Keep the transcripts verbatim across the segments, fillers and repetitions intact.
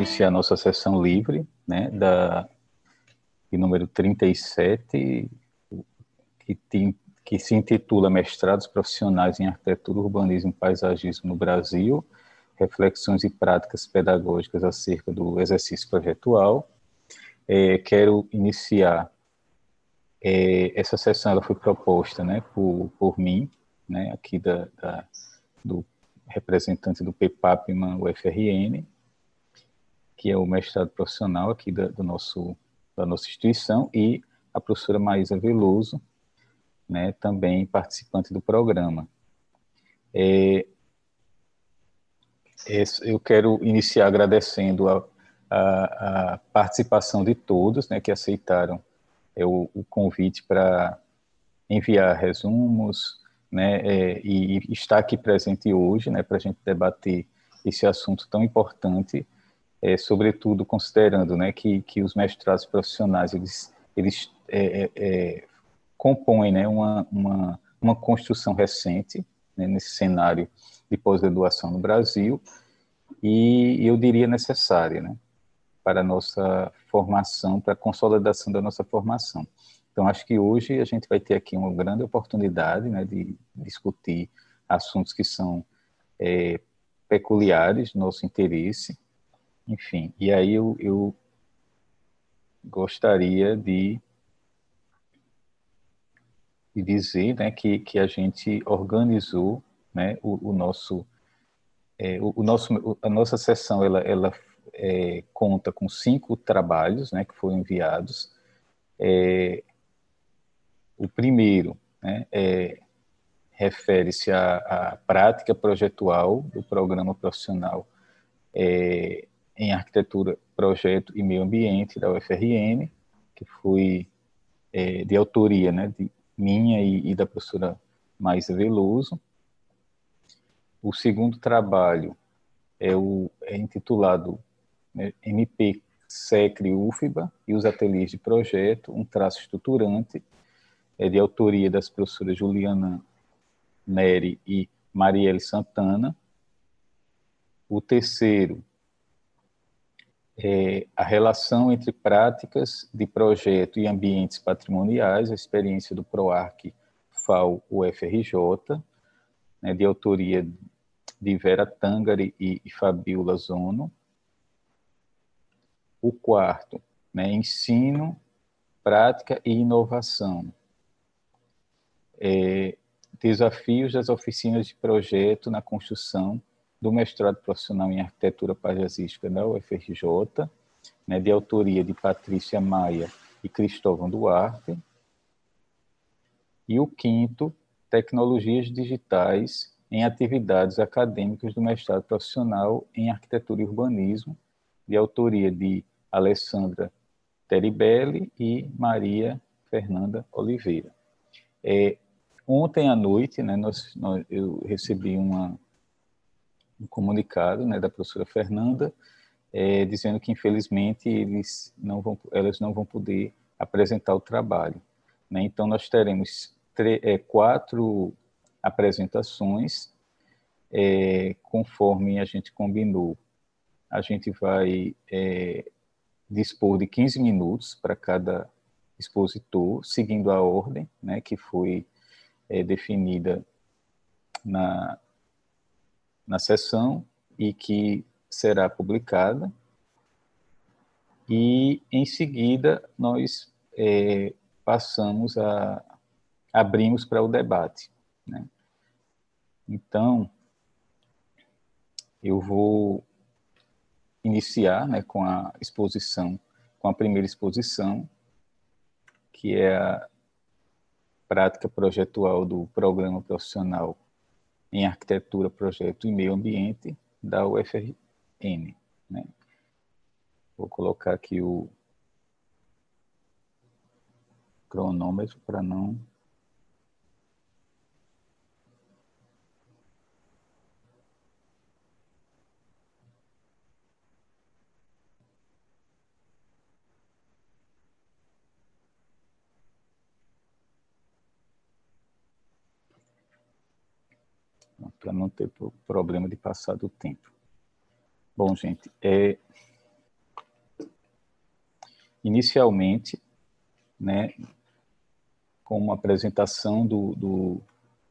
iniciar nossa sessão livre, né, da, de número trinta e sete, que, tem, que se intitula Mestrados Profissionais em Arquitetura, Urbanismo e Paisagismo no Brasil, reflexões e práticas pedagógicas acerca do exercício projetual. É, quero iniciar, é, essa sessão ela foi proposta, né, por, por mim, né, aqui da, da, do representante do PEPAPMAN U F R N, que é o mestrado profissional aqui da, do nosso, da nossa instituição, e a professora Maísa Veloso, né, também participante do programa. É, eu quero iniciar agradecendo a, a, a participação de todos, né, que aceitaram é, o, o convite para enviar resumos, né, é, e, e estar aqui presente hoje, né, para a gente debater esse assunto tão importante, é, sobretudo considerando, né, que, que os mestrados profissionais eles, eles é, é, é, compõem, né, uma, uma, uma construção recente, né, nesse cenário de pós-graduação no Brasil, e eu diria necessária, né, para a nossa formação, para a consolidação da nossa formação. Então, acho que hoje a gente vai ter aqui uma grande oportunidade, né, de discutir assuntos que são é, peculiares do nosso interesse, enfim. E aí eu, eu gostaria de, de dizer, né, que, que a gente organizou, né, o, o nosso, é, o, o nosso, a nossa sessão, ela, ela é, conta com cinco trabalhos, né, que foram enviados. É, o primeiro, né, é, refere-se à, à prática projetual do programa profissional é, em arquitetura, projeto e meio ambiente da U F R N, que foi é, de autoria, né, de minha e, e da professora Maísa Veloso. O segundo trabalho é, o, é intitulado, né, M P SECRE U F B A e os ateliês de projeto, um traço estruturante, é de autoria das professoras Juliana Neri e Marielle Santana. O terceiro é a relação entre práticas de projeto e ambientes patrimoniais, a experiência do PROARC F A U U F R J, né, de autoria de Vera Tangari e, e Fabiola Zono. O quarto, né, ensino, prática e inovação. É, desafios das oficinas de projeto na construção do mestrado profissional em arquitetura paisagística da U F R J, né, de autoria de Patrícia Maia e Cristóvão Duarte. E o quinto, tecnologias digitais em atividades acadêmicas do mestrado profissional em arquitetura e urbanismo, de autoria de Alessandra Teribelli e Maria Fernanda Oliveira. É, ontem à noite, né, nós, nós, eu recebi uma, um comunicado, né, da professora Fernanda, é, dizendo que, infelizmente, eles não vão, elas não vão poder apresentar o trabalho, né? Então, nós teremos é, quatro apresentações, é, conforme a gente combinou. A gente vai é, dispor de quinze minutos para cada expositor, seguindo a ordem, né, que foi é, definida na, na sessão e que será publicada. E, em seguida, nós é, passamos a... abrimos para o debate, né? Então, eu vou iniciar, né, com a exposição, com a primeira exposição, que é a prática projetual do Programa Profissional em Arquitetura, Projeto e Meio Ambiente da U F R N, né? Vou colocar aqui o cronômetro para não... para não ter problema de passar do tempo. Bom, gente, é, inicialmente, né, com uma apresentação do, do,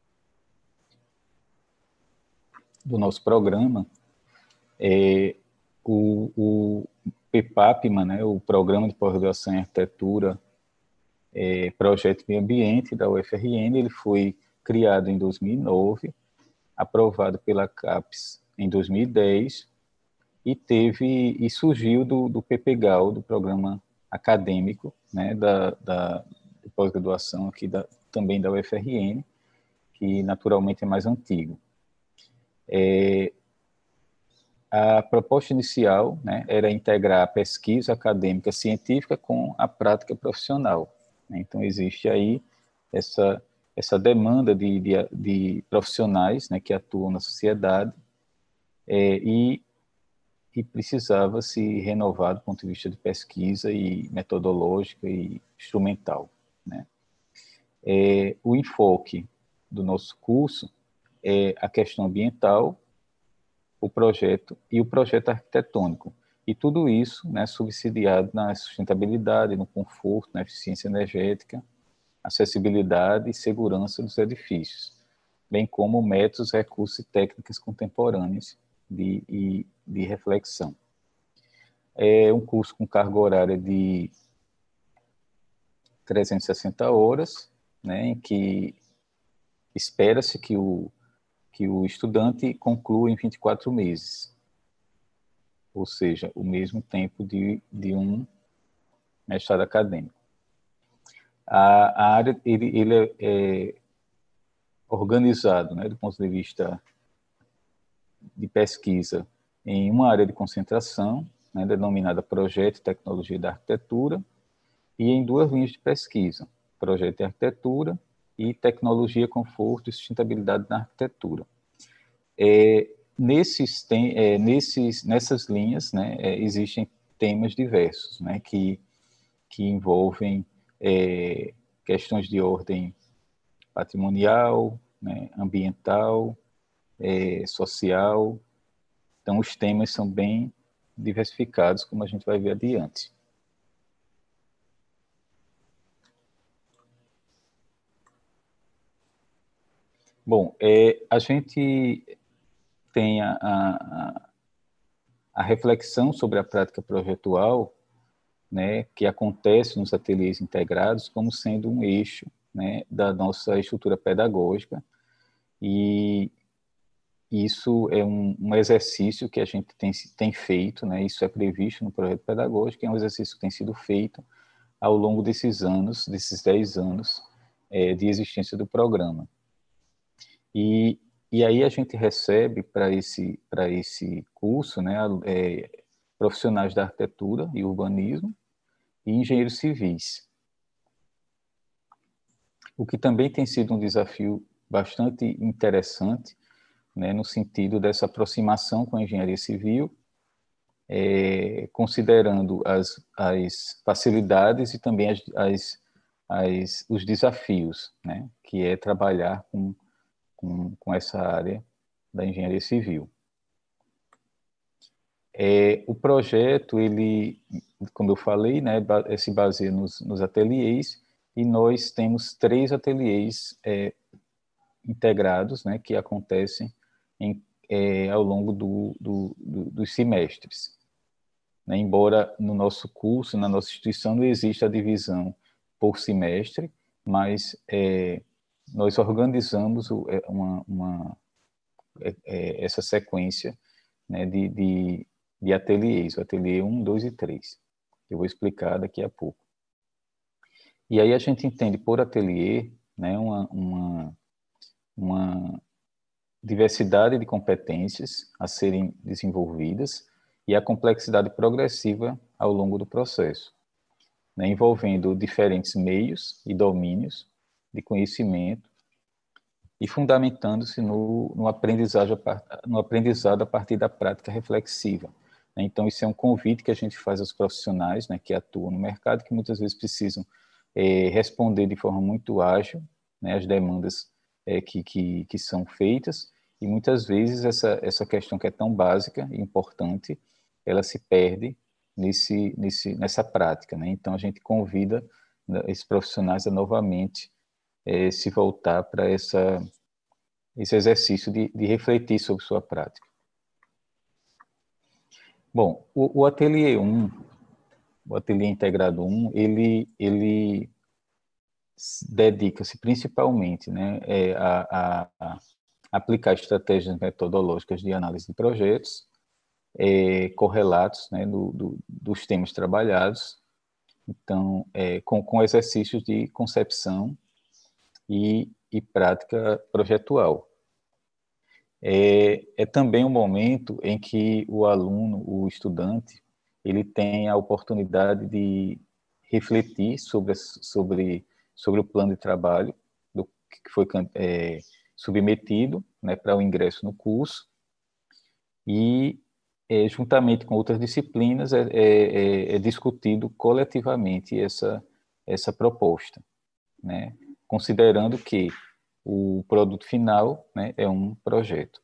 do nosso programa, é, o, o PEPAPMA, né, o Programa de Pós-Graduação em Arquitetura, é, Projeto Meio Ambiente da U F R N, ele foi criado em dois mil e nove, aprovado pela CAPES em dois mil e dez, e teve e surgiu do, do PPGAL, do Programa Acadêmico, né, da, da de pós-graduação aqui da, também da U F R N, que naturalmente é mais antigo. É, a proposta inicial, né, era integrar a pesquisa acadêmica científica com a prática profissional. Né? Então, existe aí essa, essa demanda de, de, de profissionais, né, que atuam na sociedade, é, e, e precisava se renovar do ponto de vista de pesquisa e metodológica e instrumental. Né? É, o enfoque do nosso curso é a questão ambiental, o projeto e o projeto arquitetônico. E tudo isso, né, subsidiado na sustentabilidade, no conforto, na eficiência energética, acessibilidade e segurança dos edifícios, bem como métodos, recursos e técnicas contemporâneas de, de, de reflexão. É um curso com carga horária de trezentas e sessenta horas, né, em que espera-se que o, que o estudante conclua em vinte e quatro meses, ou seja, o mesmo tempo de, de um mestrado acadêmico. A, a área, ele, ele é, é organizado, né, do ponto de vista de pesquisa, em uma área de concentração, né, denominada Projeto e Tecnologia da Arquitetura, e em duas linhas de pesquisa, Projeto e Arquitetura e Tecnologia, Conforto e Sustentabilidade na Arquitetura. É, nesses, tem, é, nesses, nessas linhas, né, é, existem temas diversos, né, que, que envolvem é, questões de ordem patrimonial, né, ambiental, é, social. Então, os temas são bem diversificados, como a gente vai ver adiante. Bom, é, a gente tem a, a, a reflexão sobre a prática projetual, né, que acontece nos ateliês integrados como sendo um eixo, né, da nossa estrutura pedagógica, e isso é um, um exercício que a gente tem, tem feito, né, isso é previsto no projeto pedagógico, é um exercício que tem sido feito ao longo desses anos, desses dez anos é, de existência do programa. E, e aí a gente recebe para esse, para esse curso, né, é, profissionais da arquitetura e urbanismo e engenheiros civis. O que também tem sido um desafio bastante interessante, né, no sentido dessa aproximação com a engenharia civil, é, considerando as, as facilidades e também as, as, as, os desafios, né, que é trabalhar com, com, com essa área da engenharia civil. É, o projeto, ele, como eu falei, né, se baseia nos, nos ateliês, e nós temos três ateliês é, integrados, né, que acontecem em, é, ao longo do, do, do, dos semestres. Né, embora no nosso curso, na nossa instituição, não exista a divisão por semestre, mas é, nós organizamos uma, uma, é, essa sequência, né, de, de, de ateliês, o ateliê um, dois e três, que eu vou explicar daqui a pouco. E aí a gente entende por ateliê, né, uma, uma, uma diversidade de competências a serem desenvolvidas e a complexidade progressiva ao longo do processo, né, envolvendo diferentes meios e domínios de conhecimento e fundamentando-se no, no, aprendizado, no aprendizado a partir da prática reflexiva. Então, isso é um convite que a gente faz aos profissionais, né, que atuam no mercado, que muitas vezes precisam é, responder de forma muito ágil, né, às demandas é, que, que, que são feitas, e muitas vezes essa, essa questão que é tão básica e importante, ela se perde nesse, nesse, nessa prática, né? Então, a gente convida esses profissionais a novamente é, se voltar para essa, esse exercício de, de refletir sobre sua prática. Bom, o, o Ateliê um, o Ateliê Integrado um, ele, ele dedica-se principalmente, né, é, a, a, a aplicar estratégias metodológicas de análise de projetos, é, correlatos, né, do, do, dos temas trabalhados, então, é, com, com exercícios de concepção e, e prática projetual. É, é também um momento em que o aluno, o estudante, ele tem a oportunidade de refletir sobre, sobre, sobre o plano de trabalho do que foi é, submetido, né, para o ingresso no curso e, é, juntamente com outras disciplinas, é, é, é discutido coletivamente essa, essa proposta, né, considerando que o produto final, né, é um projeto.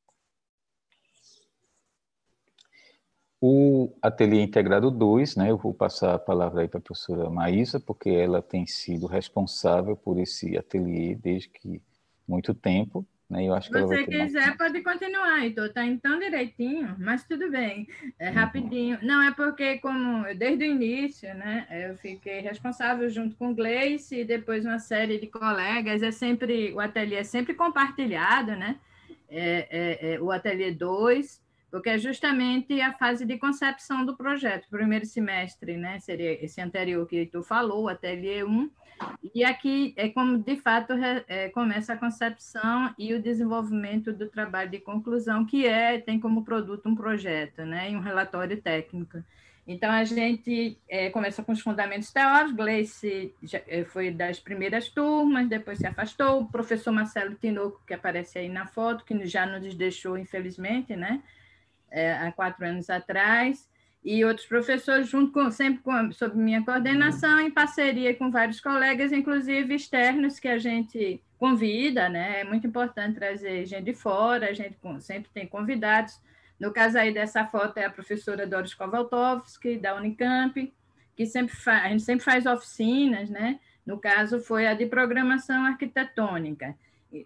O Ateliê Integrado dois, né, eu vou passar a palavra aí para a professora Maísa, porque ela tem sido responsável por esse ateliê desde que muito tempo, né, eu acho Se que ela vai você ter mais... quiser, pode continuar, Heitor. Está indo tão direitinho, mas tudo bem, é Uhum. rapidinho. Não, é porque, como eu, desde o início, né, eu fiquei responsável junto com o Gleice e depois uma série de colegas. É sempre, o ateliê é sempre compartilhado, né? É, é, é, o ateliê dois, porque é justamente a fase de concepção do projeto. Primeiro semestre, né, seria esse anterior que tu falou, o ateliê um, e aqui é como, de fato, é, começa a concepção e o desenvolvimento do trabalho de conclusão, que é, tem como produto um projeto, né, e um relatório técnico. Então, a gente é, começa com os fundamentos teóricos. Gleice já, é, foi das primeiras turmas, depois se afastou. O professor Marcelo Tinoco, que aparece aí na foto, que já nos deixou, infelizmente, né, é, há quatro anos atrás, e outros professores, junto com, sempre com, sob minha coordenação, em parceria com vários colegas, inclusive externos, que a gente convida, né? É muito importante trazer gente de fora, a gente sempre tem convidados. No caso aí dessa foto é a professora Doris Kowaltowski, da Unicamp, que sempre faz, a gente sempre faz oficinas, né? No caso, foi a de programação arquitetônica. E,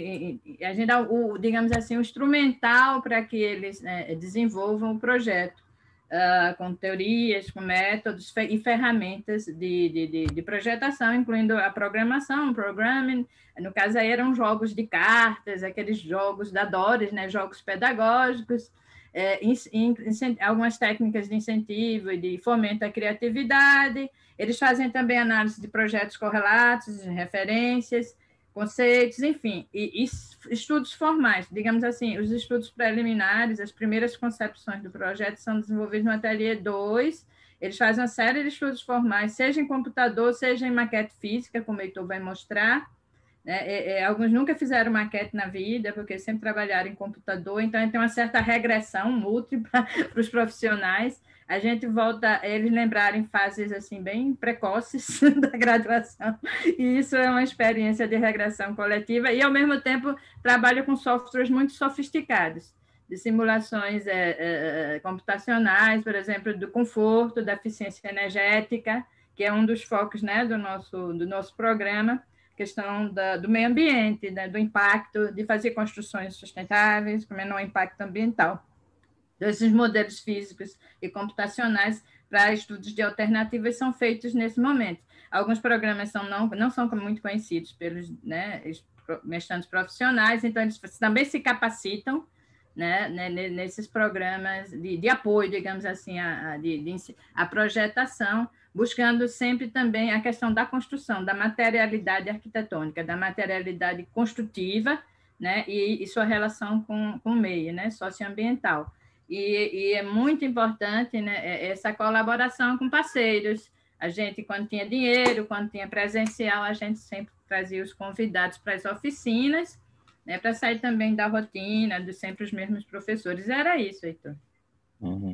e, e a gente dá o, digamos assim, o instrumental para que eles, né, desenvolvam o projeto, uh, com teorias, com métodos e ferramentas de, de, de, projetação, incluindo a programação, o programming. No caso aí eram jogos de cartas, aqueles jogos da Doris, né, jogos pedagógicos, é, in, in, algumas técnicas de incentivo e de fomento à criatividade. Eles fazem também análise de projetos correlatos, de referências, conceitos, enfim, e, e estudos formais, digamos assim, os estudos preliminares, as primeiras concepções do projeto são desenvolvidos no Ateliê dois, eles fazem uma série de estudos formais, seja em computador, seja em maquete física, como o Heitor vai mostrar, né? É, é, alguns nunca fizeram maquete na vida, porque sempre trabalharam em computador, então tem uma certa regressão múltipla para os profissionais. A gente volta a eles lembrarem fases assim bem precoces da graduação, e isso é uma experiência de regressão coletiva, e ao mesmo tempo trabalha com softwares muito sofisticados, de simulações é, é, computacionais, por exemplo, do conforto, da eficiência energética, que é um dos focos, né, do nosso, do nosso programa, questão da, do meio ambiente, né, do impacto, de fazer construções sustentáveis, com menor impacto ambiental. Esses modelos físicos e computacionais para estudos de alternativas são feitos nesse momento. Alguns programas são, não, não são muito conhecidos pelos, né, mestrantes profissionais, então eles também se capacitam, né, nesses programas de, de apoio, digamos assim, a, de, de, a projetação, buscando sempre também a questão da construção, da materialidade arquitetônica, da materialidade construtiva, né, e, e sua relação com, com o meio, né, socioambiental. E, e é muito importante, né, essa colaboração com parceiros. A gente, quando tinha dinheiro, quando tinha presencial, a gente sempre trazia os convidados para as oficinas, né, para sair também da rotina, de sempre os mesmos professores. Era isso, Heitor. Uhum.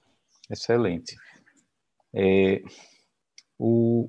Excelente. É, o,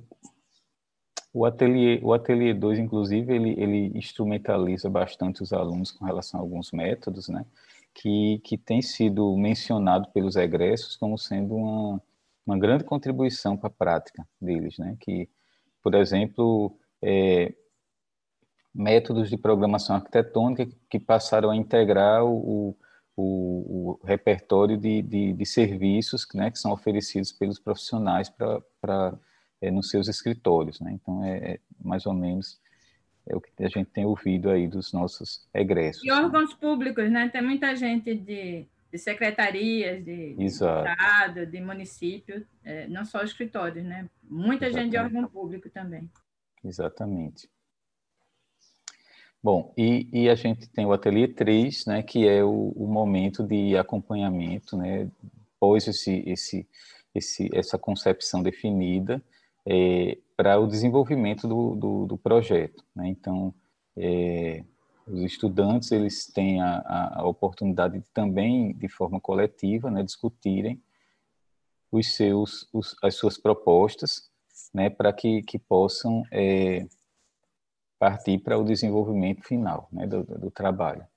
o ateliê, o ateliê dois, inclusive, ele, ele instrumentaliza bastante os alunos com relação a alguns métodos, né? que, que tem sido mencionado pelos egressos como sendo uma, uma grande contribuição para a prática deles, né? Que, por exemplo, é, métodos de programação arquitetônica que passaram a integrar o, o, o repertório de, de, de serviços, né, que são oferecidos pelos profissionais para é, nos seus escritórios, né? Então, é, é mais ou menos é o que a gente tem ouvido aí dos nossos E egressos, né? órgãos públicos, né? Tem muita gente de, de secretarias, de, de Exato, estado, de município, é, não só escritórios, né? Muita gente de exatamente, órgão público também. exatamente. Bom, e, e a gente tem o Ateliê três, né, que é o, o momento de acompanhamento, né, pós esse, esse, esse, essa concepção definida, é, para o desenvolvimento do, do, do projeto, né? Então, é, os estudantes, eles têm a, a, a oportunidade de também, de forma coletiva, né, discutirem os seus, os, as suas propostas, né, para que, que possam é, partir para o desenvolvimento final, né, do, do trabalho.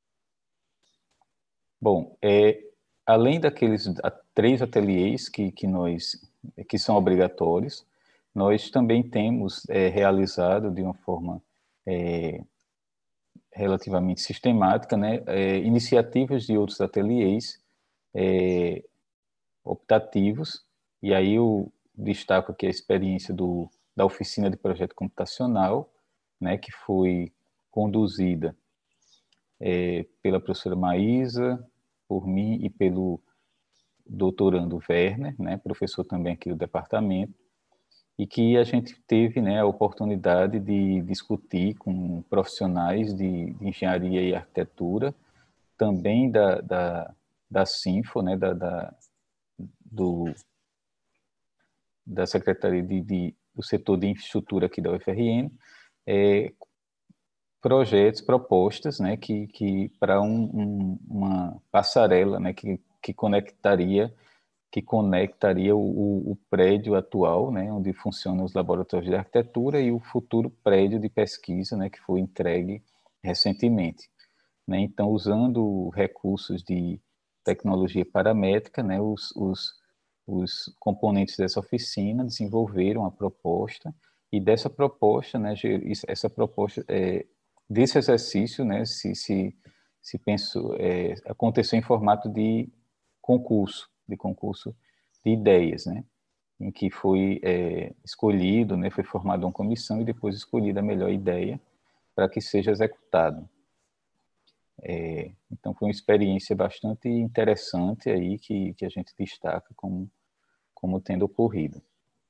Bom, é, além daqueles a, três ateliês que, que, nós, que são obrigatórios, nós também temos é, realizado de uma forma é, relativamente sistemática, né, é, iniciativas de outros ateliês é, optativos, e aí eu destaco aqui a experiência do, da oficina de projeto computacional, né, que foi conduzida é, pela professora Maísa, por mim e pelo doutorando Werner, né, professor também aqui do departamento, e que a gente teve, né, a oportunidade de discutir com profissionais de, de engenharia e arquitetura, também da, da, da Sinfo, né, da, da, do, da Secretaria de, de, do Setor de Infraestrutura aqui da U F R N, é, projetos, propostas, né, que, que para um, um, uma passarela, né, que, que conectaria, que conectaria o, o prédio atual, né, onde funcionam os laboratórios de arquitetura e o futuro prédio de pesquisa, né, que foi entregue recentemente, né. Então, usando recursos de tecnologia paramétrica, né, os, os, os componentes dessa oficina desenvolveram a proposta, e dessa proposta, né, essa proposta é, desse exercício, né, se, se, se penso, é, aconteceu em formato de concurso, de concurso de ideias, né, em que foi é, escolhido, né, foi formada uma comissão e depois escolhida a melhor ideia para que seja executado. É, então foi uma experiência bastante interessante aí que, que a gente destaca como, como tendo ocorrido.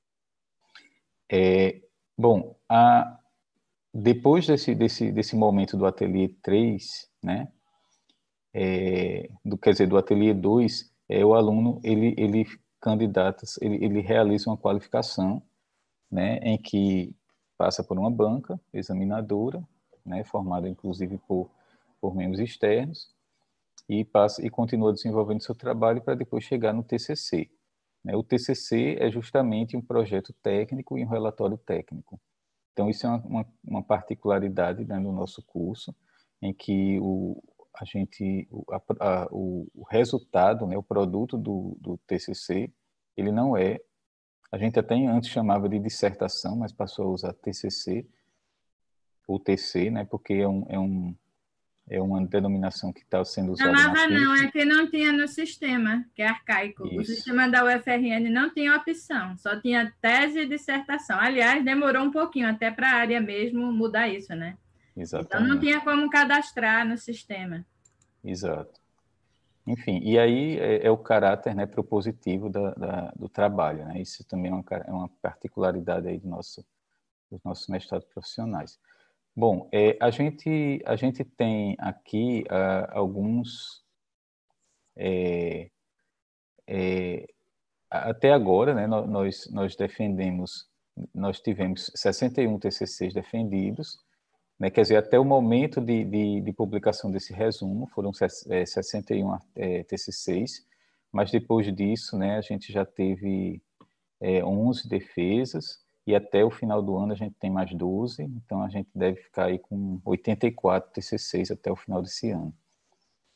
É, bom, a, depois desse, desse, desse momento do Ateliê três, né, é, do, quer dizer, do Ateliê dois, é, o aluno, ele, ele candidata, ele, ele realiza uma qualificação, né, em que passa por uma banca examinadora, né, formada inclusive por, por membros externos, e, passa, e continua desenvolvendo seu trabalho para depois chegar no T C C. Né? O T C C é justamente um projeto técnico e um relatório técnico. Então, isso é uma, uma particularidade, né, do nosso curso, em que o, a gente, a, a, o, o resultado, né, o produto do, do T C C, ele não é, a gente até antes chamava de dissertação, mas passou a usar T C C, ou T C, né, porque é, um, é, um, é uma denominação que está sendo usada na Chamava não, pesquisa. é que não tinha no sistema, que é arcaico. O Isso, sistema da U F R N não tinha opção, só tinha tese e dissertação. Aliás, demorou um pouquinho até para a área mesmo mudar isso, né? Então não exatamente, tinha como cadastrar no sistema. exato. Enfim, e aí é, é o caráter, né, propositivo da, da, do trabalho, né? Isso também é uma, é uma particularidade aí do nosso, dos nossos mestrados profissionais. Bom, é, a, gente, a gente tem aqui uh, alguns... É, é, até agora, né, nós, nós defendemos, nós tivemos sessenta e um T C Cs defendidos, né, quer dizer, até o momento de, de, de publicação desse resumo, foram é, sessenta e um é, T C Cs, mas depois disso, né, a gente já teve é, onze defesas, e até o final do ano a gente tem mais doze, então a gente deve ficar aí com oitenta e quatro T C Cs até o final desse ano.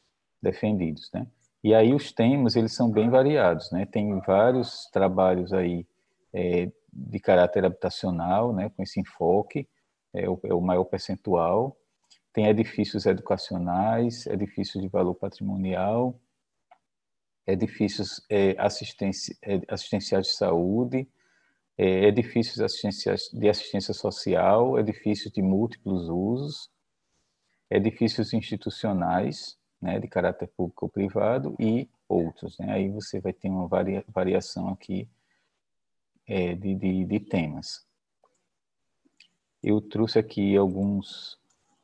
defendidos, né? E aí os temas, eles são bem variados, né? Tem vários trabalhos aí é, de caráter habitacional, né? Com esse enfoque, é o, é o maior percentual. Tem edifícios educacionais, edifícios de valor patrimonial, edifícios é, assistenci, é, assistenciais de saúde, é, edifícios assistenciais de assistência social, edifícios de múltiplos usos, edifícios institucionais, né, de caráter público ou privado, e outros, né? Aí você vai ter uma varia, variação aqui é, de, de, de temas. Eu trouxe aqui alguns,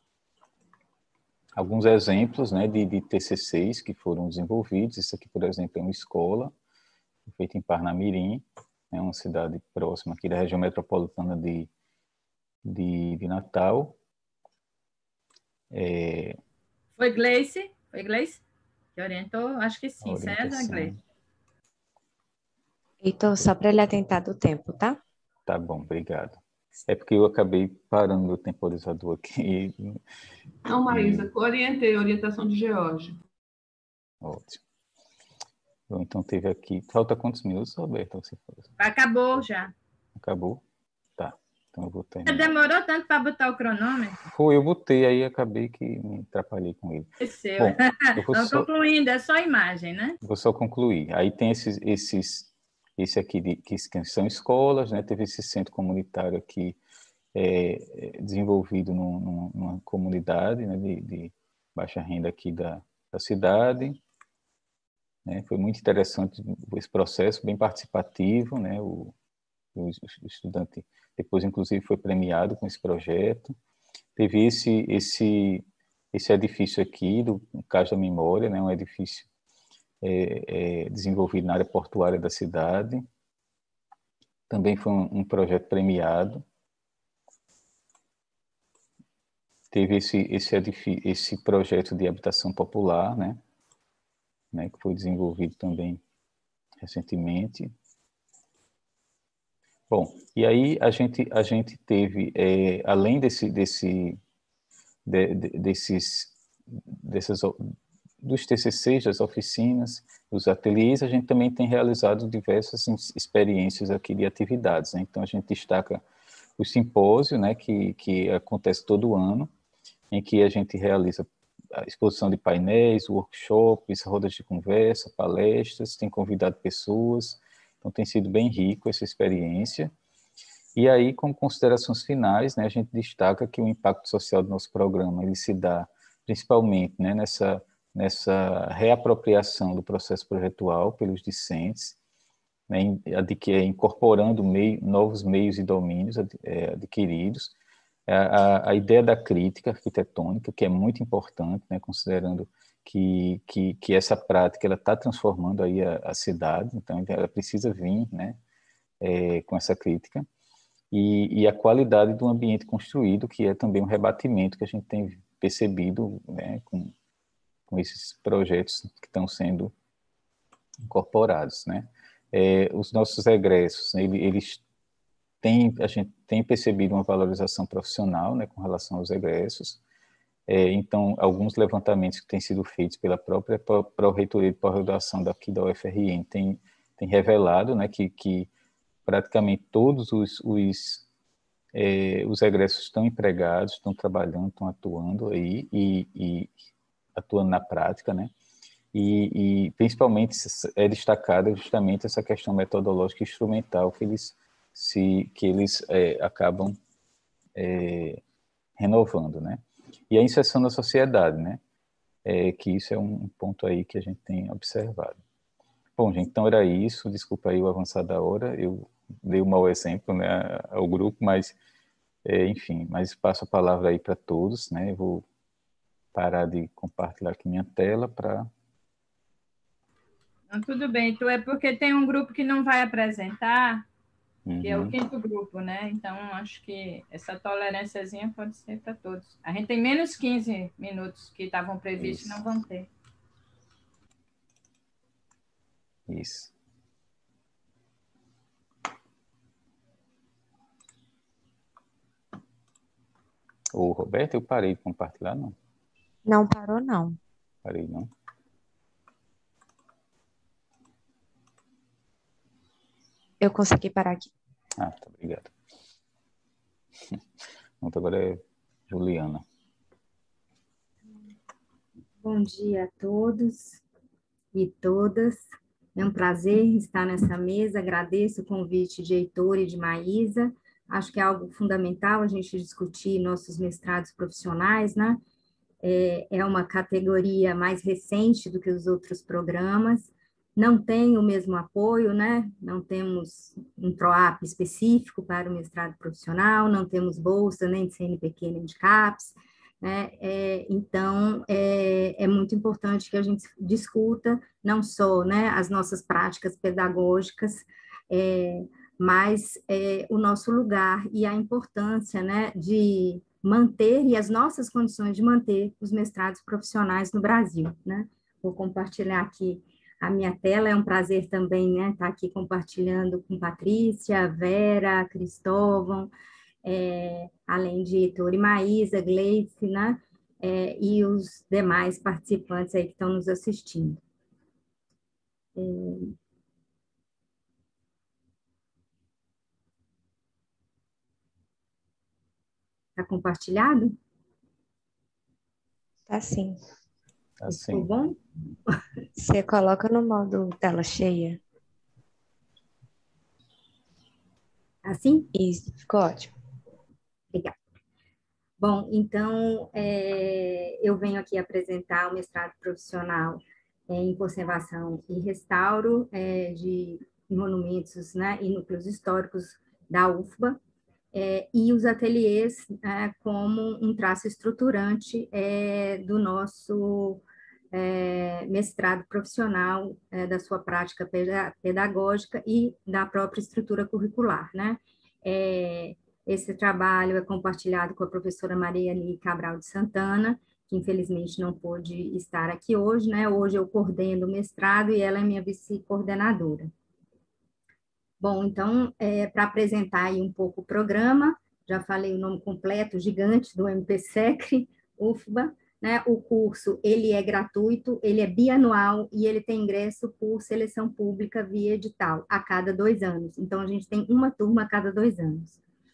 alguns exemplos, né, de, de T C Cs que foram desenvolvidos. Isso aqui, por exemplo, é uma escola feita em Parnamirim, é uma cidade próxima aqui da região metropolitana de, de, de Natal. É, Foi Gleice? Foi Gleice que orientou? Acho que a sim, César, orientação. Gleice. Heitor, só para ele atentar do tempo, tá? Tá bom, obrigado. É porque eu acabei parando meu temporizador aqui. Não, Maísa, orientei, orientação de Geórgia. Ótimo. Bom, então teve aqui. Falta quantos minutos, Roberta? Você falou? Acabou já. Acabou? Tá. Então eu vou Você terminar. demorou tanto para botar o cronômetro? Foi, eu botei, aí acabei que me atrapalhei com ele. Esqueceu. Bom, eu vou Então, só, concluindo, é só imagem, né? vou só concluir. Aí tem esses, esses esse aqui de, que são escolas, né? Teve esse centro comunitário aqui é, desenvolvido num, num, numa comunidade, né? de, de baixa renda aqui da, da cidade. Né? Foi muito interessante esse processo, bem participativo, né? O, o estudante depois, inclusive, foi premiado com esse projeto. Teve esse, esse, esse edifício aqui, do Cais da Memória, né? Um edifício é, é, desenvolvido na área portuária da cidade. Também foi um, um projeto premiado. Teve esse, esse, edifício, esse projeto de habitação popular, né? Né? Que foi desenvolvido também recentemente. Bom, e aí a gente, a gente teve, é, além desse, desse, de, de, desses, dessas, dos T C Cs, das oficinas, dos ateliês, a gente também tem realizado diversas experiências aqui de atividades, né? Então a gente destaca o simpósio, né, que, que acontece todo ano, em que a gente realiza a exposição de painéis, workshops, rodas de conversa, palestras, tem convidado pessoas. Então, tem sido bem rico essa experiência. E aí, como considerações finais, né, a gente destaca que o impacto social do nosso programa ele se dá principalmente, né, nessa, nessa reapropriação do processo projetual pelos discentes, né, incorporando meio, novos meios e domínios é, adquiridos. A, a ideia da crítica arquitetônica, que é muito importante, né, considerando que, que, que essa prática ela está transformando aí a, a cidade, então ela precisa vir, né, é, com essa crítica, e, e a qualidade do ambiente construído, que é também um rebatimento que a gente tem percebido, né, com, com esses projetos que estão sendo incorporados, né. É, os nossos egressos, né, eles têm, a gente tem percebido uma valorização profissional, né, com relação aos egressos. É, então, alguns levantamentos que têm sido feitos pela própria Pró-Reitoria de Pós-Graduação daqui da U F R N têm tem revelado, né, que, que praticamente todos os, os, é, os egressos estão empregados, estão trabalhando, estão atuando aí e, e atuando na prática, né, e, e principalmente é destacada justamente essa questão metodológica e instrumental que eles, se, que eles é, acabam é, renovando, né. E a inserção na sociedade, né, é, que isso é um ponto aí que a gente tem observado. Bom, gente, então era isso, desculpa aí o avançar da hora, eu dei um mau exemplo, né, ao grupo, mas, é, enfim, mas passo a palavra aí para todos, né, eu vou parar de compartilhar aqui minha tela para... Tudo bem, então é porque tem um grupo que não vai apresentar, Uhum. que é o quinto grupo, né? Então, acho que essa tolerânciazinha pode ser para todos. A gente tem menos quinze minutos que estavam previstos, Isso. não vão ter. Isso. Ô, Roberto, eu parei de compartilhar, não? Não parou, não. Parei, não? Eu consegui parar aqui. Ah, tá, obrigado. Pronto, agora é Juliana. Bom dia a todos e todas. É um prazer estar nessa mesa. Agradeço o convite de Heitor e de Maísa. Acho que é algo fundamental a gente discutir nossos mestrados profissionais, né? É, é uma categoria mais recente do que os outros programas. Não tem o mesmo apoio, né? Não temos um PROAP específico para o mestrado profissional, não temos bolsa nem de C N Pq nem de CAPES. Né? É, então, é, é muito importante que a gente discuta não só, né, as nossas práticas pedagógicas, é, mas é, o nosso lugar e a importância, né, de manter e as nossas condições de manter os mestrados profissionais no Brasil. Né? Vou compartilhar aqui a minha tela, é um prazer também, né, estar aqui compartilhando com Patrícia, Vera, Cristóvão, É, além de Heitor e Maísa, Gleice, né? É, e os demais participantes aí que estão nos assistindo. Está compartilhado? Tá sim. Assim, Ficou bom? Você coloca no modo tela cheia. Assim? Isso, ficou ótimo. Obrigada. Bom, então, é, eu venho aqui apresentar o mestrado profissional é, em conservação e restauro é, de monumentos, né, e núcleos históricos da U F B A, é, e os ateliês é, como um traço estruturante é, do nosso é, mestrado profissional, é, da sua prática pedagógica e da própria estrutura curricular, né? É, esse trabalho é compartilhado com a professora Mariane Cabral de Santana, que infelizmente não pôde estar aqui hoje, né? Hoje eu coordeno o mestrado e ela é minha vice-coordenadora. Bom, então, é, para apresentar aí um pouco o programa, já falei o nome completo, gigante, do M P S E C, U F B A, né? O curso, ele é gratuito, ele é bianual e ele tem ingresso por seleção pública via edital, a cada dois anos. Então, a gente tem uma turma a cada dois anos,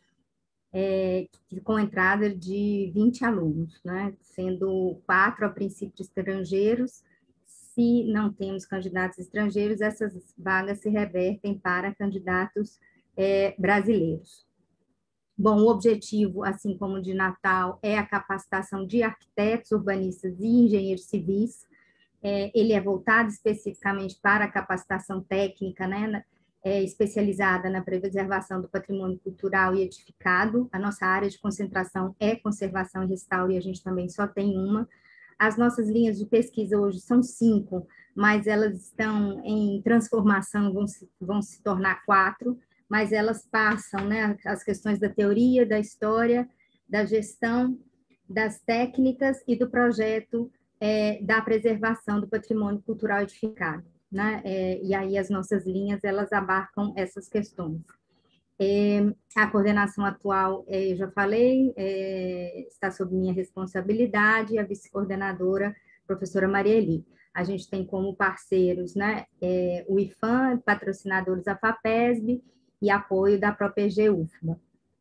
é, com entrada de vinte alunos, né? Sendo quatro, a princípio, estrangeiros. Se não temos candidatos estrangeiros, essas vagas se revertem para candidatos é, brasileiros. Bom, o objetivo, assim como o de Natal, é a capacitação de arquitetos, urbanistas e engenheiros civis. É, ele é voltado especificamente para a capacitação técnica, né, é, especializada na preservação do patrimônio cultural e edificado. A nossa área de concentração é conservação e restauro, e a gente também só tem uma. As nossas linhas de pesquisa hoje são cinco, mas elas estão em transformação, vão se, vão se tornar quatro, mas elas passam, né, as questões da teoria, da história, da gestão, das técnicas e do projeto é, da preservação do patrimônio cultural edificado. Né? É, e aí as nossas linhas, elas abarcam essas questões. É, a coordenação atual, é, eu já falei, é, está sob minha responsabilidade, a vice-coordenadora, professora Marieli. A gente tem como parceiros, né, é, o IFAM, patrocinadores a FAPESB e apoio da própria E G U F B A.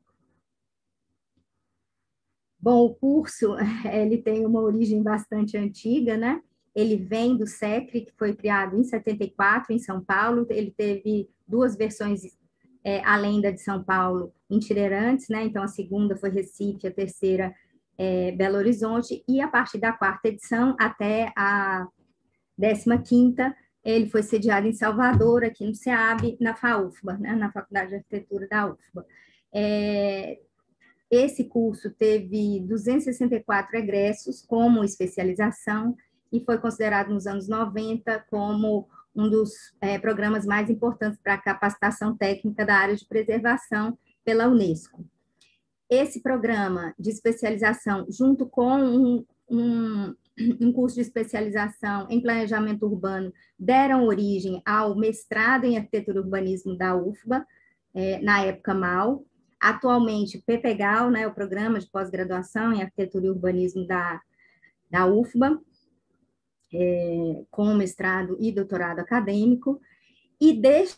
Bom, o curso, ele tem uma origem bastante antiga, né? Ele vem do S E C R, que foi criado em setenta e quatro, em São Paulo. Ele teve duas versões, é, além da de São Paulo, itinerantes, né? Então, a segunda foi Recife, a terceira, é, Belo Horizonte, e a partir da quarta edição até a décima quinta, ele foi sediado em Salvador, aqui no SEAB, na FAUFBA, né? Na Faculdade de Arquitetura da U F B A. É, esse curso teve duzentos e sessenta e quatro egressos como especialização e foi considerado nos anos noventa como um dos é, programas mais importantes para a capacitação técnica da área de preservação pela Unesco. Esse programa de especialização, junto com um, um, um curso de especialização em planejamento urbano, deram origem ao mestrado em arquitetura e urbanismo da U F B A, é, na época M A U. Atualmente, PPGAU, né, o Programa de Pós-Graduação em Arquitetura e Urbanismo da, da U F B A, é, com mestrado e doutorado acadêmico, e deste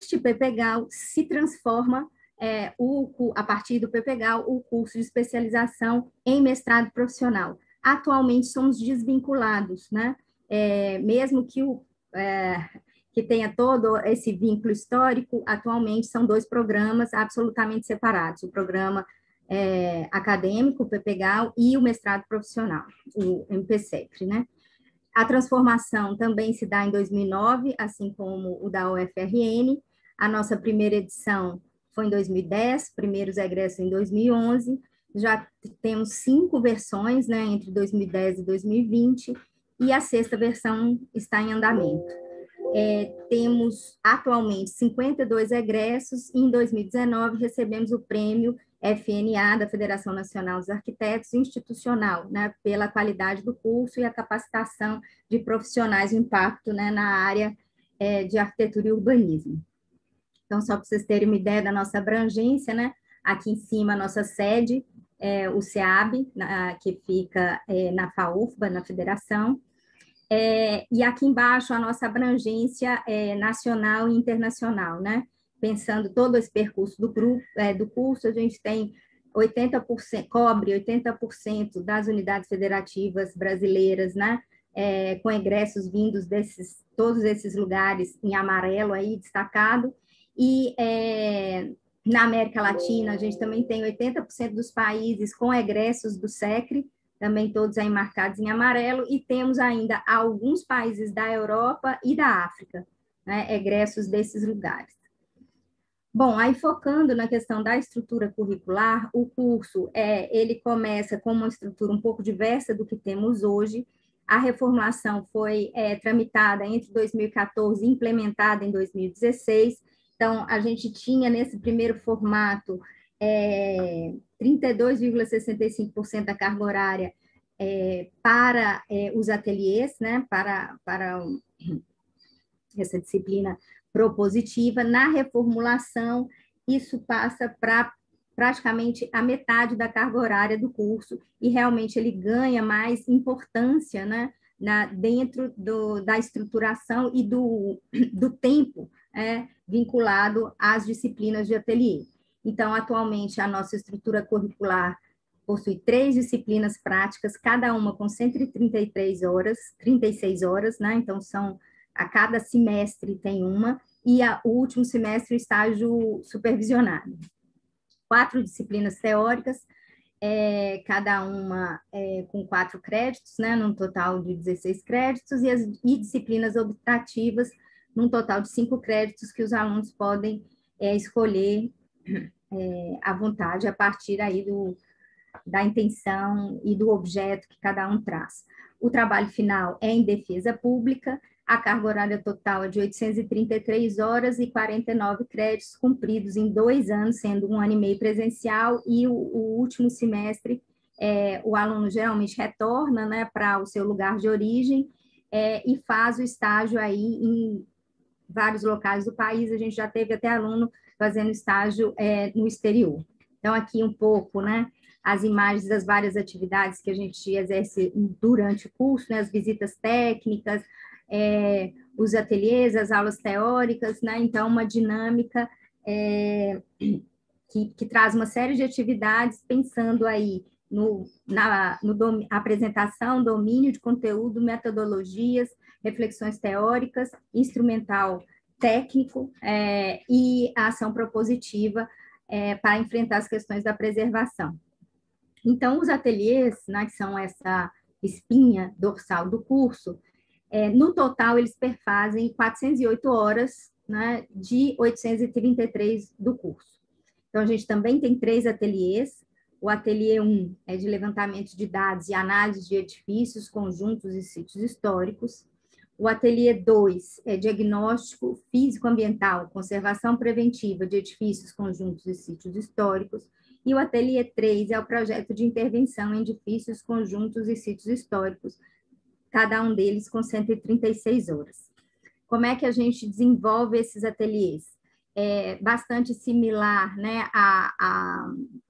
neste PPGAL se transforma, é, o, a partir do PPGAL, o curso de especialização em mestrado profissional. Atualmente somos desvinculados, né? É, mesmo que, o, é, que tenha todo esse vínculo histórico, atualmente são dois programas absolutamente separados, o programa é, acadêmico, o PPGAL, e o mestrado profissional, o M P S E C, né? A transformação também se dá em dois mil e nove, assim como o da U F R N. A nossa primeira edição foi em dois mil e dez, primeiros egressos em dois mil e onze. Já temos cinco versões, né, entre dois mil e dez e dois mil e vinte, e a sexta versão está em andamento. É, temos atualmente cinquenta e dois egressos, e em dois mil e dezenove recebemos o prêmio F N A, da Federação Nacional dos Arquitetos, institucional, né, pela qualidade do curso e a capacitação de profissionais de impacto, né, na área é, de arquitetura e urbanismo. Então, só para vocês terem uma ideia da nossa abrangência, né, aqui em cima a nossa sede, é, o SEAB, na, que fica é, na FAUFBA, na Federação, é, e aqui embaixo a nossa abrangência é, nacional e internacional, né? Pensando todo esse percurso do grupo, é, do curso, a gente tem oitenta por cento, cobre oitenta por cento das unidades federativas brasileiras, né? É, com egressos vindos desses, todos esses lugares em amarelo aí, destacado, e é, na América Latina a gente também tem oitenta por cento dos países com egressos do SECRE, também todos aí marcados em amarelo, e temos ainda alguns países da Europa e da África, né, egressos desses lugares. Bom, aí focando na questão da estrutura curricular, o curso, é, ele começa com uma estrutura um pouco diversa do que temos hoje. A reformulação foi é, tramitada entre dois mil e quatorze e implementada em dois mil e dezesseis, então a gente tinha nesse primeiro formato é, trinta e dois vírgula sessenta e cinco por cento da carga horária é, para é, os ateliês, né, para, para essa disciplina propositiva. Na reformulação, isso passa para praticamente a metade da carga horária do curso, e realmente ele ganha mais importância, né, na, dentro do, da estruturação e do, do tempo é, vinculado às disciplinas de ateliê. Então, atualmente, a nossa estrutura curricular possui três disciplinas práticas, cada uma com cento e trinta e três horas, trinta e seis horas, né? Então, são, a cada semestre tem uma, e a, o último semestre, o estágio supervisionado. Quatro disciplinas teóricas, é, cada uma é, com quatro créditos, né? Num total de dezesseis créditos, e as e disciplinas optativas, num total de cinco créditos, que os alunos podem é, escolher é, à vontade, a partir aí do, da intenção e do objeto que cada um traz. O trabalho final é em defesa pública, a carga horária total é de oitocentas e trinta e três horas e quarenta e nove créditos cumpridos em dois anos, sendo um ano e meio presencial, e o, o último semestre, é, o aluno geralmente retorna, né, para o seu lugar de origem é, e faz o estágio aí em vários locais do país. A gente já teve até aluno fazendo estágio é, no exterior. Então, aqui um pouco, né, as imagens das várias atividades que a gente exerce durante o curso, né, as visitas técnicas, é, os ateliês, as aulas teóricas, né, então uma dinâmica é, que, que traz uma série de atividades, pensando aí no, na no dom, apresentação, domínio de conteúdo, metodologias, reflexões teóricas, instrumental técnico é, e a ação propositiva é, para enfrentar as questões da preservação. Então, os ateliês, né, que são essa espinha dorsal do curso, é, no total eles perfazem quatrocentas e oito horas, né, de oitocentas e trinta e três do curso. Então, a gente também tem três ateliês. O ateliê um é de levantamento de dados e análise de edifícios, conjuntos e sítios históricos. O ateliê dois é diagnóstico físico-ambiental, conservação preventiva de edifícios, conjuntos e sítios históricos. E o ateliê três é o projeto de intervenção em edifícios, conjuntos e sítios históricos, cada um deles com cento e trinta e seis horas. Como é que a gente desenvolve esses ateliês? É bastante similar, né, a, a,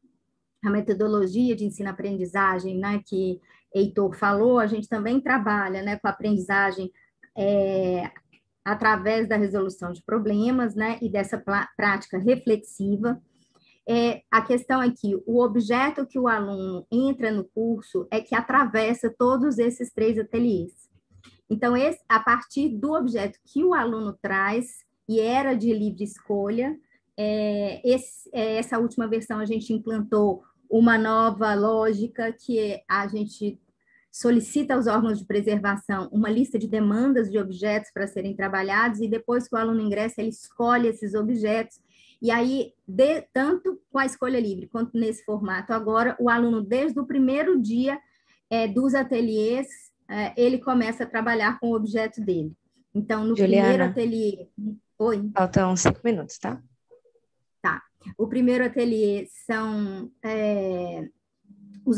a metodologia de ensino-aprendizagem, né, que Heitor falou. A gente também trabalha, né, com a aprendizagem é, através da resolução de problemas, né, e dessa prática reflexiva. É, a questão é que o objeto que o aluno entra no curso é que atravessa todos esses três ateliês. Então, esse, a partir do objeto que o aluno traz, e era de livre escolha, é, esse, é, essa última versão a gente implantou uma nova lógica que a gente solicita aos órgãos de preservação uma lista de demandas de objetos para serem trabalhados, e depois que o aluno ingressa, ele escolhe esses objetos, e aí, de, tanto com a escolha livre, quanto nesse formato agora, o aluno, desde o primeiro dia é, dos ateliês, é, ele começa a trabalhar com o objeto dele. Então, no Juliana, primeiro ateliê... Oi? Faltam cinco minutos, tá? Tá. O primeiro ateliê são é, os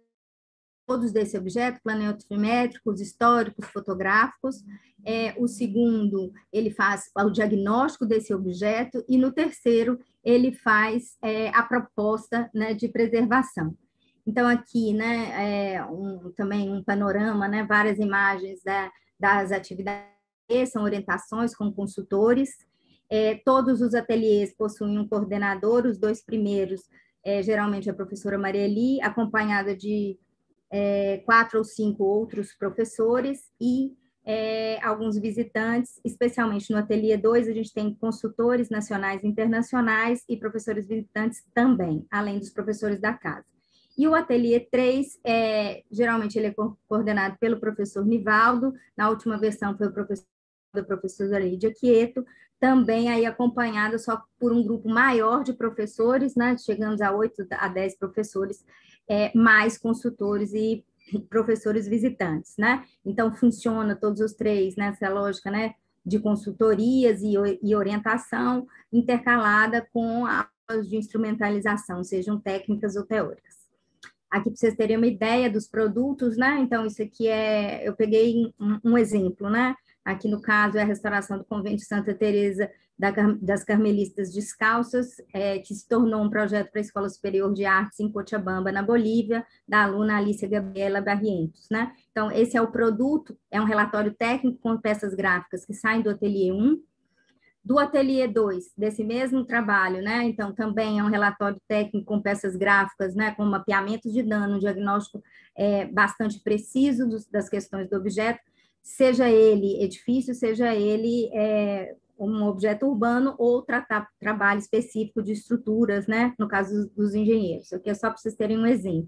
todos desse objeto, planeométricos, históricos, fotográficos. É, o segundo, ele faz o diagnóstico desse objeto, e no terceiro, ele faz é, a proposta, né, de preservação. Então, aqui, né, é um, também um panorama, né, várias imagens da, das atividades, são orientações com consultores. É, todos os ateliês possuem um coordenador, os dois primeiros, é, geralmente a professora Marieli, acompanhada de É, quatro ou cinco outros professores e é, alguns visitantes, especialmente no ateliê dois, a gente tem consultores nacionais e internacionais e professores visitantes também, além dos professores da casa. E o ateliê três, é, geralmente ele é coordenado pelo professor Nivaldo, na última versão foi o professor da professora Lídia Quieto, também aí acompanhado só por um grupo maior de professores, né, chegamos a oito a dez professores, é, mais consultores e professores visitantes, né? Então, funciona todos os três nessa lógica, né, de consultorias e, e orientação, intercalada com aulas de instrumentalização, sejam técnicas ou teóricas. Aqui, para vocês terem uma ideia dos produtos, né? Então, isso aqui é... Eu peguei um, um exemplo, né? Aqui, no caso, é a restauração do Convento de Santa Teresa da, das Carmelistas Descalças, é, que se tornou um projeto para a Escola Superior de Artes em Cochabamba, na Bolívia, da aluna Alicia Gabriela Barrientos, né? Então, esse é o produto, é um relatório técnico com peças gráficas que saem do ateliê um, do ateliê dois, desse mesmo trabalho, né? Então, também é um relatório técnico com peças gráficas, né? Com mapeamento de dano, um diagnóstico é, bastante preciso dos, das questões do objeto, seja ele edifício, seja ele é, um objeto urbano ou tratar trabalho específico de estruturas, né? No caso dos, dos engenheiros. Aqui é só para vocês terem um exemplo.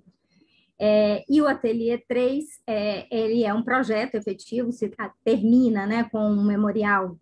É, e o ateliê três, é, ele é um projeto efetivo, se termina, né? Com um memorial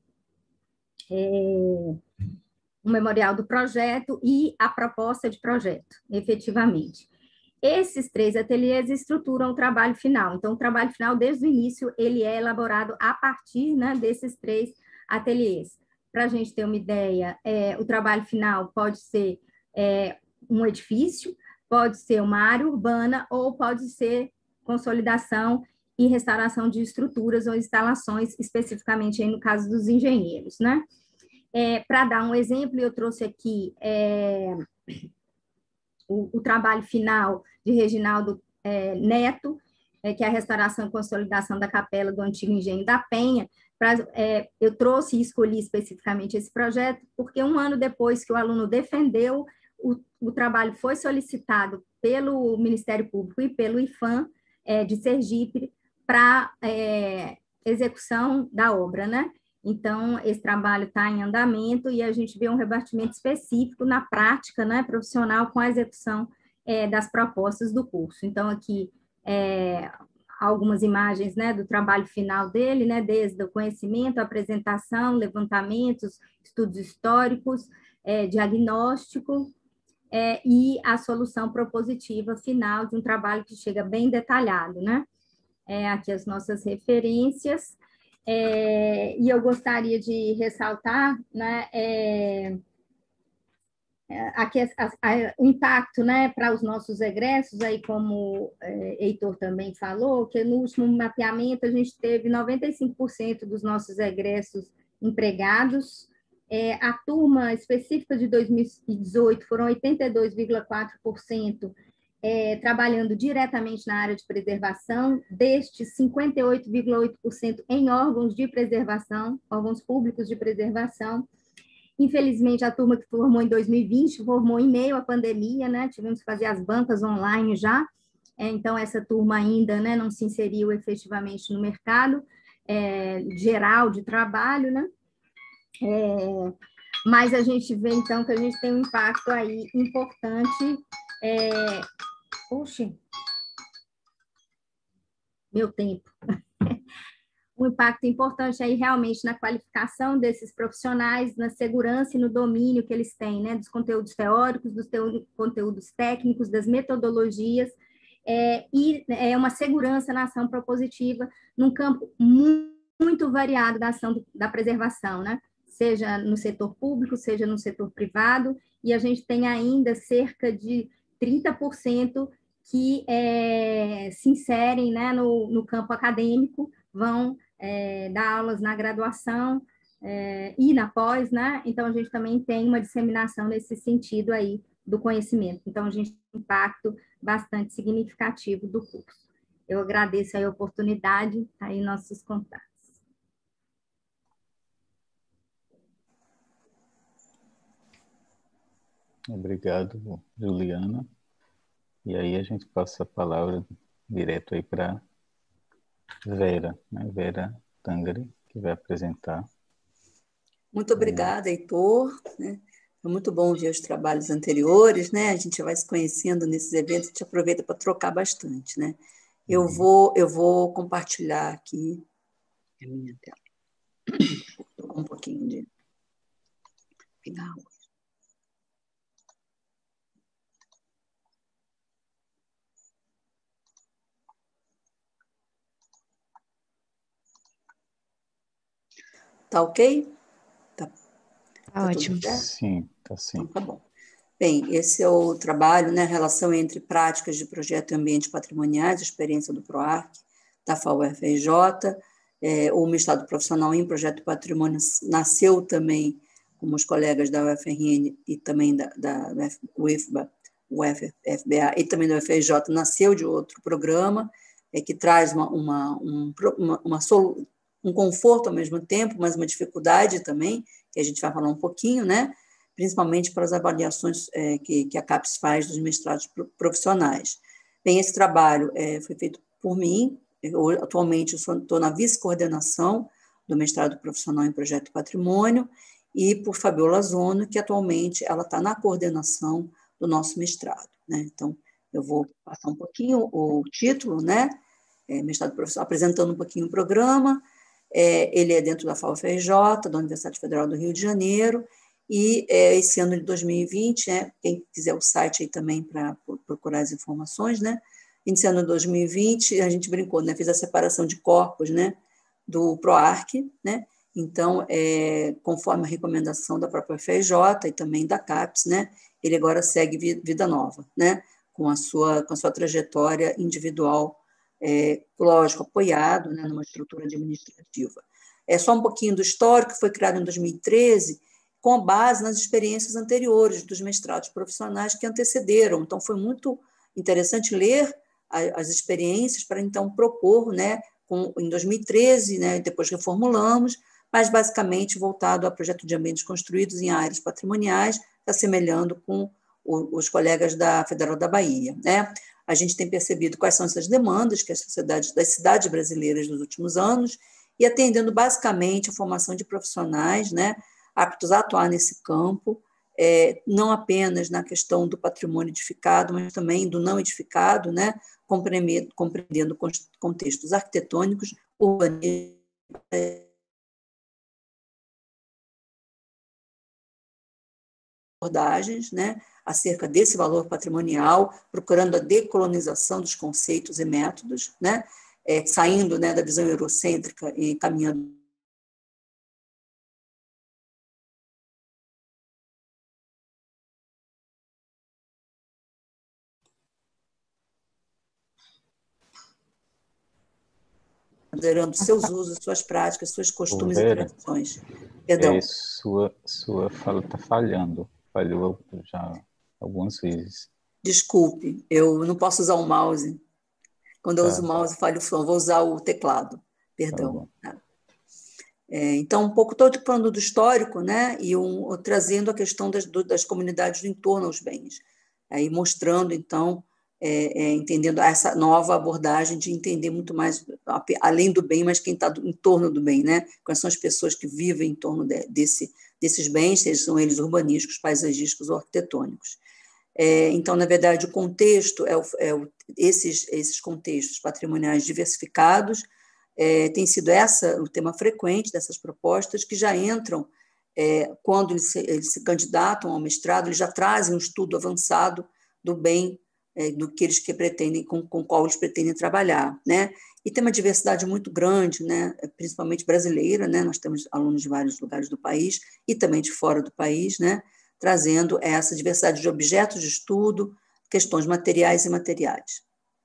É, um memorial do projeto e a proposta de projeto, efetivamente. Esses três ateliês estruturam o trabalho final. Então, o trabalho final, desde o início, ele é elaborado a partir, né, desses três ateliês. Para a gente ter uma ideia, é, o trabalho final pode ser é, um edifício, pode ser uma área urbana ou pode ser consolidação e restauração de estruturas ou instalações, especificamente aí no caso dos engenheiros, né? É, para dar um exemplo, eu trouxe aqui é, o, o trabalho final de Reginaldo é, Neto, é, que é a restauração e consolidação da capela do antigo Engenho da Penha. Pra, é, eu trouxe e escolhi especificamente esse projeto, porque um ano depois que o aluno defendeu, o, o trabalho foi solicitado pelo Ministério Público e pelo IFAM é, de Sergipe para é, execução da obra, né? Então, esse trabalho está em andamento e a gente vê um rebatimento específico na prática, né, profissional com a execução é, das propostas do curso. Então, aqui, é, algumas imagens, né, do trabalho final dele, né, desde o conhecimento, apresentação, levantamentos, estudos históricos, é, diagnóstico é, e a solução propositiva final de um trabalho que chega bem detalhado, né? É, aqui as nossas referências. É, e eu gostaria de ressaltar, né, é, aqui, a, a, o impacto, né, para os nossos egressos, aí como é, Heitor também falou, que no último mapeamento a gente teve noventa e cinco por cento dos nossos egressos empregados, é, a turma específica de dois mil e dezoito foram oitenta e dois vírgula quatro por cento é, trabalhando diretamente na área de preservação, destes cinquenta e oito vírgula oito por cento em órgãos de preservação, órgãos públicos de preservação. Infelizmente, a turma que formou em dois mil e vinte formou em meio à pandemia, né? Tivemos que fazer as bancas online já, é, então essa turma ainda, né, não se inseriu efetivamente no mercado é, geral de trabalho, né? É, mas a gente vê, então, que a gente tem um impacto aí importante. É... Oxe, meu tempo. Um impacto importante aí realmente na qualificação desses profissionais, na segurança e no domínio que eles têm, né, dos conteúdos teóricos, dos teo conteúdos técnicos, das metodologias, é, e é uma segurança na ação propositiva num campo muito, muito variado da ação do, da preservação, né, seja no setor público, seja no setor privado, e a gente tem ainda cerca de trinta por cento que é, se inserem, né, no, no campo acadêmico, vão é, dar aulas na graduação é, e na pós, né? Então, a gente também tem uma disseminação nesse sentido aí do conhecimento. Então, a gente tem um impacto bastante significativo do curso. Eu agradeço a oportunidade, tá aí nossos contatos. Obrigado, Juliana. E aí a gente passa a palavra direto aí para Vera, né? Vera Tangari, que vai apresentar. Muito obrigada, Heitor. Né? É muito bom ver os trabalhos anteriores, né? A gente vai se conhecendo nesses eventos, a gente aproveita para trocar bastante, né? Eu uhum. vou, eu vou compartilhar aqui a minha tela. Estou com um pouquinho de pigarro. Tá ok? Tá, tá ótimo. Sim, tá sim. Então, tá bom. Bem, esse é o trabalho, né, a relação entre práticas de projeto e ambiente patrimoniais, experiência do PROARC, da F A U F R J, é, o mestrado profissional em projeto e patrimônio nasceu também, como os colegas da U F R N e também da, da U F B A, U F F B A e também da U F R J, nasceu de outro programa, é, que traz uma, uma, um, uma, uma solução, um conforto ao mesmo tempo, mas uma dificuldade também, que a gente vai falar um pouquinho, né? Principalmente para as avaliações é, que, que a CAPES faz dos mestrados profissionais. Bem, esse trabalho é, foi feito por mim, eu, atualmente eu estou na vice-coordenação do mestrado profissional em projeto e patrimônio, e por Fabiola Zono, que atualmente ela está na coordenação do nosso mestrado. Né? Então, eu vou passar um pouquinho o título, né? É, mestrado profissional, apresentando um pouquinho o programa. É, ele é dentro da F A U F R J, da Universidade Federal do Rio de Janeiro, e é, esse ano de dois mil e vinte, né, quem quiser o site aí também para procurar as informações, né, esse ano de dois mil e vinte, a gente brincou, né, fez a separação de corpos, né, do PROARC, né, então, é, conforme a recomendação da própria F R J e também da CAPES, né, ele agora segue vida nova, né, com a sua, com a sua trajetória individual, é, lógico, apoiado, né, numa estrutura administrativa. É só um pouquinho do histórico, foi criado em dois mil e treze, com base nas experiências anteriores dos mestrados profissionais que antecederam. Então, foi muito interessante ler as experiências para, então, propor, né, com, em dois mil e treze, né, depois reformulamos, mas, basicamente, voltado a projeto de ambientes construídos em áreas patrimoniais, assemelhando com os colegas da Federal da Bahia. Né? A gente tem percebido quais são essas demandas que as sociedades, das cidades brasileiras nos últimos anos, e atendendo, basicamente, a formação de profissionais, né, aptos a atuar nesse campo, é, não apenas na questão do patrimônio edificado, mas também do não edificado, né, compreendendo, compreendendo contextos arquitetônicos, urbanísticos, abordagens, né, acerca desse valor patrimonial, procurando a decolonização dos conceitos e métodos, né, é, saindo, né, da visão eurocêntrica e caminhando considerando seus usos, suas práticas, seus costumes Vera, e tradições. Perdão. É, sua, sua fala está falhando. Falhou já algumas vezes. Desculpe, eu não posso usar o mouse. Quando eu Tá. uso o mouse, falho o som. Vou usar o teclado. Perdão. Tá. É, então, um pouco estou falando do histórico, né? E um, trazendo a questão das, do, das comunidades do entorno aos bens. Aí mostrando, então, é, é, entendendo essa nova abordagem de entender muito mais, além do bem, mas quem está em torno do bem, né? Quais são as pessoas que vivem em torno de, desse, desses bens, sejam eles urbanísticos, paisagísticos ou arquitetônicos. É, então, na verdade, o contexto, é, o, é o, esses, esses contextos patrimoniais diversificados, é, tem sido essa o tema frequente dessas propostas, que já entram, é, quando eles se, eles se candidatam ao mestrado, eles já trazem um estudo avançado do bem, é, do que eles que pretendem, com, com o qual eles pretendem trabalhar, né? E tem uma diversidade muito grande, né? Principalmente brasileira, né? Nós temos alunos de vários lugares do país e também de fora do país, né? Trazendo essa diversidade de objetos de estudo, questões materiais e imateriais.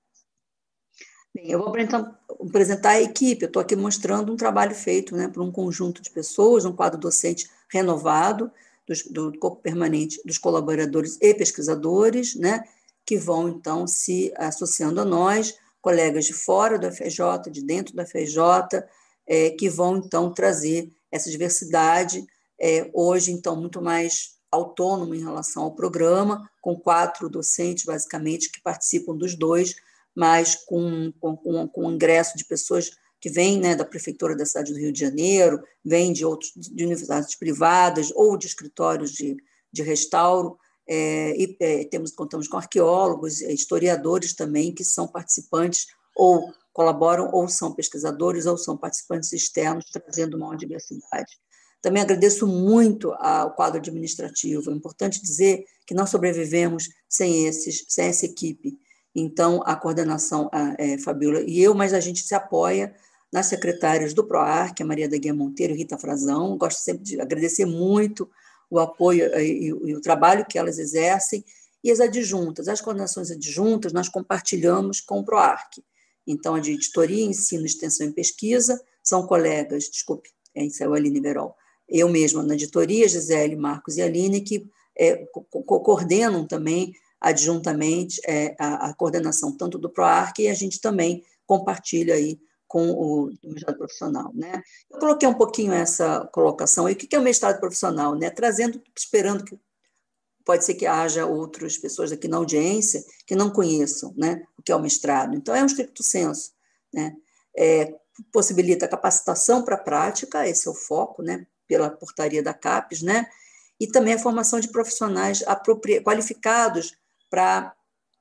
Bem, eu vou apresentar, apresentar a equipe, eu estou aqui mostrando um trabalho feito, né, por um conjunto de pessoas, um quadro docente renovado, dos, do corpo permanente dos colaboradores e pesquisadores, né, que vão, então, se associando a nós, colegas de fora do F R J, de dentro do F R J, é, que vão, então, trazer essa diversidade, é, hoje, então, muito mais autônomo em relação ao programa, com quatro docentes, basicamente, que participam dos dois, mas com, com, com o ingresso de pessoas que vêm, né, da Prefeitura da cidade do Rio de Janeiro, vêm de, outros, de universidades privadas ou de escritórios de, de restauro, é, e é, temos, contamos com arqueólogos, historiadores também, que são participantes ou colaboram, ou são pesquisadores, ou são participantes externos, trazendo maior diversidade. Também agradeço muito ao quadro administrativo. É importante dizer que não sobrevivemos sem, esses, sem essa equipe. Então, a coordenação, a, é, Fabiola e eu, mas a gente se apoia nas secretárias do PROARC, a Maria da Guia Monteiro e Rita Frazão. Gosto sempre de agradecer muito o apoio e, e, e o trabalho que elas exercem. E as adjuntas, as coordenações adjuntas, nós compartilhamos com o PROARC. Então, a de editoria, ensino, extensão e pesquisa são colegas, desculpe, é, isso é o Aline Verol, eu mesma na editoria, Gisele, Marcos e Aline, que é, co co coordenam também adjuntamente é, a, a coordenação tanto do PROARC, e a gente também compartilha aí com o mestrado profissional, né? Eu coloquei um pouquinho essa colocação aí, o que é o mestrado profissional, né? Trazendo, esperando que pode ser que haja outras pessoas aqui na audiência que não conheçam, né, o que é o mestrado. Então, é um stricto sensu, né? É, possibilita a capacitação para a prática, esse é o foco, né, pela portaria da CAPES, né? E também a formação de profissionais qualificados para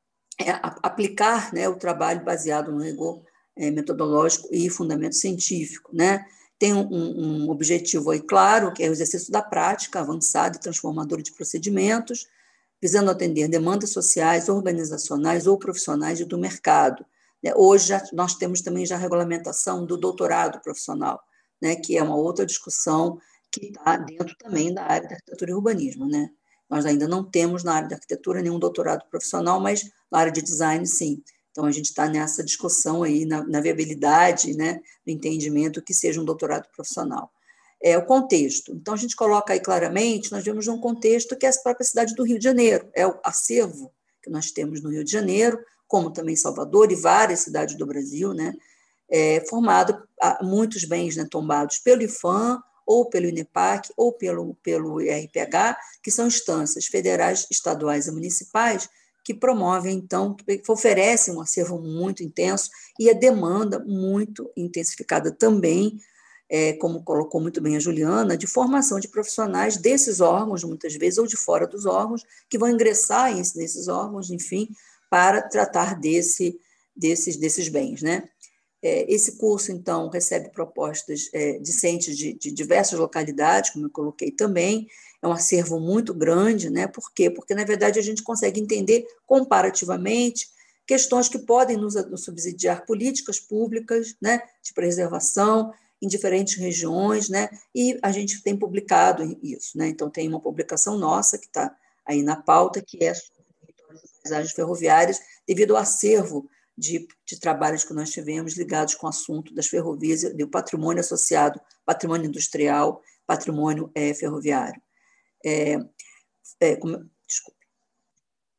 é, aplicar, né, o trabalho baseado no rigor é, metodológico e fundamento científico, né? Tem um, um objetivo aí claro, que é o exercício da prática avançada e transformadora de procedimentos, visando atender demandas sociais, organizacionais ou profissionais do mercado. Hoje já, nós temos também já a regulamentação do doutorado profissional, né, que é uma outra discussão que está dentro também da área da arquitetura e urbanismo, né? Nós ainda não temos na área da arquitetura nenhum doutorado profissional, mas na área de design, sim. Então, a gente está nessa discussão aí, na, na viabilidade, né, no entendimento que seja um doutorado profissional. É o contexto. Então, a gente coloca aí claramente, nós vemos um contexto que é a própria cidade do Rio de Janeiro, é o acervo que nós temos no Rio de Janeiro, como também Salvador e várias cidades do Brasil, né, é, formado a muitos bens, né, tombados pelo IPHAN, ou pelo INEPAC, ou pelo, pelo I R P H, que são instâncias federais, estaduais e municipais, que promovem, então, que oferecem um acervo muito intenso e a demanda muito intensificada também, é, como colocou muito bem a Juliana, de formação de profissionais desses órgãos, muitas vezes, ou de fora dos órgãos, que vão ingressar nesses órgãos, enfim, para tratar desse, desses, desses bens, né? Esse curso, então, recebe propostas é, discentes de, de diversas localidades, como eu coloquei também, é um acervo muito grande, né? Por quê? Porque, na verdade, a gente consegue entender comparativamente questões que podem nos, nos subsidiar políticas públicas, né, de preservação em diferentes regiões, né? E a gente tem publicado isso, né? Então, tem uma publicação nossa que está aí na pauta, que é sobre paisagens ferroviárias, devido ao acervo De, de trabalhos que nós tivemos ligados com o assunto das ferrovias e do patrimônio associado, patrimônio industrial, patrimônio é, ferroviário. É, é, como, desculpe.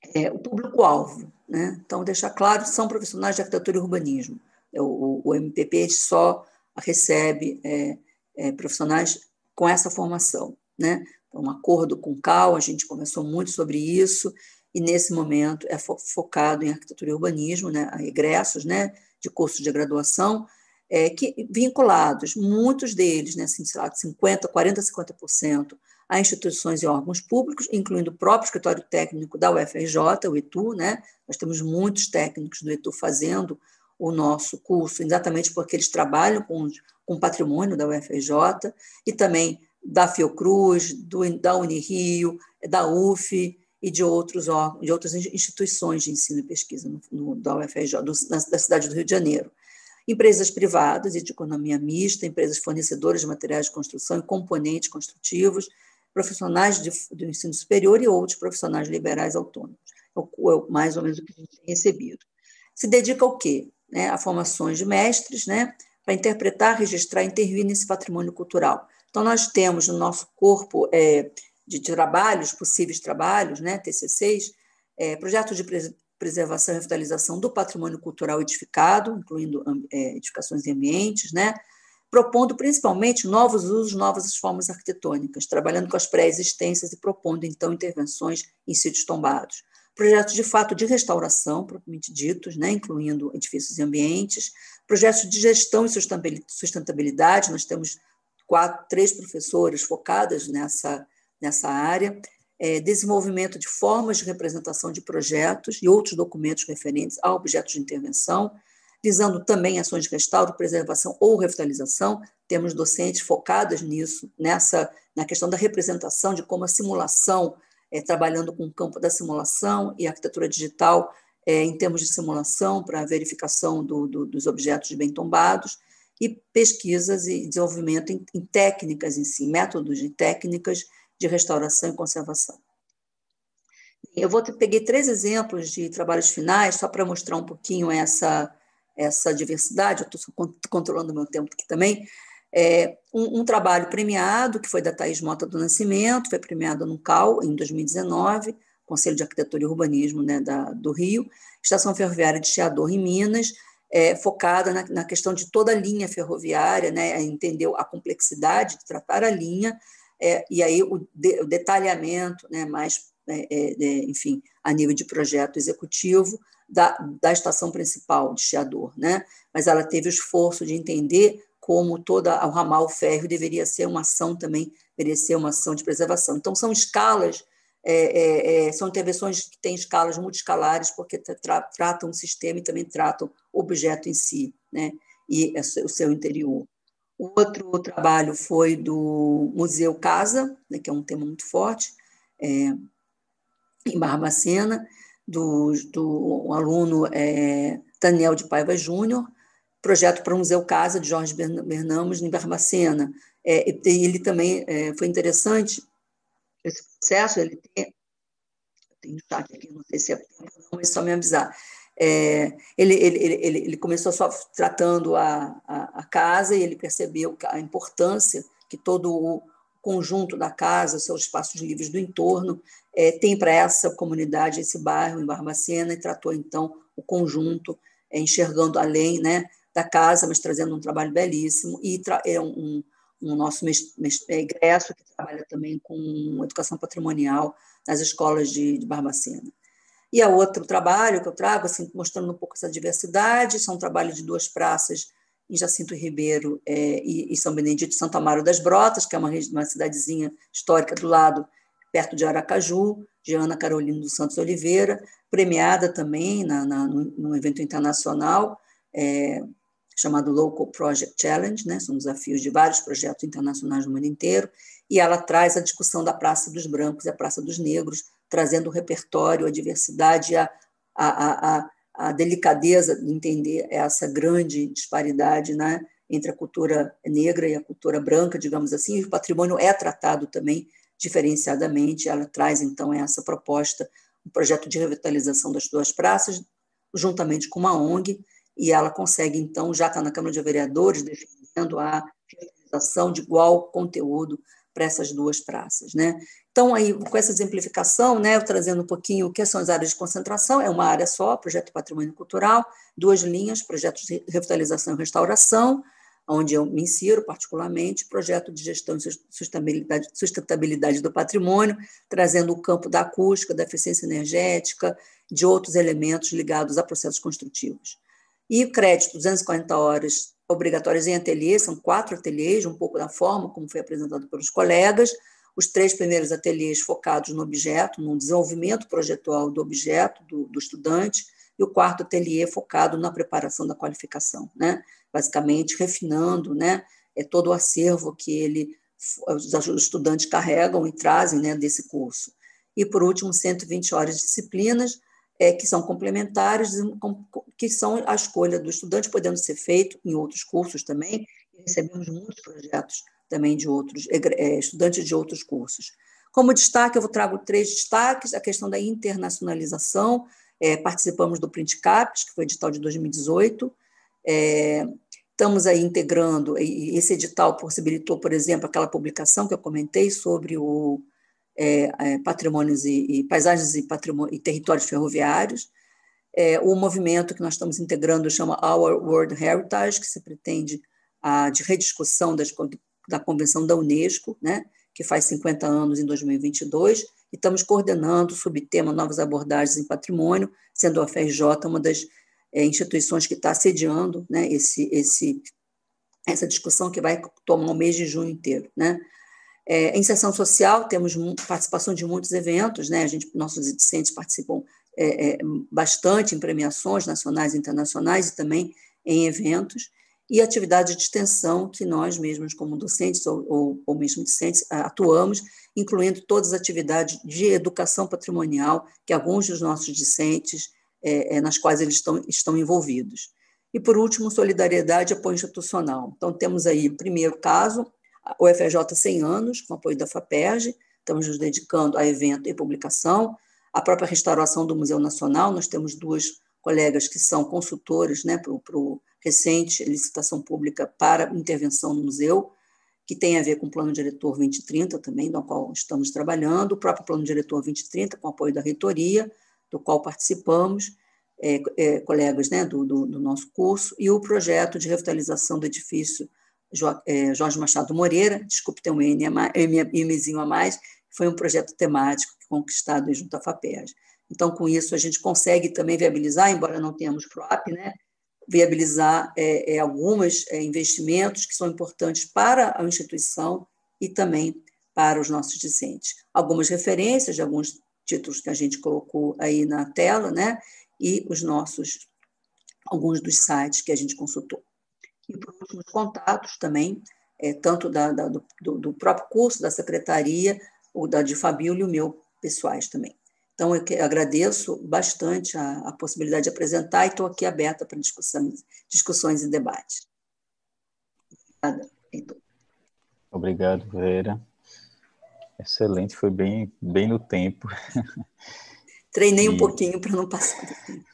É, o público-alvo, né? Então, deixar claro, são profissionais de arquitetura e urbanismo. O, o M P P só recebe é, é, profissionais com essa formação, né? Um acordo com o C A U, a gente conversou muito sobre isso, e nesse momento é fo focado em arquitetura e urbanismo, né? A egressos, né? De cursos de graduação, é, que, vinculados, muitos deles, né? Assim, sei lá, cinquenta, quarenta, cinquenta por cento, a instituições e órgãos públicos, incluindo o próprio escritório técnico da U F R J, o ETU, né? Nós temos muitos técnicos do ETU fazendo o nosso curso, exatamente porque eles trabalham com, com o patrimônio da U F R J, e também da Fiocruz, do, da Unirio, da U F e de, outros órgãos, de outras instituições de ensino e pesquisa no, no, da U F R J, do, da, da cidade do Rio de Janeiro. Empresas privadas e de economia mista, empresas fornecedoras de materiais de construção e componentes construtivos, profissionais de, do ensino superior e outros profissionais liberais autônomos. É, é mais ou menos o que a gente tem recebido. Se dedica ao quê? Né, a formações de mestres, né, para interpretar, registrar e intervir nesse patrimônio cultural. Então, nós temos no nosso corpo é, de trabalhos, possíveis trabalhos, né, T C Cs, é, projetos de preservação e revitalização do patrimônio cultural edificado, incluindo é, edificações e ambientes, né, propondo principalmente novos usos, novas formas arquitetônicas, trabalhando com as pré-existências e propondo, então, intervenções em sítios tombados. Projetos de fato de restauração, propriamente ditos, né, incluindo edifícios e ambientes, projetos de gestão e sustentabilidade, nós temos quatro, três professoras focadas nessa, nessa área, é, desenvolvimento de formas de representação de projetos e outros documentos referentes a objetos de intervenção, visando também ações de restauro, preservação ou revitalização. Temos docentes focadas nisso, nessa, na questão da representação, de como a simulação, é, trabalhando com o campo da simulação e arquitetura digital, é, em termos de simulação para a verificação do, do, dos objetos bem tombados, e pesquisas e desenvolvimento em, em técnicas em si, métodos e técnicas de restauração e conservação. Eu vou ter, peguei três exemplos de trabalhos finais, só para mostrar um pouquinho essa, essa diversidade, eu estou controlando o meu tempo aqui também. É, um, um trabalho premiado, que foi da Thaís Mota do Nascimento, foi premiado no C A U em dois mil e dezenove, Conselho de Arquitetura e Urbanismo, né, da, do Rio, Estação Ferroviária de Chiador, em Minas, é, focada na, na questão de toda a linha ferroviária, né, entendeu a complexidade de tratar a linha, é, e aí o, de, o detalhamento, né, mais, é, é, enfim, a nível de projeto executivo da, da estação principal de Chiador, né, mas ela teve o esforço de entender como todo o ramal férreo deveria ser uma ação também, deveria ser uma ação de preservação. Então, são escalas, é, é, é, são intervenções que têm escalas multiscalares, porque tra tratam o sistema e também tratam o objeto em si, né, e o seu interior. O outro trabalho foi do Museu Casa, né, que é um tema muito forte, é, em Barbacena, do, do um aluno é, Daniel de Paiva Júnior, projeto para o Museu Casa de Jorge Bernamos, em Barbacena. É, ele também é, foi interessante, esse processo, ele tem, tem um chat aqui, não sei se é tempo, não, mas só me avisar. É, ele, ele, ele, ele começou só tratando a, a, a casa e ele percebeu a importância que todo o conjunto da casa, os seus espaços livres do entorno, é, tem para essa comunidade, esse bairro em Barbacena, e tratou, então, o conjunto, é, enxergando além, né, da casa, mas trazendo um trabalho belíssimo, e é um, um nosso egresso que trabalha também com educação patrimonial nas escolas de, de Barbacena. E a outro trabalho que eu trago, assim, mostrando um pouco essa diversidade, são um trabalho de duas praças em Jacinto Ribeiro é, e, e São Benedito de Santo Amaro das Brotas, que é uma, uma cidadezinha histórica do lado, perto de Aracaju, de Ana Carolina dos Santos Oliveira, premiada também na, na, num evento internacional, é, chamado Local Project Challenge, né? São desafios de vários projetos internacionais no mundo inteiro, e ela traz a discussão da Praça dos Brancos e a Praça dos Negros, trazendo o repertório, a diversidade, a, a, a, a delicadeza de entender essa grande disparidade, né, entre a cultura negra e a cultura branca, digamos assim, e o patrimônio é tratado também diferenciadamente. Ela traz, então, essa proposta, um projeto de revitalização das duas praças, juntamente com uma O N G, e ela consegue, então, já está na Câmara de Vereadores, defendendo a realização de igual conteúdo para essas duas praças, né? Então, aí, com essa exemplificação, né, eu trazendo um pouquinho o que são as áreas de concentração, é uma área só, projeto de patrimônio cultural, duas linhas, projetos de revitalização e restauração, onde eu me insiro particularmente, projeto de gestão e sustentabilidade, sustentabilidade do patrimônio, trazendo o campo da acústica, da eficiência energética, de outros elementos ligados a processos construtivos. E crédito, duzentas e quarenta horas obrigatórias em ateliê, são quatro ateliês, um pouco da forma como foi apresentado pelos colegas, os três primeiros ateliês focados no objeto, no desenvolvimento projetual do objeto, do, do estudante, e o quarto ateliê focado na preparação da qualificação, né? Basicamente refinando, né, é todo o acervo que ele, os estudantes carregam e trazem, né, desse curso. E, por último, cento e vinte horas de disciplinas, é, que são complementares, que são a escolha do estudante, podendo ser feito em outros cursos também, e recebemos muitos projetos também de outros, é, estudantes de outros cursos. Como destaque, eu trago três destaques, a questão da internacionalização, é, participamos do Print Caps, que foi edital de dois mil e dezoito, é, estamos aí integrando, e esse edital possibilitou, por exemplo, aquela publicação que eu comentei sobre o É, é, patrimônios e, e paisagens e, patrimônio, e territórios ferroviários. É, o movimento que nós estamos integrando chama Our World Heritage, que se pretende a de rediscussão das, da Convenção da Unesco, né, que faz cinquenta anos em dois mil e vinte e dois, e estamos coordenando o subtema Novas Abordagens em Patrimônio, sendo a U F R J uma das é, instituições que está sediando, né, esse, esse, essa discussão que vai tomar o mês de junho inteiro, né. É, inserção social, temos participação de muitos eventos, né? A gente, nossos discentes participam é, é, bastante em premiações nacionais e internacionais e também em eventos, e atividades de extensão que nós mesmos, como docentes ou, ou, ou mesmo discentes, atuamos, incluindo todas as atividades de educação patrimonial que alguns dos nossos discentes, é, é, nas quais eles estão, estão envolvidos. E, por último, solidariedade e apoio institucional. Então, temos aí o primeiro caso, o U F R J cem anos, com apoio da FAPERJ, estamos nos dedicando a evento e publicação, a própria restauração do Museu Nacional, nós temos duas colegas que são consultores, né, para o recente licitação pública para intervenção no museu, que tem a ver com o Plano Diretor vinte e trinta também, do qual estamos trabalhando, o próprio Plano Diretor vinte e trinta, com apoio da reitoria, do qual participamos, é, é, colegas, né, do, do, do nosso curso, e o projeto de revitalização do edifício Jorge Machado Moreira, desculpe ter um Mzinho a mais, foi um projeto temático conquistado junto à FAPERJ. Então, com isso, a gente consegue também viabilizar, embora não tenhamos P R O P, né, viabilizar é, é, alguns é, investimentos que são importantes para a instituição e também para os nossos discentes. Algumas referências de alguns títulos que a gente colocou aí na tela, né, e os nossos, alguns dos sites que a gente consultou. E, por último, os contatos também, é, tanto da, da, do, do próprio curso, da secretaria, o da de Fabíola e o meu pessoais também. Então, eu que, agradeço bastante a, a possibilidade de apresentar e estou aqui aberta para discussões, discussões e debates. Obrigada, Heitor. Obrigado, Vera. Excelente, foi bem, bem no tempo. Treinei e... um pouquinho para não passar do tempo.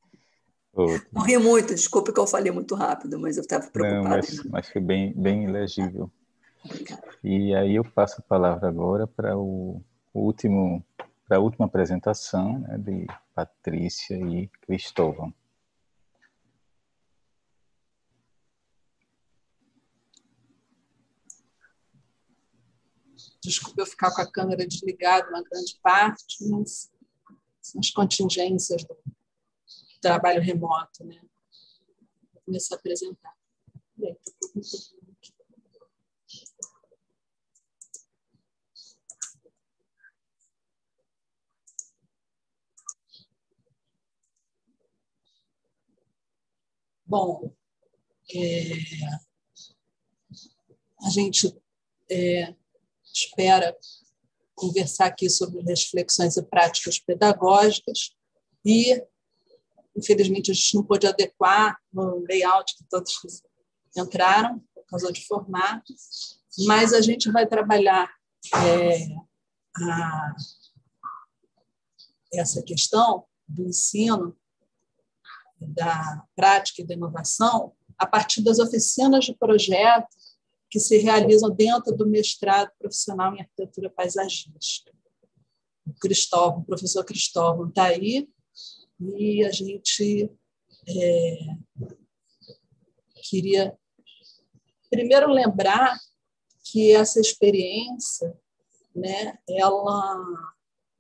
Outro. Morri muito, desculpe que eu falei muito rápido, mas eu estava preocupada. Não, mas, mas foi bem, bem legível. Obrigada. E aí eu passo a palavra agora para o último, para a última apresentação, né, de Patrícia e Cristóvão. Desculpe eu ficar com a câmera desligada uma grande parte, mas são as contingências do trabalho remoto, né? Vou começar a apresentar. Bem, Bom, é, a gente é, espera conversar aqui sobre reflexões e práticas pedagógicas e, infelizmente, a gente não pôde adequar no layout que todos entraram, por causa de formato, mas a gente vai trabalhar é, a, essa questão do ensino, da prática e da inovação a partir das oficinas de projeto que se realizam dentro do mestrado profissional em arquitetura paisagística. O Cristóvão, o professor Cristóvão está aí, e a gente é, queria primeiro lembrar que essa experiência, né, ela,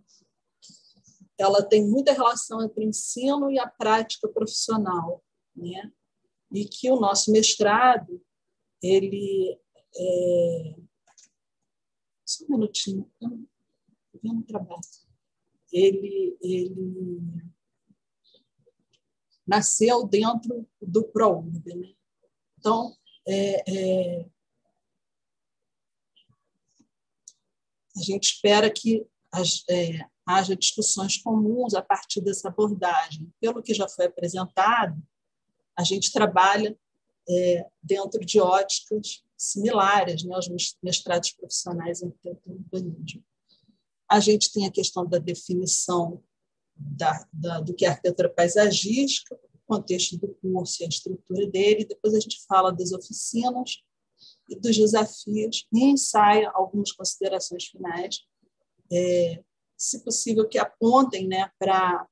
ela tem muita relação entre o ensino e a prática profissional, né? E que o nosso mestrado, ele é... Só um minutinho, estou vendo o trabalho. Ele, ele nasceu dentro do ProUrb, né? Então, é, é... a gente espera que as, é, haja discussões comuns a partir dessa abordagem. Pelo que já foi apresentado, a gente trabalha é, dentro de óticas similares, né, aos mestrados profissionais em arquitetura e urbanismo. A gente tem a questão da definição da, da, do que é arquitetura paisagística, o contexto do curso e a estrutura dele, depois a gente fala das oficinas e dos desafios e ensaia algumas considerações finais, é, se possível que apontem, né, para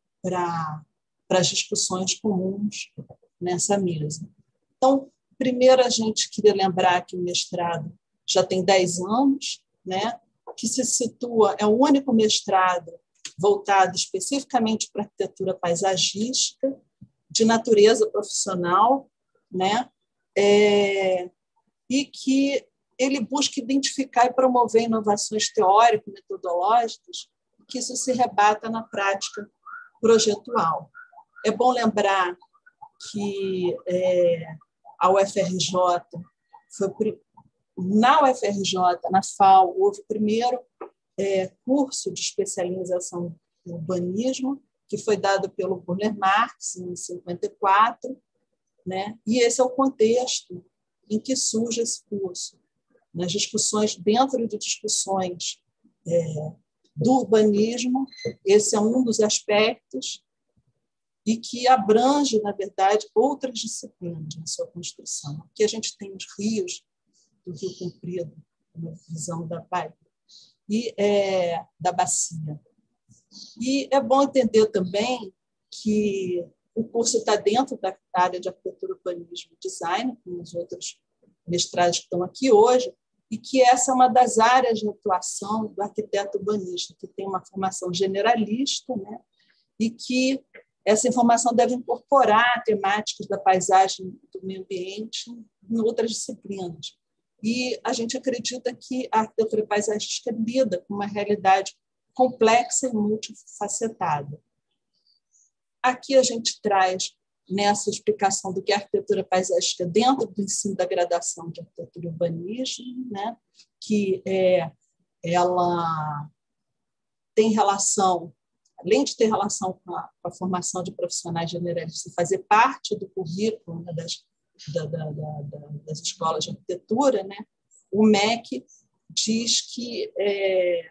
as discussões comuns nessa mesa. Então, primeiro, a gente queria lembrar que o mestrado já tem dez anos, né, que se situa, é o único mestrado voltado especificamente para a arquitetura paisagística, de natureza profissional, né, é, e que ele busca identificar e promover inovações teórico-metodológicas, que isso se rebata na prática projetual. É bom lembrar que é, a U F R J, foi, na U F R J, na F A U, houve o primeiro é, curso de especialização em urbanismo, que foi dado pelo Burle Marx, em cinquenta e quatro, né? E esse é o contexto em que surge esse curso. Nas discussões, dentro de discussões é, do urbanismo, esse é um dos aspectos, e que abrange, na verdade, outras disciplinas na sua construção. Aqui a gente tem os rios do Rio Comprido, uma visão da baía, e é, da bacia. E é bom entender também que o curso está dentro da área de arquitetura, urbanismo e design, como os outros mestrados que estão aqui hoje, e que essa é uma das áreas de atuação do arquiteto urbanista, que tem uma formação generalista, né? E que essa informação deve incorporar temáticas da paisagem, do meio ambiente em outras disciplinas. E a gente acredita que a arquitetura paisagística lida com uma realidade complexa e multifacetada. Aqui a gente traz, nessa explicação do que é a arquitetura paisagística dentro do ensino da graduação de arquitetura e urbanismo, né, que é, ela tem relação, além de ter relação com a, com a formação de profissionais generalistas, fazer parte do currículo, né, das, da, da, da, das escolas de arquitetura, né, o M E C diz que é,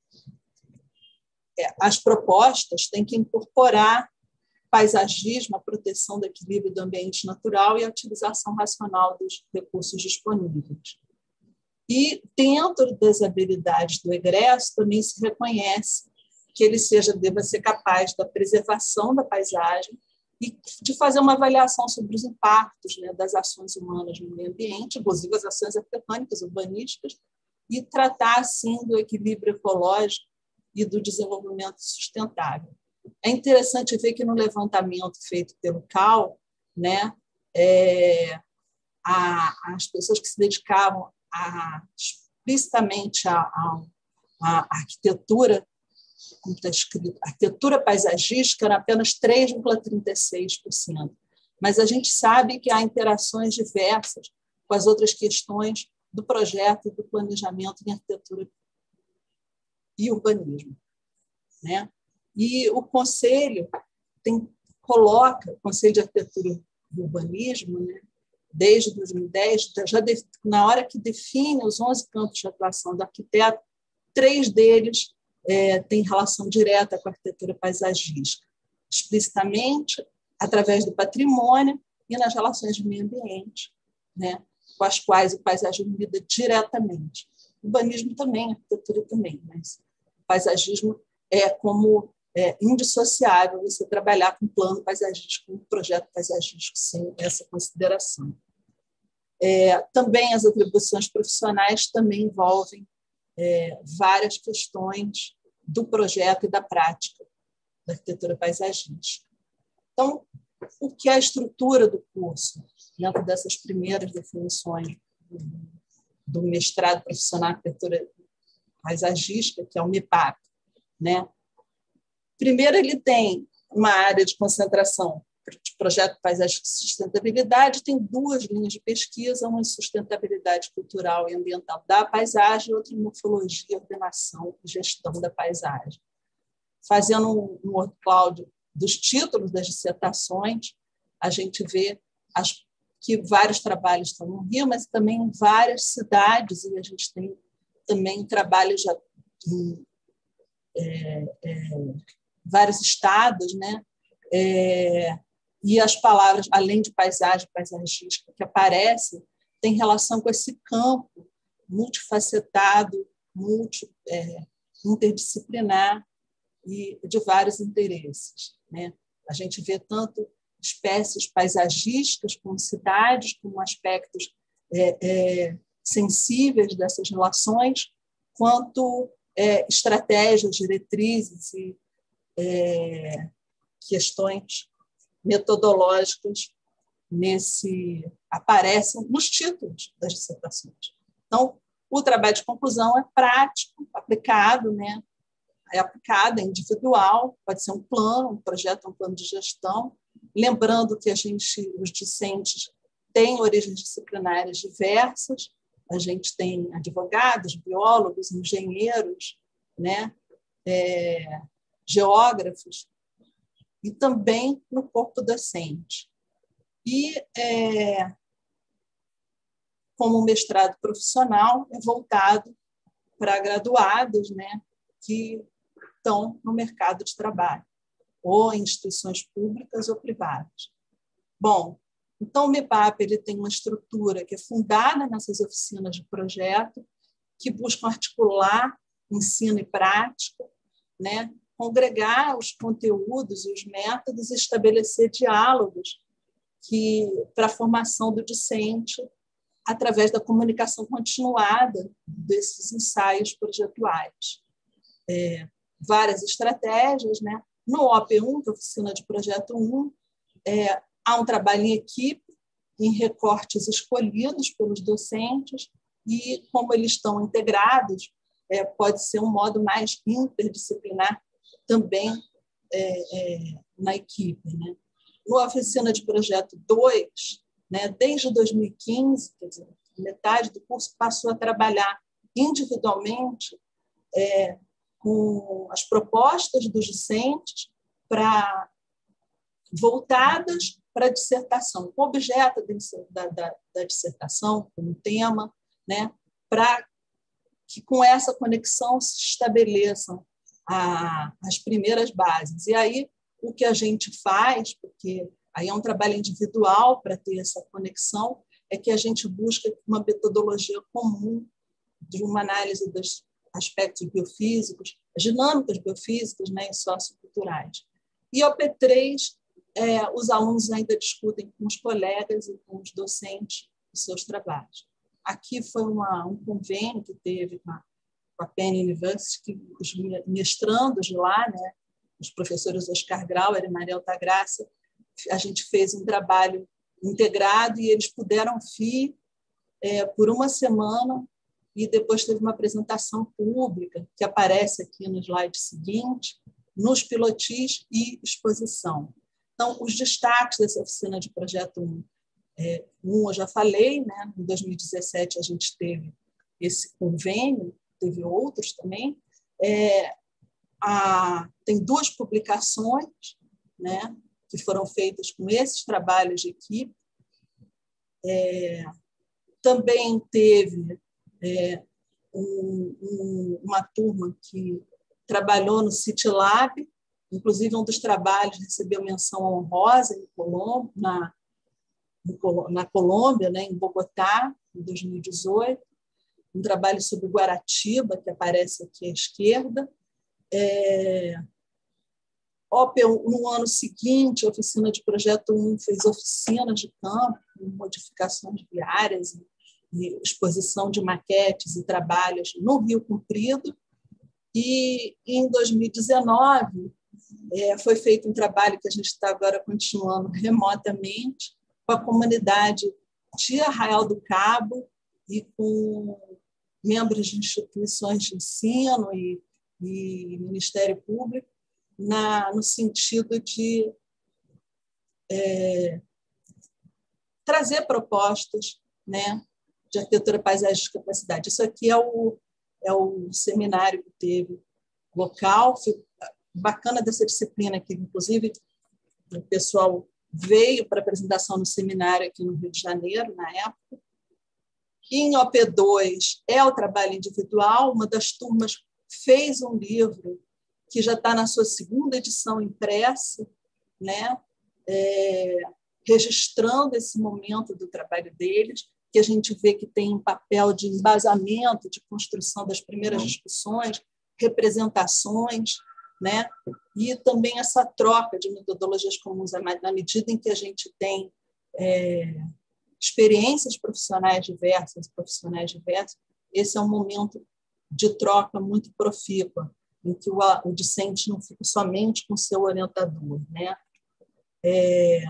é, as propostas têm que incorporar paisagismo, a proteção do equilíbrio do ambiente natural e a utilização racional dos recursos disponíveis. E, dentro das habilidades do egresso, também se reconhece que ele seja, deva ser capaz da preservação da paisagem e de fazer uma avaliação sobre os impactos, né, das ações humanas no meio ambiente, inclusive as ações arquitetônicas, urbanísticas, e tratar, assim, do equilíbrio ecológico e do desenvolvimento sustentável. É interessante ver que no levantamento feito pelo C A U, né, é, a, as pessoas que se dedicavam a, explicitamente à arquitetura, como está escrito, arquitetura paisagística, era apenas três vírgula trinta e seis por cento. Mas a gente sabe que há interações diversas com as outras questões do projeto e do planejamento em arquitetura e urbanismo, né? E o Conselho tem, coloca, o Conselho de Arquitetura e Urbanismo, né, desde dois mil e dez, já de, na hora que define os onze campos de atuação do arquiteto, três deles é, têm relação direta com a arquitetura paisagística, explicitamente através do patrimônio e nas relações de meio ambiente, né? com as quais o paisagismo lida diretamente. O urbanismo também, a arquitetura também, mas o paisagismo é como é, indissociável você trabalhar com plano paisagístico, com um projeto paisagístico, sem essa consideração. É, também as atribuições profissionais também envolvem é, várias questões do projeto e da prática da arquitetura paisagística. Então, o que é a estrutura do curso, dentro dessas primeiras definições do mestrado profissional em arquitetura paisagística, que é o MEPAP, né? Primeiro, ele tem uma área de concentração de projeto paisagístico e sustentabilidade, tem duas linhas de pesquisa, uma em sustentabilidade cultural e ambiental da paisagem, outra em morfologia, ordenação e gestão da paisagem. Fazendo um workcloud dos títulos das dissertações, a gente vê as, que vários trabalhos estão no Rio, mas também em várias cidades, e a gente tem também trabalhos já em é, é, vários estados, né? É, e as palavras, além de paisagem, paisagística, que aparecem, tem relação com esse campo multifacetado, multi, é, interdisciplinar e de vários interesses, né? A gente vê tanto espécies paisagísticas como cidades, como aspectos é, é, sensíveis dessas relações, quanto é, estratégias, diretrizes e é, questões metodológicas nesse aparecem nos títulos das dissertações. Então, o trabalho de conclusão é prático, aplicado, né? É aplicado, é individual, pode ser um plano, um projeto, um plano de gestão. Lembrando que a gente, os discentes têm origens disciplinares diversas, a gente tem advogados, biólogos, engenheiros, né? É, geógrafos, e também no corpo docente. E, é, como mestrado profissional, é voltado para graduados, né, que estão no mercado de trabalho, ou em instituições públicas ou privadas. Bom, então o MEPAP ele tem uma estrutura que é fundada nessas oficinas de projeto, que buscam articular ensino e prática, né, congregar os conteúdos e os métodos e estabelecer diálogos que, para a formação do discente através da comunicação continuada desses ensaios projetuais. É, várias estratégias, né? No O P um, que é a Oficina de Projeto um, é, há um trabalho em equipe, em recortes escolhidos pelos docentes, e como eles estão integrados, é, pode ser um modo mais interdisciplinar também é, é, na equipe, né? No Oficina de Projeto dois, né, desde dois mil e quinze, quer dizer, metade do curso passou a trabalhar individualmente é, com as propostas dos discentes para, voltadas para a dissertação, com o objeto da, da, da dissertação, como tema, né, para que com essa conexão se estabeleçam a, as primeiras bases. E aí, o que a gente faz, porque aí é um trabalho individual para ter essa conexão, é que a gente busca uma metodologia comum de uma análise dos aspectos biofísicos, as dinâmicas biofísicas, né, e socioculturais. E o P três, é, os alunos ainda discutem com os colegas e com os docentes os seus trabalhos. Aqui foi uma, um convênio que teve com a, com a Penn University, que os mestrandos de lá, né, os professores Oscar Grauer e Maria Altagracia, a gente fez um trabalho integrado e eles puderam vir é, por uma semana e depois teve uma apresentação pública, que aparece aqui no slide seguinte, nos pilotis e exposição. Então, os destaques dessa oficina de projeto um, é, um eu já falei, né? Em dois mil e dezessete a gente teve esse convênio, teve outros também. É, a, tem duas publicações, né, que foram feitas com esses trabalhos de equipe. É, também teve é, um, um, uma turma que trabalhou no City Lab, inclusive um dos trabalhos recebeu menção honrosa em Colombo, na, na Colômbia, né, em Bogotá, em dois mil e dezoito, um trabalho sobre Guaratiba, que aparece aqui à esquerda. É, no ano seguinte, a oficina de projeto um fez oficinas de campo, modificações viárias, e exposição de maquetes e trabalhos no Rio Comprido. E, em dois mil e dezenove, é, foi feito um trabalho que a gente está agora continuando remotamente com a comunidade de Arraial do Cabo e com membros de instituições de ensino e, e Ministério Público, na, no sentido de é, trazer propostas, né, de arquitetura paisagística para a cidade. Isso aqui é o, é o seminário que teve local, foi bacana dessa disciplina, que, inclusive, o pessoal veio para apresentação no seminário aqui no Rio de Janeiro, na época. Em O P dois é o trabalho individual, uma das turmas fez um livro que já está na sua segunda edição impressa, né? É, registrando esse momento do trabalho deles, que a gente vê que tem um papel de embasamento, de construção das primeiras discussões, representações, né? E também essa troca de metodologias comuns na medida em que a gente tem é, experiências profissionais diversas, profissionais diversos. Esse é um momento de troca muito profícua, em que o, o discente não fica somente com o seu orientador, né? É,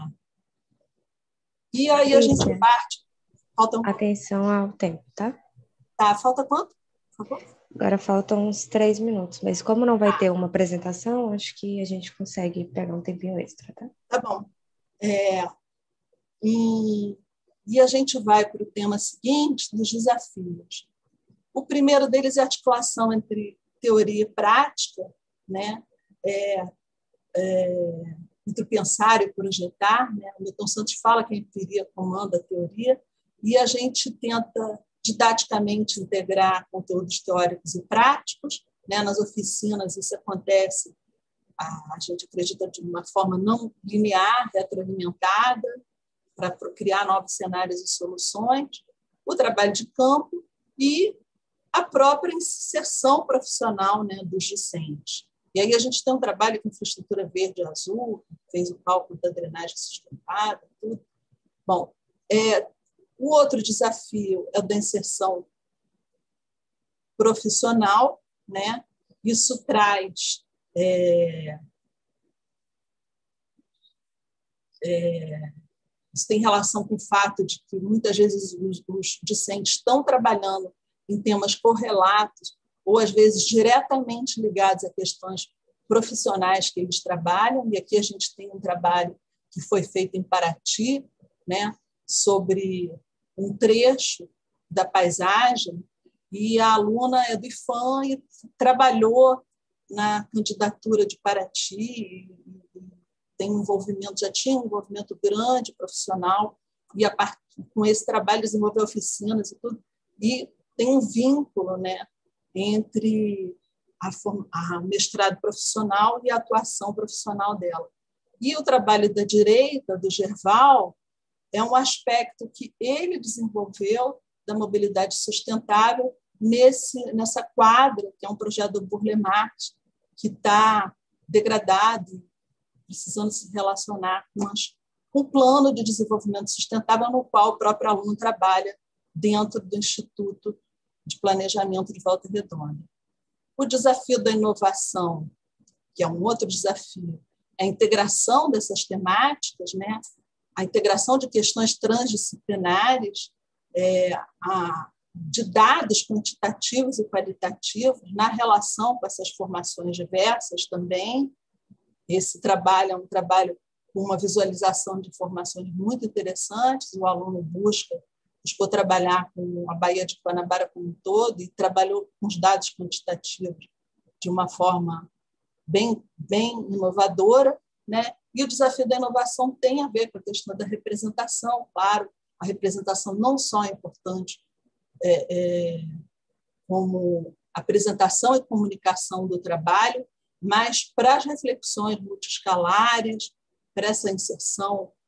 e aí a gente parte... Falta um... Atenção ao tempo, tá? Tá, falta quanto? Por favor? Agora faltam uns três minutos, mas como não vai ter uma apresentação, acho que a gente consegue pegar um tempinho extra, tá? Tá bom. É, e, e a gente vai para o tema seguinte, dos desafios. O primeiro deles é a articulação entre teoria e prática, né? É, é, entre pensar e projetar, né? O Milton Santos fala que a empiria comanda a teoria, e a gente tenta didaticamente integrar conteúdos teóricos e práticos, né? Nas oficinas isso acontece, a, a gente acredita, de uma forma não linear, retroalimentada, para criar novos cenários e soluções, o trabalho de campo e a própria inserção profissional, né, dos discentes. E aí a gente tem um trabalho com infraestrutura verde e azul, fez o cálculo da drenagem sustentável, tudo. Bom, é, o outro desafio é o da inserção profissional, né? Isso traz é, é, isso tem relação com o fato de que muitas vezes os, os discentes estão trabalhando em temas correlatos ou às vezes diretamente ligados a questões profissionais que eles trabalham. E aqui a gente tem um trabalho que foi feito em Paraty, né? Sobre um trecho da paisagem, e a aluna é do I F A M e trabalhou na candidatura de Paraty, tem um envolvimento, já tinha um envolvimento grande, profissional, e a part... com esse trabalho desenvolveu oficinas e tudo, e tem um vínculo, né, entre a, form... a mestrado profissional e a atuação profissional dela. E o trabalho da direita, do Gerval, é um aspecto que ele desenvolveu da mobilidade sustentável nesse, nessa quadra, que é um projeto do Burle Marx, que está degradado, precisando se relacionar com, as, com o plano de desenvolvimento sustentável no qual o próprio aluno trabalha dentro do Instituto de Planejamento de Volta Redonda. O desafio da inovação, que é um outro desafio, é a integração dessas temáticas, né? A integração de questões transdisciplinares, é, a, de dados quantitativos e qualitativos na relação com essas formações diversas também. Esse trabalho é um trabalho com uma visualização de informações muito interessantes. O aluno busca, buscou trabalhar com a Baía de Guanabara como um todo e trabalhou com os dados quantitativos de uma forma bem, bem inovadora, né? E o desafio da inovação tem a ver com a questão da representação, claro. A representação não só é importante é, é, como apresentação e comunicação do trabalho, mas para as reflexões multiescalares, para essa inserção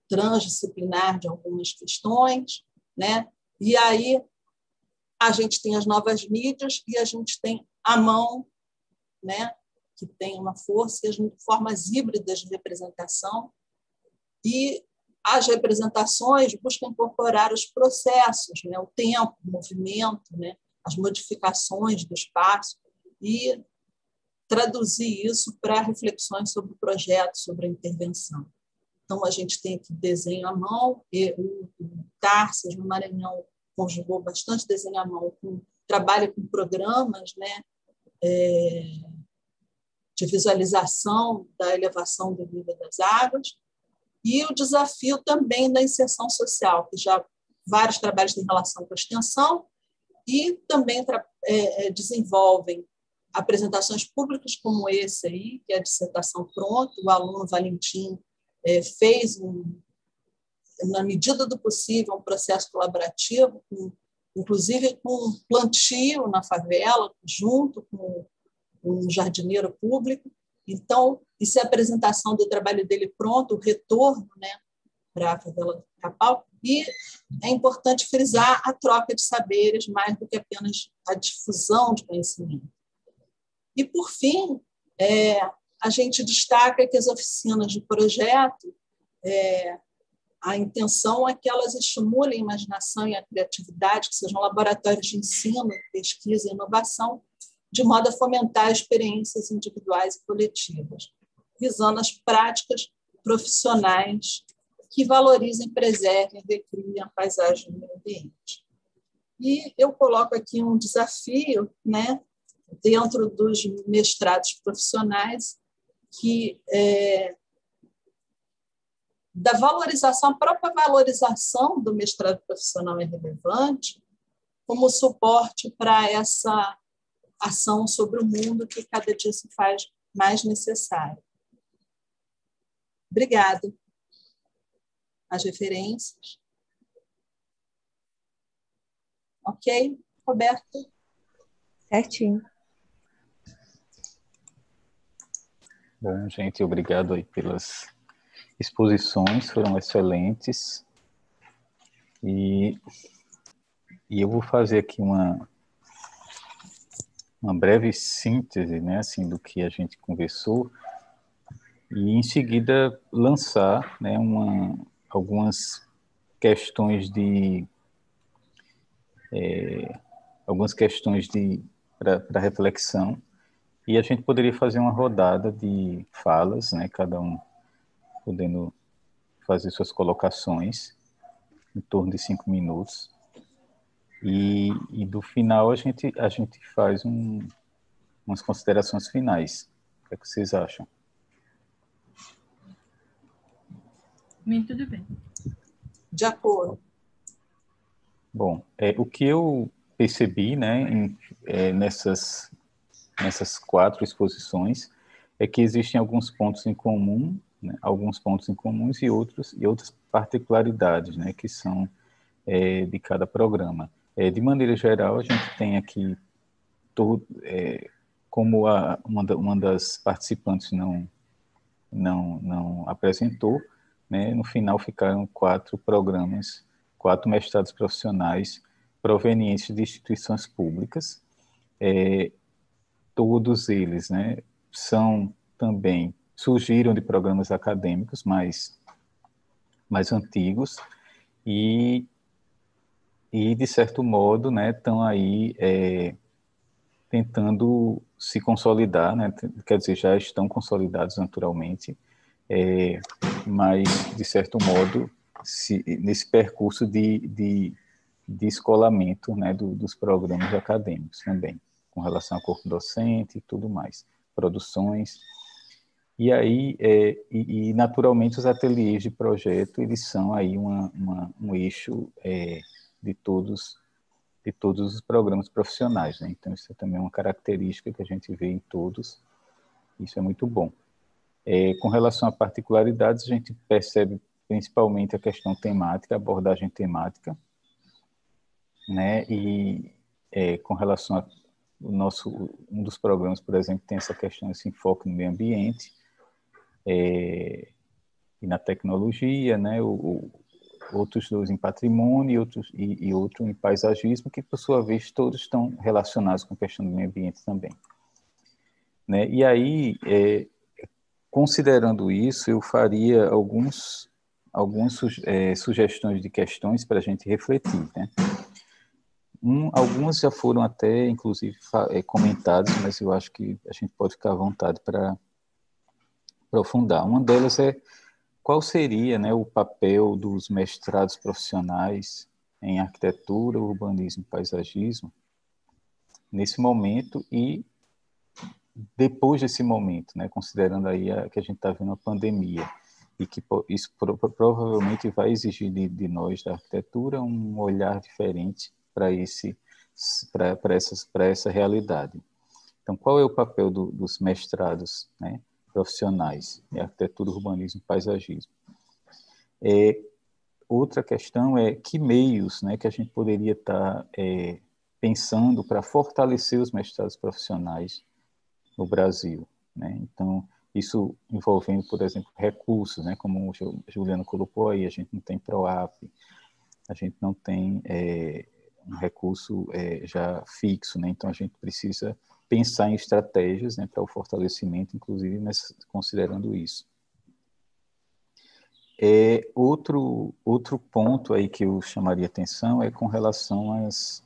transdisciplinar de algumas questões, né? E aí a gente tem as novas mídias e a gente tem a mão, né? Que tem uma força, e as formas híbridas de representação, e as representações buscam incorporar os processos, né? O tempo, o movimento, né? As modificações do espaço, e traduzir isso para reflexões sobre o projeto, sobre a intervenção. Então, a gente tem aqui desenho à mão, e o Tarsis, no Maranhão, conjugou bastante desenho à mão, com, trabalha com programas, né, é, de visualização da elevação do nível das águas, e o desafio também da inserção social, que já vários trabalhos têm relação com a extensão, e também é, desenvolvem apresentações públicas como esse aí, que é a dissertação pronta. O aluno Valentim é, fez, um, na medida do possível, um processo colaborativo, com, inclusive com um plantio na favela, junto com um jardineiro público. Então, isso é a apresentação do trabalho dele pronto, o retorno, né, para a favela do Capau. E é importante frisar a troca de saberes, mais do que apenas a difusão de conhecimento. E, por fim, é, a gente destaca que as oficinas de projeto, é, a intenção é que elas estimulem a imaginação e a criatividade, que sejam laboratórios de ensino, pesquisa e inovação, de modo a fomentar experiências individuais e coletivas, visando as práticas profissionais que valorizem, preservem e recriem a paisagem do meio ambiente. E eu coloco aqui um desafio, né, dentro dos mestrados profissionais, que é, da valorização, a própria valorização do mestrado profissional é relevante como suporte para essa ação sobre o mundo que cada dia se faz mais necessária. Obrigada. As referências. Ok, Roberto? Certinho. Bom, gente, obrigado aí pelas exposições, foram excelentes. E, e eu vou fazer aqui uma, uma breve síntese, né, assim, do que a gente conversou, e em seguida lançar, né, uma, algumas questões de é, algumas questões de para reflexão, e a gente poderia fazer uma rodada de falas, né, cada um podendo fazer suas colocações em torno de cinco minutos, e, e do final a gente a gente faz um, umas considerações finais. O que é que vocês acham? Muito tudo bem. De acordo. Bom, é, o que eu percebi, né, em, é, nessas, nessas quatro exposições, é que existem alguns pontos em comum, né, alguns pontos em comuns e outros e outras particularidades, né, que são é, de cada programa. É, de maneira geral, a gente tem aqui todo, é, como a, uma, da, uma das participantes não não não apresentou, né, no final ficaram quatro programas, quatro mestrados profissionais provenientes de instituições públicas. É, todos eles, né, são também, surgiram de programas acadêmicos mais, mais antigos e, e, de certo modo, né, estão aí é, tentando se consolidar, né, quer dizer, já estão consolidados naturalmente, é, mas, de certo modo, se, nesse percurso de, de, de escolamento, né, do, dos programas acadêmicos também, com relação ao corpo docente e tudo mais, produções. E aí, é, e, e naturalmente, os ateliês de projeto, eles são aí uma, uma, um eixo é, de, todos, de todos os programas profissionais, né? Então, isso é também uma característica que a gente vê em todos, isso é muito bom. É, com relação a particularidades, a gente percebe principalmente a questão temática, a abordagem temática, né? E é, com relação a o nosso, um dos programas, por exemplo, tem essa questão, esse enfoque no meio ambiente, é, e na tecnologia, né? O, o, outros dois em patrimônio e, outros, e, e outro em paisagismo, que, por sua vez, todos estão relacionados com a questão do meio ambiente também. Né? E aí, é, considerando isso, eu faria alguns, algumas é, sugestões de questões para a gente refletir, né? Um, algumas já foram até, inclusive, é, comentadas, mas eu acho que a gente pode ficar à vontade para aprofundar. Uma delas é qual seria, né, o papel dos mestrados profissionais em arquitetura, urbanismo e paisagismo nesse momento e depois desse momento, né, considerando aí a, que a gente está vendo a pandemia e que isso pro, provavelmente vai exigir de, de nós da arquitetura um olhar diferente para esse para essas para essa realidade. Então, qual é o papel do, dos mestrados, né, profissionais em arquitetura, urbanismo e paisagismo? É, outra questão é que meios, né, que a gente poderia estar é, pensando para fortalecer os mestrados profissionais no Brasil, né? Então, isso envolvendo, por exemplo, recursos, né, como o Juliano colocou aí, a gente não tem PROAP, a gente não tem é, um recurso é, já fixo, né? Então a gente precisa pensar em estratégias, né, para o fortalecimento, inclusive nessa, considerando isso. É, outro, outro ponto aí que eu chamaria atenção é com relação às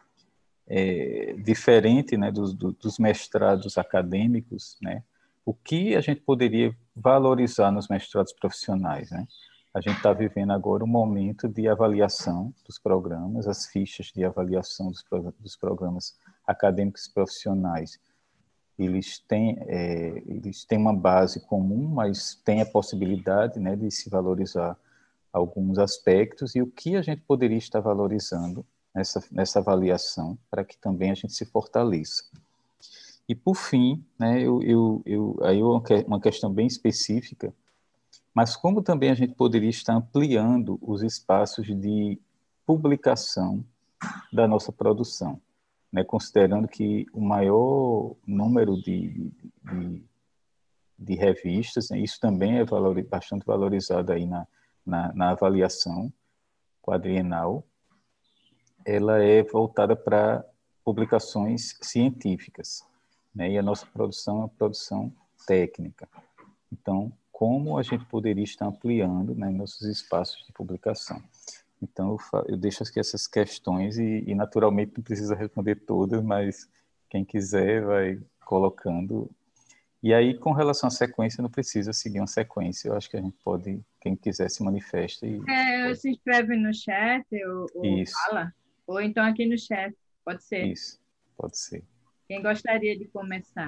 É, diferente, né, dos, dos mestrados acadêmicos, né, o que a gente poderia valorizar nos mestrados profissionais, né? A gente está vivendo agora um momento de avaliação dos programas, as fichas de avaliação dos, dos programas acadêmicos profissionais, eles têm, é, eles têm uma base comum, mas tem a possibilidade, né, de se valorizar alguns aspectos, e o que a gente poderia estar valorizando Nessa, nessa avaliação, para que também a gente se fortaleça. E, por fim, né, eu, eu, eu, aí uma questão bem específica, mas como também a gente poderia estar ampliando os espaços de publicação da nossa produção, né, considerando que o maior número de, de, de revistas, né, isso também é valor, bastante valorizado aí na, na, na avaliação quadrienal, ela é voltada para publicações científicas, né? E a nossa produção é uma produção técnica. Então, como a gente poderia estar ampliando, né, nossos espaços de publicação? Então, eu, fa- eu deixo aqui essas questões e, e, naturalmente, não precisa responder todas, mas quem quiser vai colocando. E aí, com relação à sequência, não precisa seguir uma sequência. Eu acho que a gente pode, quem quiser se manifesta. E É, pode. se inscreve no chat ou, ou Isso. fala, ou então aqui no chat, pode ser. Isso, pode ser. Quem gostaria de começar?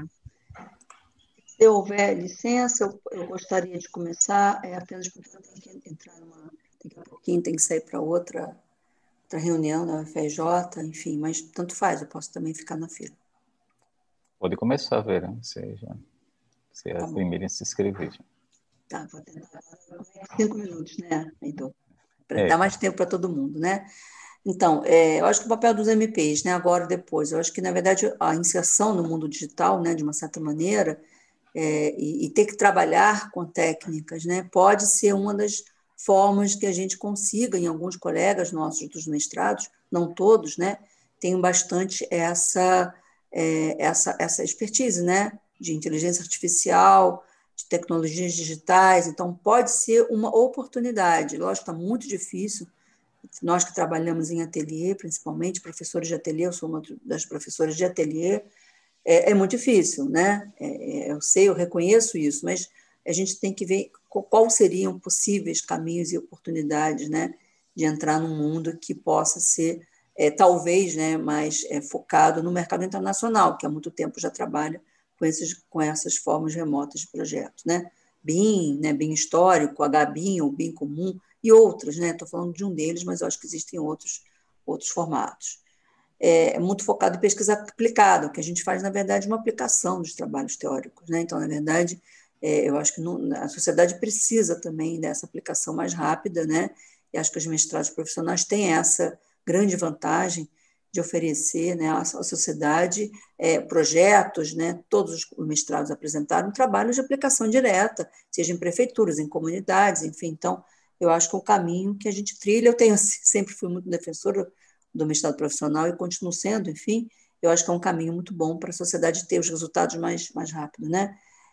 Se houver licença, eu, eu gostaria de começar, é, apenas porque eu tenho que entrar numa... Daqui a pouquinho tem que sair para outra, outra reunião na U F R J, enfim, mas tanto faz, eu posso também ficar na fila. Pode começar, Vera. Você, já, você é Tá a bom. primeira a se inscrever. Já. Tá, vou tentar. Cinco minutos, né, então, para É. dar mais tempo para todo mundo, né? Então, é, eu acho que o papel dos M Ps, né, agora e depois, eu acho que, na verdade, a inserção no mundo digital, né, de uma certa maneira, é, e, e ter que trabalhar com técnicas, né, pode ser uma das formas que a gente consiga, em alguns colegas nossos dos mestrados, não todos, né, tem bastante essa, é, essa, essa expertise, né, de inteligência artificial, de tecnologias digitais, então pode ser uma oportunidade. Lógico, está muito difícil. Nós que trabalhamos em ateliê, principalmente professores de ateliê, eu sou uma das professoras de ateliê, é, é muito difícil, né? É, eu sei, eu reconheço isso, mas a gente tem que ver quais seriam possíveis caminhos e oportunidades, né, de entrar num mundo que possa ser, é, talvez, né, mais é, focado no mercado internacional, que há muito tempo já trabalha com, esses, com essas formas remotas de projetos, né? B I M, né, B I M histórico, H B I M ou B I M comum, e outros, né? Estou falando de um deles, mas eu acho que existem outros, outros formatos. É muito focado em pesquisa aplicada, o que a gente faz, na verdade, é uma aplicação dos trabalhos teóricos, né? Então, na verdade, é, eu acho que não, a sociedade precisa também dessa aplicação mais rápida, né? E acho que os mestrados profissionais têm essa grande vantagem de oferecer, né, à sociedade é, projetos, né, todos os mestrados apresentaram trabalhos de aplicação direta, seja em prefeituras, em comunidades, enfim. Então, eu acho que é o caminho que a gente trilha. Eu tenho, sempre fui muito defensora do mestrado profissional e continuo sendo, enfim, eu acho que é um caminho muito bom para a sociedade ter os resultados mais, mais rápido, né?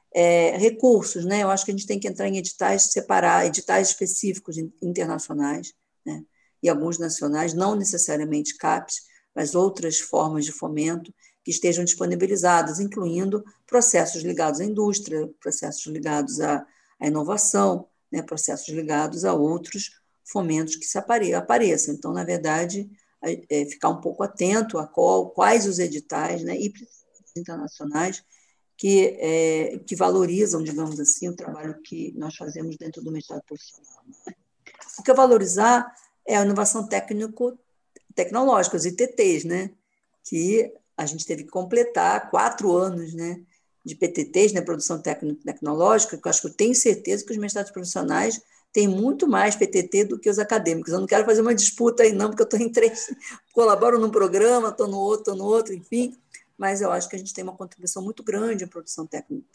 É, recursos, né? Eu acho que a gente tem que entrar em editais, separar editais específicos internacionais, né? E alguns nacionais, não necessariamente CAPES, mas outras formas de fomento que estejam disponibilizadas, incluindo processos ligados à indústria, processos ligados à, à inovação, né? Processos ligados a outros fomentos que se apare, apareçam. Então, na verdade, é, ficar um pouco atento a qual, quais os editais, né? E internacionais que, é, que valorizam, digamos assim, o trabalho que nós fazemos dentro do mestrado profissional. Porque valorizar é a inovação técnico, tecnológica, os I T Ts, né? Que a gente teve que completar quatro anos, né? De P T Ts, né? Produção técnico-tecnológica, que eu acho que eu tenho certeza que os mestrados profissionais têm muito mais P T T do que os acadêmicos. Eu não quero fazer uma disputa aí, não, porque eu estou em três, colaboro num programa, estou no outro, estou no outro, enfim, mas eu acho que a gente tem uma contribuição muito grande em produção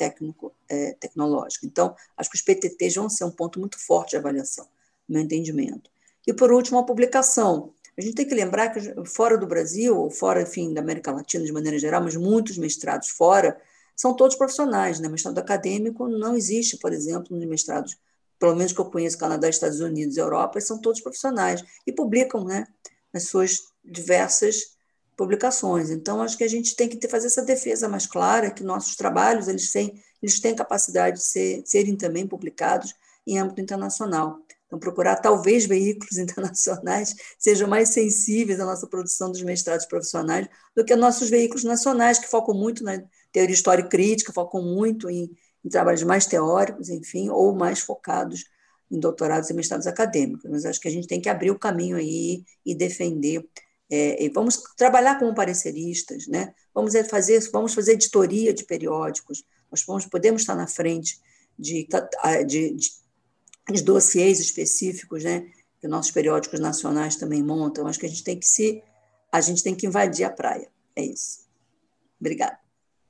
técnico-tecnológica. Então, acho que os P T Ts vão ser um ponto muito forte de avaliação, no meu entendimento. E, por último, a publicação. A gente tem que lembrar que, fora do Brasil, ou fora, enfim, da América Latina, de maneira geral, mas muitos mestrados fora, são todos profissionais, né? Mestrado acadêmico não existe, por exemplo, nos mestrados, pelo menos que eu conheço, Canadá, Estados Unidos e Europa, são todos profissionais e publicam, né, nas suas diversas publicações. Então, acho que a gente tem que ter, fazer essa defesa mais clara, que nossos trabalhos eles têm, eles têm capacidade de ser, serem também publicados em âmbito internacional. Então, procurar, talvez, veículos internacionais sejam mais sensíveis à nossa produção dos mestrados profissionais do que nossos veículos nacionais, que focam muito na teoria histórica crítica, focam muito em, em trabalhos mais teóricos, enfim, ou mais focados em doutorados e mestrados acadêmicos. Mas acho que a gente tem que abrir o caminho aí e defender. É, e vamos trabalhar como pareceristas, né? Vamos fazer, vamos fazer editoria de periódicos, nós vamos, podemos estar na frente de, de, de, de dossiês específicos, né? Que nossos periódicos nacionais também montam. Acho que a gente tem que se, a gente tem que invadir a praia. É isso. Obrigada.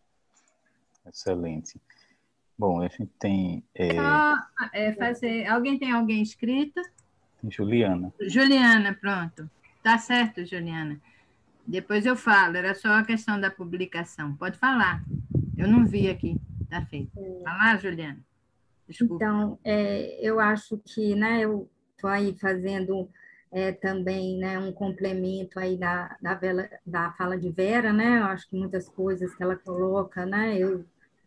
Excelente. Bom, a gente tem... É... Só, é, fazer... Alguém tem alguém inscrito? Juliana. Juliana, pronto. Tá certo, Juliana. Depois eu falo, era só a questão da publicação. Pode falar. Eu não vi aqui. Tá feito. Vai lá, Juliana. Desculpa. Então, é, eu acho que, né, eu estou aí fazendo é, também, né, um complemento aí da, da, vela, da fala de Vera, né? Eu acho que muitas coisas que ela coloca, né, eu,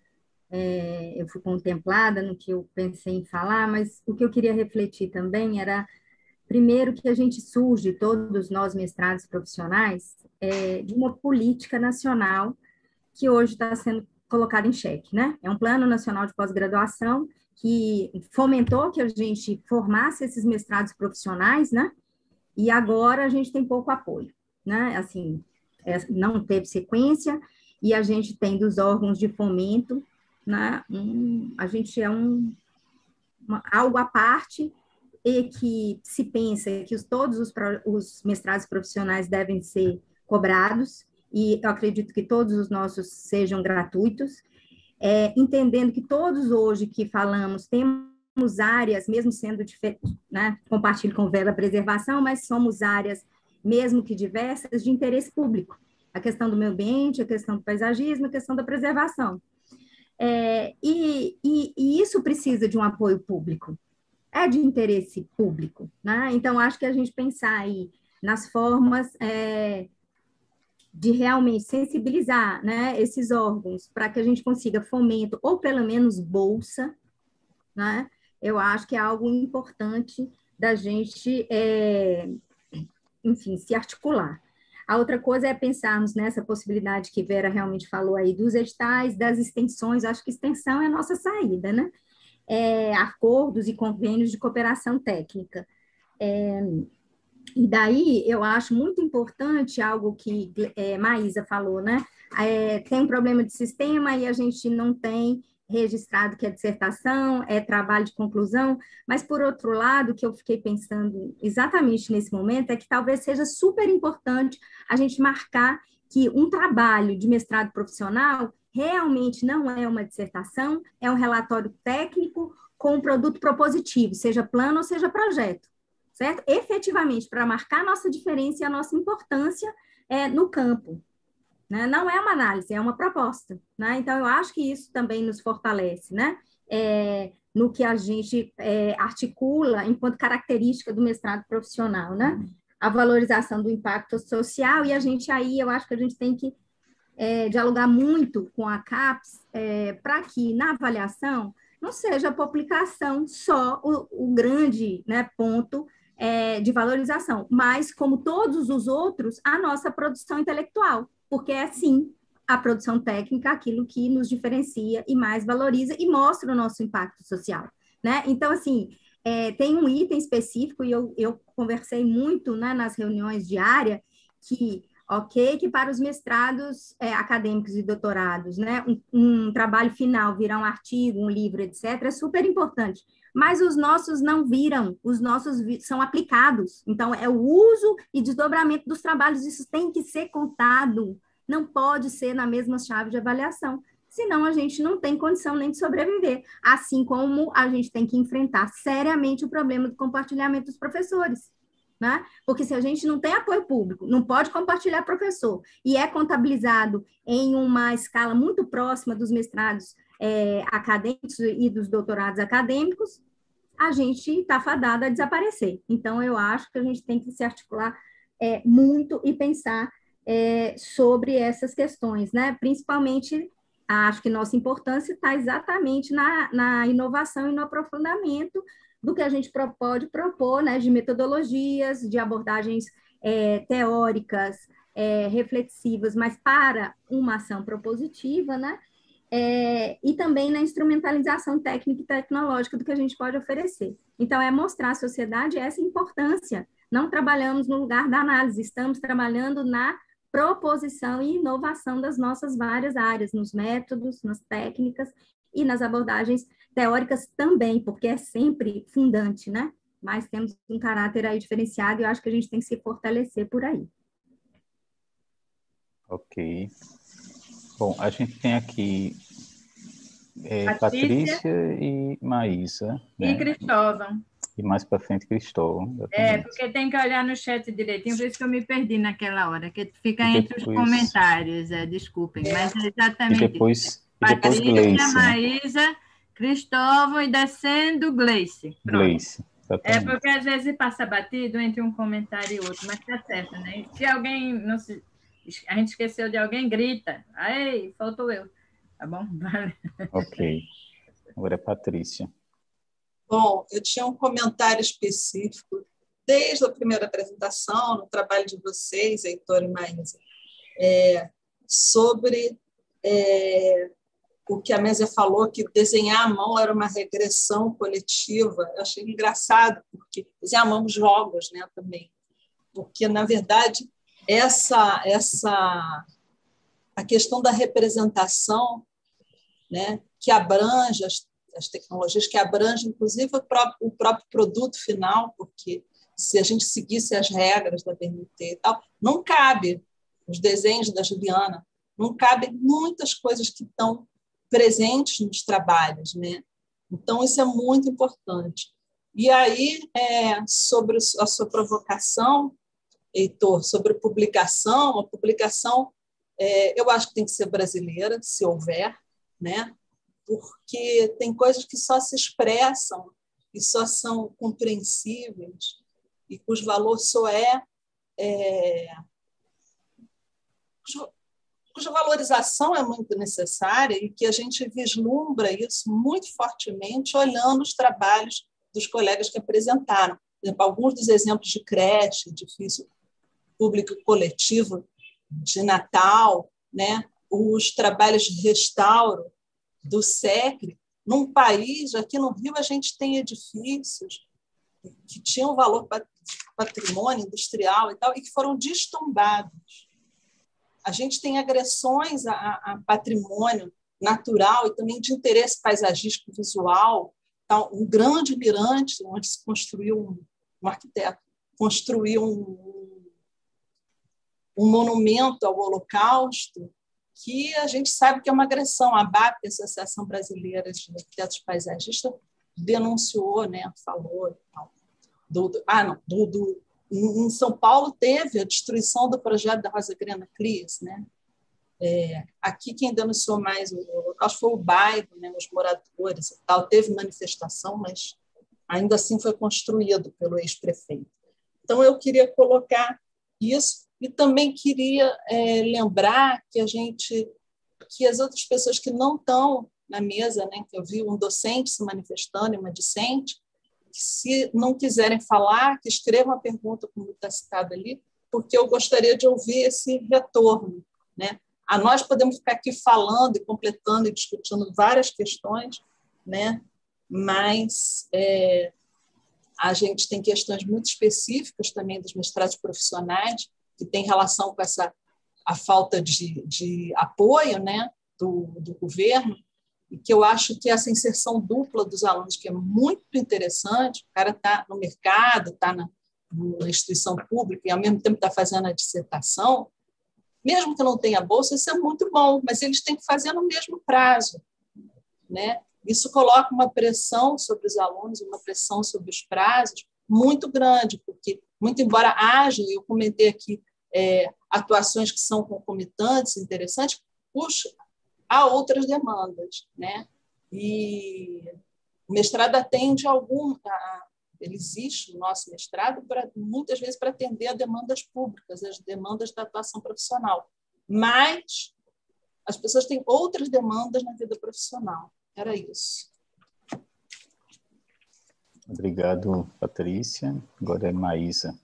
é, eu fui contemplada no que eu pensei em falar, mas o que eu queria refletir também era, primeiro, que a gente surge, todos nós mestrados profissionais, é, de uma política nacional que hoje está sendo colocada em xeque, né? É um plano nacional de pós-graduação que fomentou que a gente formasse esses mestrados profissionais, né? E agora a gente tem pouco apoio, né? Assim, é, não teve sequência e a gente tem dos órgãos de fomento, né? Um, a gente é um, uma, algo à parte e que se pensa que os, todos os, os mestrados profissionais devem ser cobrados, e eu acredito que todos os nossos sejam gratuitos, é, entendendo que todos hoje que falamos temos áreas, mesmo sendo diferentes, né, compartilho com o Vera preservação, mas somos áreas, mesmo que diversas, de interesse público. A questão do meio ambiente, a questão do paisagismo, a questão da preservação. É, e, e, e isso precisa de um apoio público. É de interesse público, né? Então, acho que a gente pensar aí nas formas é, de realmente sensibilizar, né, esses órgãos para que a gente consiga fomento, ou pelo menos bolsa, né? Eu acho que é algo importante da gente, é, enfim, se articular. A outra coisa é pensarmos nessa possibilidade que Vera realmente falou aí, dos editais, das extensões. Acho que extensão é a nossa saída, né? É, acordos e convênios de cooperação técnica. É, e daí, eu acho muito importante algo que é, Maísa falou, né? É, tem um problema de sistema e a gente não tem registrado que é dissertação, é trabalho de conclusão, mas, por outro lado, o que eu fiquei pensando exatamente nesse momento é que talvez seja super importante a gente marcar que um trabalho de mestrado profissional realmente não é uma dissertação, é um relatório técnico com um produto propositivo, seja plano ou seja projeto, certo? Efetivamente, para marcar a nossa diferença e a nossa importância é, no campo. Né? Não é uma análise, é uma proposta. Né? Então, eu acho que isso também nos fortalece, né? É, no que a gente é, articula enquanto característica do mestrado profissional, né? A valorização do impacto social, e a gente aí, eu acho que a gente tem que é, dialogar muito com a CAPES é, para que, na avaliação, não seja a publicação só o, o grande, né, ponto é, de valorização, mas, como todos os outros, a nossa produção intelectual, porque é, sim, a produção técnica aquilo que nos diferencia e mais valoriza e mostra o nosso impacto social, né? Então, assim, é, tem um item específico, e eu, eu conversei muito, né, nas reuniões diárias, que, ok, que para os mestrados é, acadêmicos e doutorados, né, um, um trabalho final virar um artigo, um livro, etcétera, é super importante, mas os nossos não viram, os nossos vi- são aplicados. Então, é o uso e desdobramento dos trabalhos, isso tem que ser contado, não pode ser na mesma chave de avaliação, senão a gente não tem condição nem de sobreviver, assim como a gente tem que enfrentar seriamente o problema do compartilhamento dos professores, né? Porque se a gente não tem apoio público, não pode compartilhar professor, e é contabilizado em uma escala muito próxima dos mestrados É, acadêmicos e dos doutorados acadêmicos, a gente está fadado a desaparecer. Então, eu acho que a gente tem que se articular é, muito e pensar é, sobre essas questões, né? Principalmente, acho que nossa importância está exatamente na, na inovação e no aprofundamento do que a gente pode propor, né? De metodologias, de abordagens é, teóricas, é, reflexivas, mas para uma ação propositiva, né? É, e também na instrumentalização técnica e tecnológica do que a gente pode oferecer. Então, é mostrar à sociedade essa importância. Não trabalhamos no lugar da análise, estamos trabalhando na proposição e inovação das nossas várias áreas, nos métodos, nas técnicas e nas abordagens teóricas também, porque é sempre fundante, né? Mas temos um caráter aí diferenciado e eu acho que a gente tem que se fortalecer por aí. Ok. Bom, a gente tem aqui é, Patrícia. Patrícia e Maísa. E né? Cristóvão. E mais para frente, Cristóvão. É, porque tem que olhar no chat direitinho, por isso que eu me perdi naquela hora, que fica e entre depois... os comentários, é, desculpem, é. mas é exatamente e depois, isso. E depois Patrícia, Gleice, Maísa, né? Cristóvão e descendo Gleice. Gleice. É porque às vezes passa batido entre um comentário e outro, mas tá certo, né? Se alguém não se... a gente esqueceu de alguém, grita. Aí, faltou eu. Tá bom? Vale. Ok. Agora é Patrícia. Bom, eu tinha um comentário específico desde a primeira apresentação, no trabalho de vocês, Heitor e Maísa, é, sobre é, o que a Mésia falou, que desenhar à mão era uma regressão coletiva. Eu achei engraçado, porque desenhar à mão jogos, né, também. Porque, na verdade, essa, essa, a questão da representação, né, que abrange as, as tecnologias, que abrange, inclusive, o próprio, o próprio produto final, porque se a gente seguisse as regras da B N T e tal, não cabe os desenhos da Juliana, não cabe muitas coisas que estão presentes nos trabalhos, né? Então, isso é muito importante. E aí, é, sobre a sua provocação, Heitor, sobre publicação, a publicação, é, eu acho que tem que ser brasileira, se houver, né? Porque tem coisas que só se expressam e só são compreensíveis e cujo valor só é, é cujo, cuja valorização é muito necessária e que a gente vislumbra isso muito fortemente olhando os trabalhos dos colegas que apresentaram. Por exemplo, alguns dos exemplos de creche, edifício público coletivo de Natal, né? Os trabalhos de restauro do SECRE, num país, aqui no Rio, a gente tem edifícios que tinham valor patrimônio industrial e tal, e que foram destombados. A gente tem agressões a, a patrimônio natural e também de interesse paisagístico visual. Tá, um grande mirante onde se construiu, um, um arquiteto construiu um, um monumento ao Holocausto, que a gente sabe que é uma agressão. A ABAP, a Associação Brasileira de Arquitetos Paisagistas, denunciou, né, falou. Do, do, ah, não, do, do, em São Paulo teve a destruição do projeto da Rosa Grena Clis, né? É, aqui quem denunciou mais o Holocausto foi o bairro, né, os moradores e tal. Teve manifestação, mas ainda assim foi construído pelo ex-prefeito. Então, eu queria colocar isso e também queria é, lembrar que a gente, que as outras pessoas que não estão na mesa, né, que eu vi um docente se manifestando e uma discente, que se não quiserem falar, que escrevam a pergunta, como está citado ali, porque eu gostaria de ouvir esse retorno, né? A nós podemos ficar aqui falando e completando e discutindo várias questões, né? Mas é, a gente tem questões muito específicas também dos mestrados profissionais, que tem relação com essa, a falta de, de apoio, né, do, do governo, e que eu acho que essa inserção dupla dos alunos, que é muito interessante, o cara está no mercado, está na, na instituição pública e, ao mesmo tempo, está fazendo a dissertação, mesmo que não tenha bolsa, isso é muito bom, mas eles têm que fazer no mesmo prazo, né? Isso coloca uma pressão sobre os alunos, uma pressão sobre os prazos muito grande, porque, muito embora haja, eu comentei aqui, é, atuações que são concomitantes, interessantes, puxa, há outras demandas, né? E o mestrado atende algum... A, ele existe, o nosso mestrado, pra, muitas vezes para atender a demandas públicas, as demandas da atuação profissional. Mas as pessoas têm outras demandas na vida profissional. Era isso. Obrigado, Patrícia. Agora é Maísa.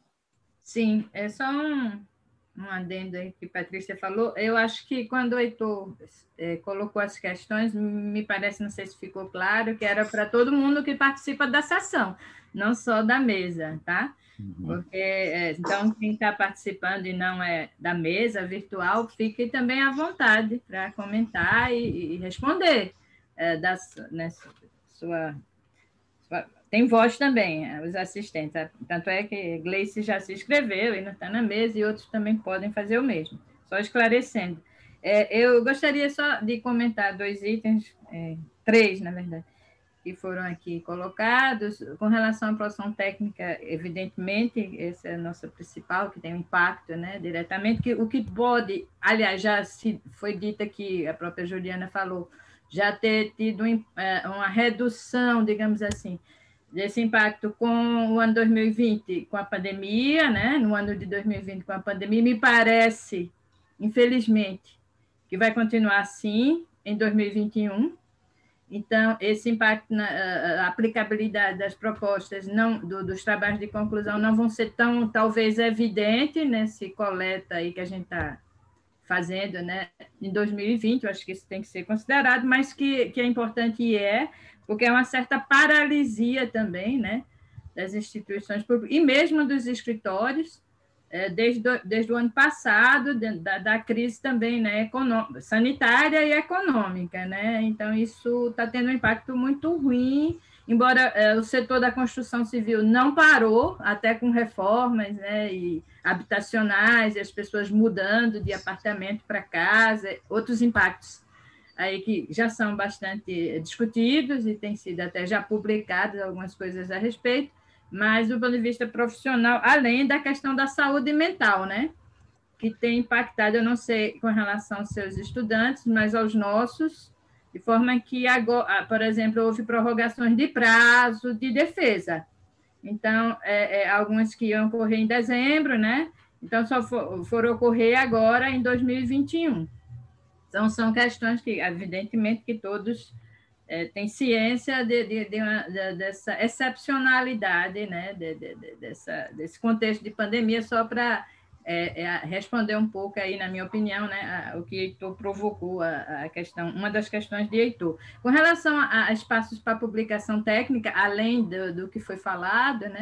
Sim, é só um, um adendo aí que a Patrícia falou. Eu acho que quando o Heitor é, colocou as questões, me parece, não sei se ficou claro, que era para todo mundo que participa da sessão, não só da mesa, tá? Uhum. Porque, é, então, quem está participando e não é da mesa virtual, fique também à vontade para comentar e, e responder. É, da, né, sua, sua, tem voz também, os assistentes. Tanto é que Gleice já se inscreveu e não está na mesa, e outros também podem fazer o mesmo. Só esclarecendo. É, eu gostaria só de comentar dois itens, é, três, na verdade, que foram aqui colocados. Com relação à produção técnica, evidentemente, essa é a nossa principal, que tem um impacto, né, diretamente, que o que pode, aliás, já se foi dito aqui, a própria Juliana falou, já ter tido uma redução, digamos assim, desse impacto com o ano dois mil e vinte, com a pandemia, né? No ano de dois mil e vinte, com a pandemia, me parece, infelizmente, que vai continuar assim em dois mil e vinte e um. Então, esse impacto na aplicabilidade das propostas, não, do, dos trabalhos de conclusão, não vão ser tão, talvez, evidentes nesse coleta aí que a gente está fazendo, né, em dois mil e vinte, eu acho que isso tem que ser considerado, mas que, que é importante e é, porque é uma certa paralisia também, né, das instituições públicas, e mesmo dos escritórios, é, desde, do, desde o ano passado, da, da crise também, né, econômica, sanitária e econômica, né, então isso está tendo um impacto muito ruim, embora é, o setor da construção civil não parou, até com reformas, né, e habitacionais, e as pessoas mudando de apartamento para casa, outros impactos aí que já são bastante discutidos e têm sido até já publicadas algumas coisas a respeito, mas do ponto de vista profissional, além da questão da saúde mental, né, que tem impactado, eu não sei com relação aos seus estudantes, mas aos nossos, de forma que, agora, por exemplo, houve prorrogações de prazo de defesa. Então, é, é, algumas que iam ocorrer em dezembro, né? Então, só for, foram ocorrer agora em dois mil e vinte e um. Então, são questões que, evidentemente, que todos é, têm ciência de, de, de uma, de, dessa excepcionalidade, né? De, de, de, dessa, desse contexto de pandemia, só para é, é, responder um pouco aí, na minha opinião, né, a, o que Heitor provocou, a, a questão, uma das questões de Heitor. Com relação a, a espaços para publicação técnica, além do, do que foi falado, né,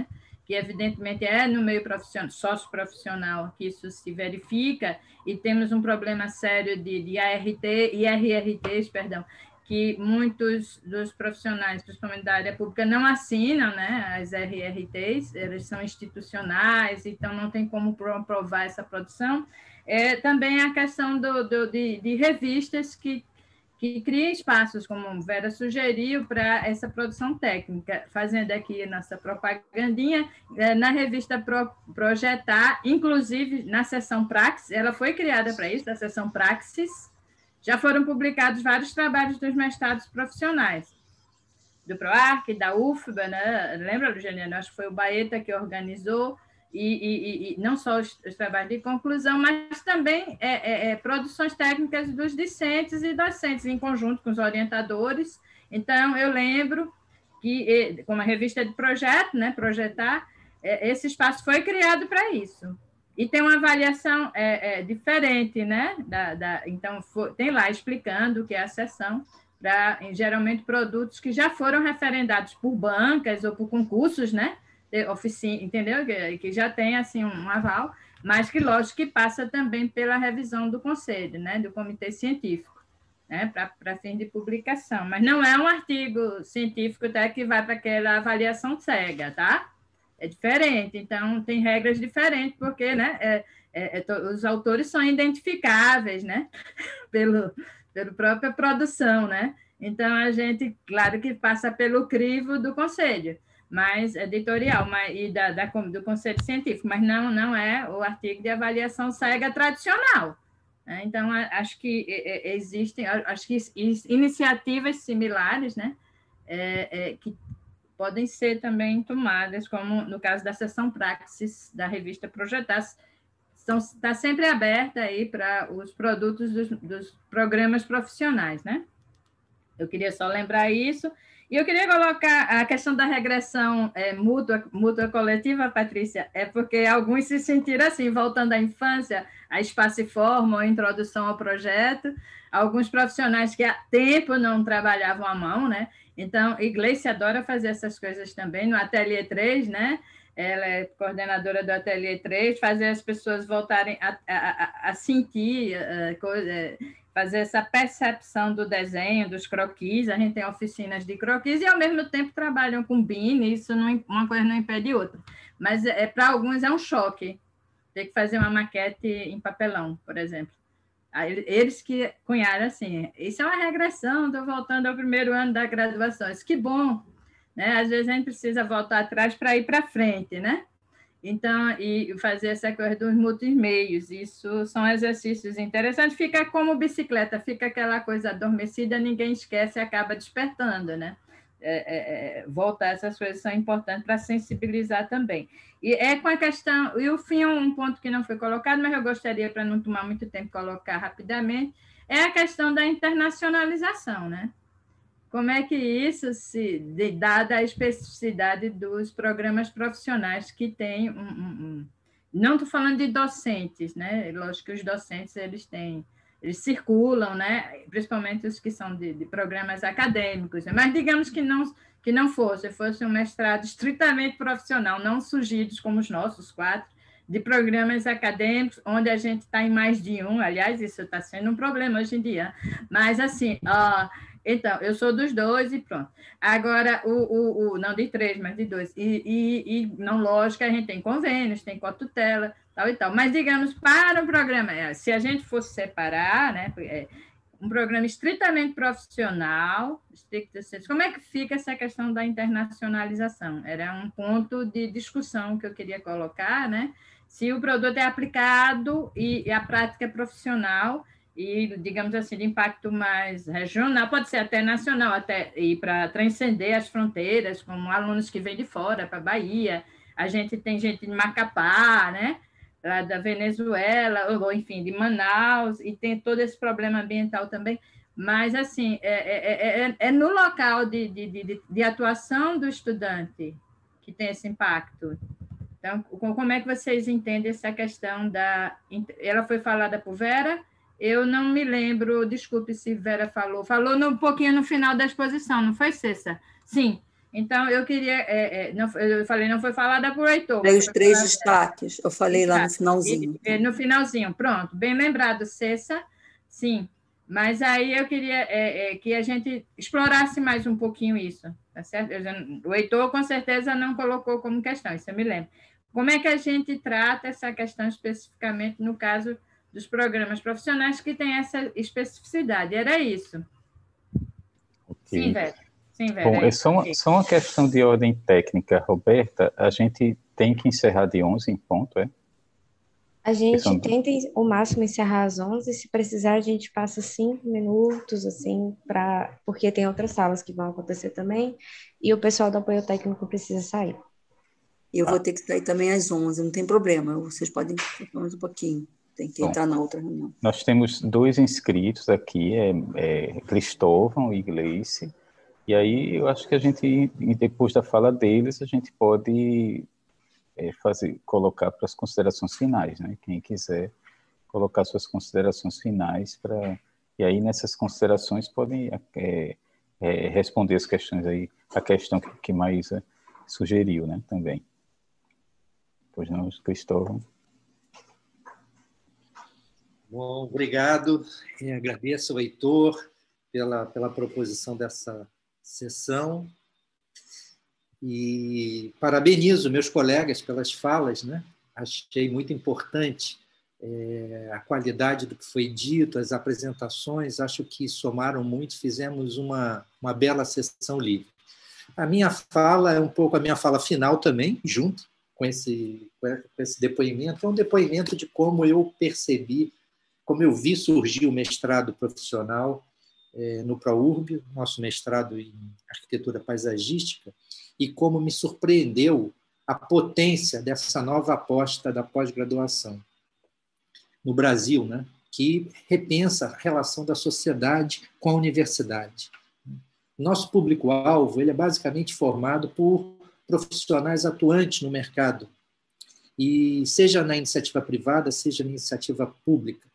que evidentemente é no meio profissional, socioprofissional que isso se verifica, e temos um problema sério de, de A R T, I R R Ts, perdão, que muitos dos profissionais, principalmente da área pública, não assinam, né, as R R Ts, elas são institucionais, então não tem como provar essa produção. É, também a questão do, do, de, de revistas que, que criem espaços, como Vera sugeriu, para essa produção técnica, fazendo aqui nossa propagandinha, é, na revista Pro, Projetar, inclusive na seção Praxis, ela foi criada para isso, a seção Praxis. Já foram publicados vários trabalhos dos mestrados profissionais, do PROARC, da U F B A, né? Lembra, Luciana? Acho que foi o Baeta que organizou, e, e, e não só os, os trabalhos de conclusão, mas também é, é, é, produções técnicas dos discentes e docentes, em conjunto com os orientadores. Então, eu lembro que, como a revista de projeto, né, Projetar, é, esse espaço foi criado para isso. E tem uma avaliação é, é, diferente, né? Da, da, então, for, tem lá explicando o que é a seção, para, geralmente, produtos que já foram referendados por bancas ou por concursos, né? De oficina, entendeu? Que, que já tem, assim, um, um aval, mas que, lógico, que passa também pela revisão do conselho, né? Do comitê científico, né? Para fim de publicação. Mas não é um artigo científico até que vai para aquela avaliação cega, tá? É diferente, então tem regras diferentes, porque, né, é, é, é, os autores são identificáveis, né, pelo, pela própria produção, né? Então a gente, claro que passa pelo crivo do conselho, mas editorial, mas, e da, da, do conselho científico, mas não, não é o artigo de avaliação cega tradicional. Né? Então, acho que existem, acho que iniciativas similares, né, é, é, que podem ser também tomadas, como no caso da seção Praxis da revista Projetar, está sempre aberta aí para os produtos dos, dos programas profissionais, né? Eu queria só lembrar isso. E eu queria colocar a questão da regressão é, mútua, mútua coletiva, Patrícia, é porque alguns se sentiram assim, voltando à infância, a Espaço e Forma, a introdução ao projeto, alguns profissionais que há tempo não trabalhavam à mão, né? Então, Iglesias adora fazer essas coisas também, no Ateliê três, né? Ela é coordenadora do Ateliê três, fazer as pessoas voltarem a, a, a sentir, a, coisa, fazer essa percepção do desenho, dos croquis. A gente tem oficinas de croquis e, ao mesmo tempo, trabalham com B I N, isso não, uma coisa não impede outra. Mas, é, para alguns, é um choque ter que fazer uma maquete em papelão, por exemplo. Eles que cunharam assim, isso é uma regressão, estou voltando ao primeiro ano da graduação. Isso, que bom, né? Às vezes a gente precisa voltar atrás para ir para frente, né? Então, e fazer essa coisa dos multimeios, isso são exercícios interessantes. Fica como bicicleta, fica aquela coisa adormecida, ninguém esquece e acaba despertando, né? É, é, voltar, essas coisas são importantes para sensibilizar também. E é com a questão, e o fim é um ponto que não foi colocado, mas eu gostaria, para não tomar muito tempo, colocar rapidamente, é a questão da internacionalização, né? Como é que isso, se, de, dada a especificidade dos programas profissionais que tem um, um, um não estou falando de docentes, né? Lógico que os docentes, eles têm eles circulam, né? Principalmente os que são de, de programas acadêmicos, né? Mas digamos que não, que não fosse, fosse um mestrado estritamente profissional, não surgidos como os nossos quatro, de programas acadêmicos, onde a gente está em mais de um, aliás, isso está sendo um problema hoje em dia, mas assim, ó, então, eu sou dos dois e pronto. Agora, o, o, o não de três, mas de dois, e, e, e não, lógico, a gente tem convênios, tem cotutela, tal e tal, mas digamos, para um programa, se a gente fosse separar, né, um programa estritamente profissional, como é que fica essa questão da internacionalização? Era um ponto de discussão que eu queria colocar, né? Se o produto é aplicado e, e a prática é profissional e, digamos assim, de impacto mais regional, pode ser até nacional, até ir para transcender as fronteiras, como alunos que vêm de fora, para a Bahia, a gente tem gente de Macapá, né? Lá da Venezuela, ou enfim, de Manaus, e tem todo esse problema ambiental também, mas, assim, é, é, é, é no local de, de, de, de atuação do estudante que tem esse impacto. Então, como é que vocês entendem essa questão da... Ela foi falada por Vera, eu não me lembro, desculpe se Vera falou, falou um pouquinho no final da exposição, não foi, Cessa? Sim. Então, eu queria... É, é, não, eu falei, não foi falada por Heitor. Falei os três destaques, eu falei lá no Exato. finalzinho. E, no finalzinho, pronto. Bem lembrado, Cessa, sim. Mas aí eu queria é, é, que a gente explorasse mais um pouquinho isso, tá certo? Eu já, o Heitor, com certeza, não colocou como questão, isso eu me lembro. Como é que a gente trata essa questão especificamente no caso dos programas profissionais que tem essa especificidade? Era isso. Okay. Sim, Vera. Sim, Vera. Bom, é só uma, só uma questão de ordem técnica, Roberta. A gente tem que encerrar de onze em ponto, é? A gente Questão... tenta o máximo encerrar às onze, se precisar a gente passa cinco minutos, assim, pra... porque tem outras salas que vão acontecer também, e o pessoal do apoio técnico precisa sair. Eu ah. vou ter que sair também às onze, não tem problema, vocês podem ficar mais um pouquinho, tem que Bom, entrar na outra reunião. Nós temos dois inscritos aqui, é, é Cristóvão e Gleice, e aí eu acho que a gente, depois da fala deles, a gente pode... É fazer, colocar para as considerações finais, né? Quem quiser colocar suas considerações finais para e aí nessas considerações podem é, é, responder as questões aí, a questão que, que Maísa sugeriu, né? Também. Pois não, Cristóvão. Bom, obrigado. Eu agradeço ao Heitor pela pela proposição dessa sessão. E parabenizo meus colegas pelas falas, né? Achei muito importante é, a qualidade do que foi dito, as apresentações, acho que somaram muito, fizemos uma, uma bela sessão livre. A minha fala é um pouco a minha fala final também, junto com esse, com esse depoimento, é um depoimento de como eu percebi, como eu vi surgir o mestrado profissional é, no ProURB, nosso mestrado em arquitetura paisagística, e como me surpreendeu a potência dessa nova aposta da pós-graduação no Brasil, né? Que repensa a relação da sociedade com a universidade. Nosso público-alvo ele é basicamente formado por profissionais atuantes no mercado, e seja na iniciativa privada, seja na iniciativa pública.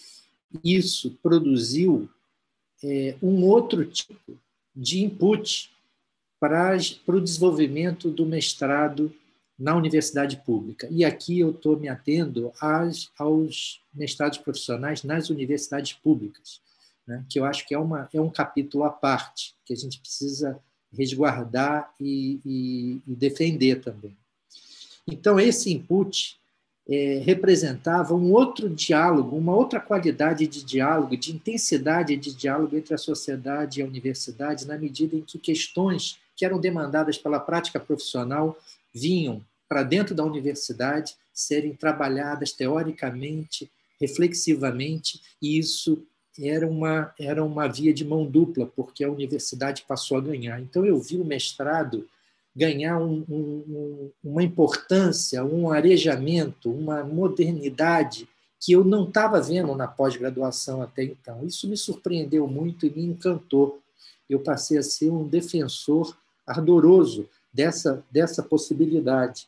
Isso produziu é, um outro tipo de input para, para o desenvolvimento do mestrado na universidade pública. E aqui eu estou me atendo às, aos mestrados profissionais nas universidades públicas, né, que eu acho que é, uma, é um capítulo à parte, que a gente precisa resguardar e, e, e defender também. Então, esse input é, representava um outro diálogo, uma outra qualidade de diálogo, de intensidade de diálogo entre a sociedade e a universidade, na medida em que questões que eram demandadas pela prática profissional vinham para dentro da universidade serem trabalhadas teoricamente, reflexivamente, e isso era uma, era uma via de mão dupla, porque a universidade passou a ganhar. Então, eu vi o mestrado ganhar um, um, uma importância, um arejamento, uma modernidade que eu não estava vendo na pós-graduação até então. Isso me surpreendeu muito e me encantou. Eu passei a ser um defensor ardoroso dessa, dessa possibilidade,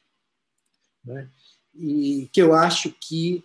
né? E que eu acho que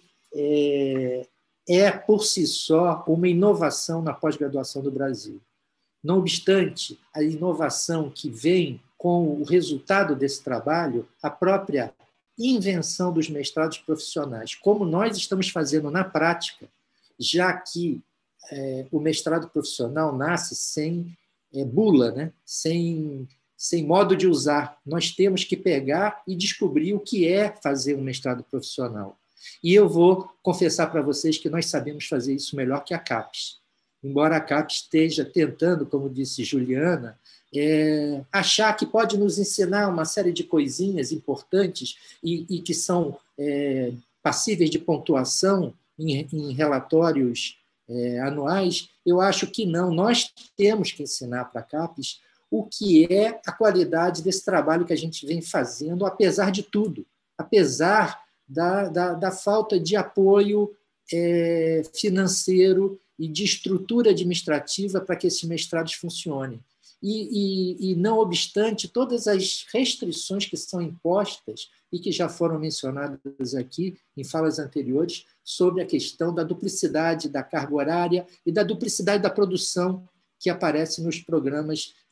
é, é, por si só, uma inovação na pós-graduação do Brasil. Não obstante, a inovação que vem com o resultado desse trabalho, a própria invenção dos mestrados profissionais, como nós estamos fazendo na prática, já que é, o mestrado profissional nasce sem é, bula, né? sem, sem modo de usar. Nós temos que pegar e descobrir o que é fazer um mestrado profissional. E eu vou confessar para vocês que nós sabemos fazer isso melhor que a CAPES. Embora a CAPES esteja tentando, como disse Juliana, é, achar que pode nos ensinar uma série de coisinhas importantes e, e que são é, passíveis de pontuação em, em relatórios é, anuais, eu acho que não. Nós temos que ensinar para a CAPES o que é a qualidade desse trabalho que a gente vem fazendo, apesar de tudo, apesar da, da, da falta de apoio é, financeiro e de estrutura administrativa para que esses mestrados funcionem. E, e, e, não obstante todas as restrições que são impostas e que já foram mencionadas aqui em falas anteriores sobre a questão da duplicidade da carga horária e da duplicidade da produção que aparece nos programas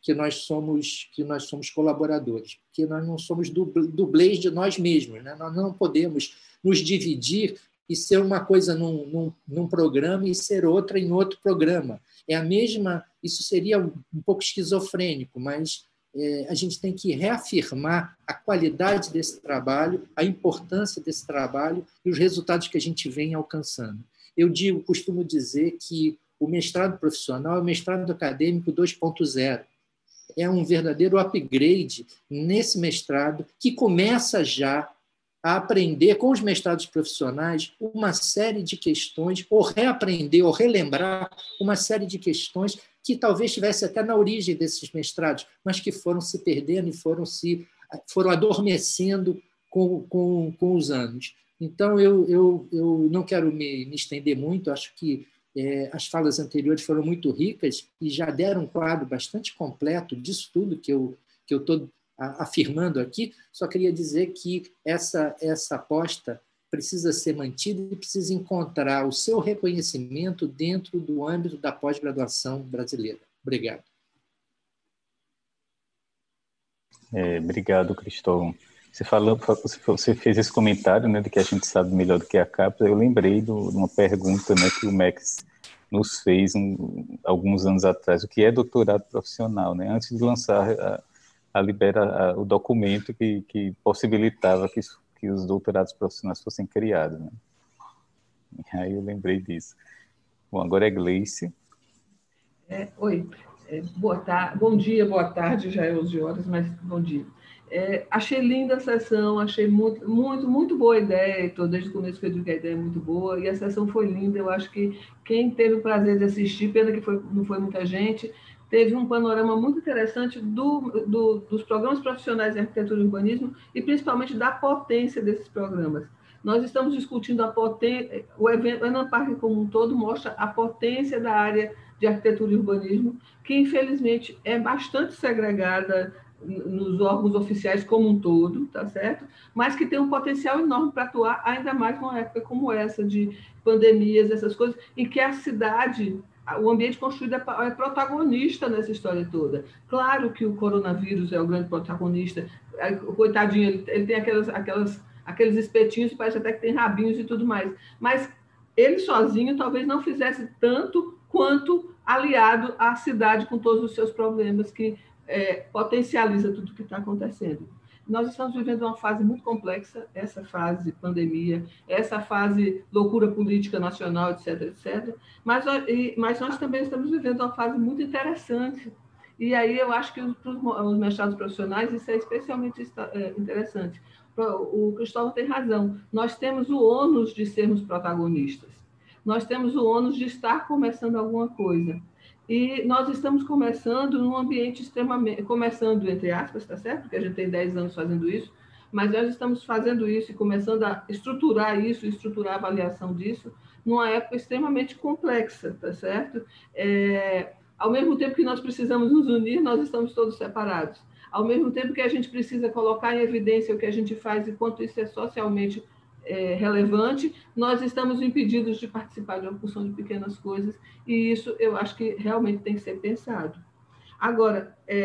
que nós somos, que nós somos colaboradores, porque nós não somos dublês de nós mesmos, né? Nós não podemos nos dividir e ser uma coisa num, num, num programa e ser outra em outro programa. É a mesma, isso seria um pouco esquizofrênico, mas é, a gente tem que reafirmar a qualidade desse trabalho, a importância desse trabalho e os resultados que a gente vem alcançando. Eu digo, costumo dizer que o mestrado profissional é o mestrado acadêmico dois ponto zero. É um verdadeiro upgrade nesse mestrado que começa já a aprender com os mestrados profissionais uma série de questões, ou reaprender, ou relembrar uma série de questões que talvez estivesse até na origem desses mestrados, mas que foram se perdendo e foram, se, foram adormecendo com, com, com os anos. Então, eu, eu, eu não quero me, me estender muito, acho que é, as falas anteriores foram muito ricas e já deram um quadro bastante completo disso tudo que eu que eu estou afirmando aqui. Só queria dizer que essa, essa aposta precisa ser mantida e precisa encontrar o seu reconhecimento dentro do âmbito da pós-graduação brasileira. Obrigado. É, obrigado, Cristóvão. Você, falou, você fez esse comentário, né, de que a gente sabe melhor do que a CAPES. Eu lembrei de uma pergunta, né, que o M E C nos fez um, alguns anos atrás, o que é doutorado profissional, né, antes de lançar a, a libera, a, o documento que, que possibilitava que, que os doutorados profissionais fossem criados. Né? E aí eu lembrei disso. Bom, agora é Gleice. É, oi, é, boa tarde, bom dia, boa tarde, já é onze horas, mas bom dia. É, achei linda a sessão, achei muito, muito, muito boa a ideia, tô, desde o começo que eu digo que a ideia é muito boa, e a sessão foi linda. Eu acho que quem teve o prazer de assistir, pena que foi, não foi muita gente, teve um panorama muito interessante do, do, dos programas profissionais de arquitetura e urbanismo, e principalmente da potência desses programas. Nós estamos discutindo a potência, o evento, o Enan Parque como um todo mostra a potência da área de arquitetura e urbanismo, que infelizmente é bastante segregada nos órgãos oficiais como um todo, tá certo? Mas que tem um potencial enorme para atuar, ainda mais numa época como essa, de pandemias, essas coisas, em que a cidade, o ambiente construído é protagonista nessa história toda. Claro que o coronavírus é o grande protagonista, o coitadinho, ele, ele tem aquelas, aquelas, aqueles espetinhos, parece até que tem rabinhos e tudo mais, mas ele sozinho talvez não fizesse tanto quanto aliado à cidade com todos os seus problemas que É, potencializa tudo o que está acontecendo. Nós estamos vivendo uma fase muito complexa, essa fase pandemia, essa fase loucura política nacional, etc, etcétera. Mas, e, mas nós também estamos vivendo uma fase muito interessante. E aí eu acho que para os mestrados profissionais isso é especialmente interessante. O Cristóvão tem razão. Nós temos o ônus de sermos protagonistas. Nós temos o ônus de estar começando alguma coisa. E nós estamos começando num ambiente extremamente... Começando, entre aspas, está certo? Porque a gente tem dez anos fazendo isso, mas nós estamos fazendo isso e começando a estruturar isso, estruturar a avaliação disso, numa época extremamente complexa, está certo? É, ao mesmo tempo que nós precisamos nos unir, nós estamos todos separados. Ao mesmo tempo que a gente precisa colocar em evidência o que a gente faz e quanto isso é socialmente É, relevante, nós estamos impedidos de participar de uma porção de pequenas coisas, e isso eu acho que realmente tem que ser pensado. Agora, é,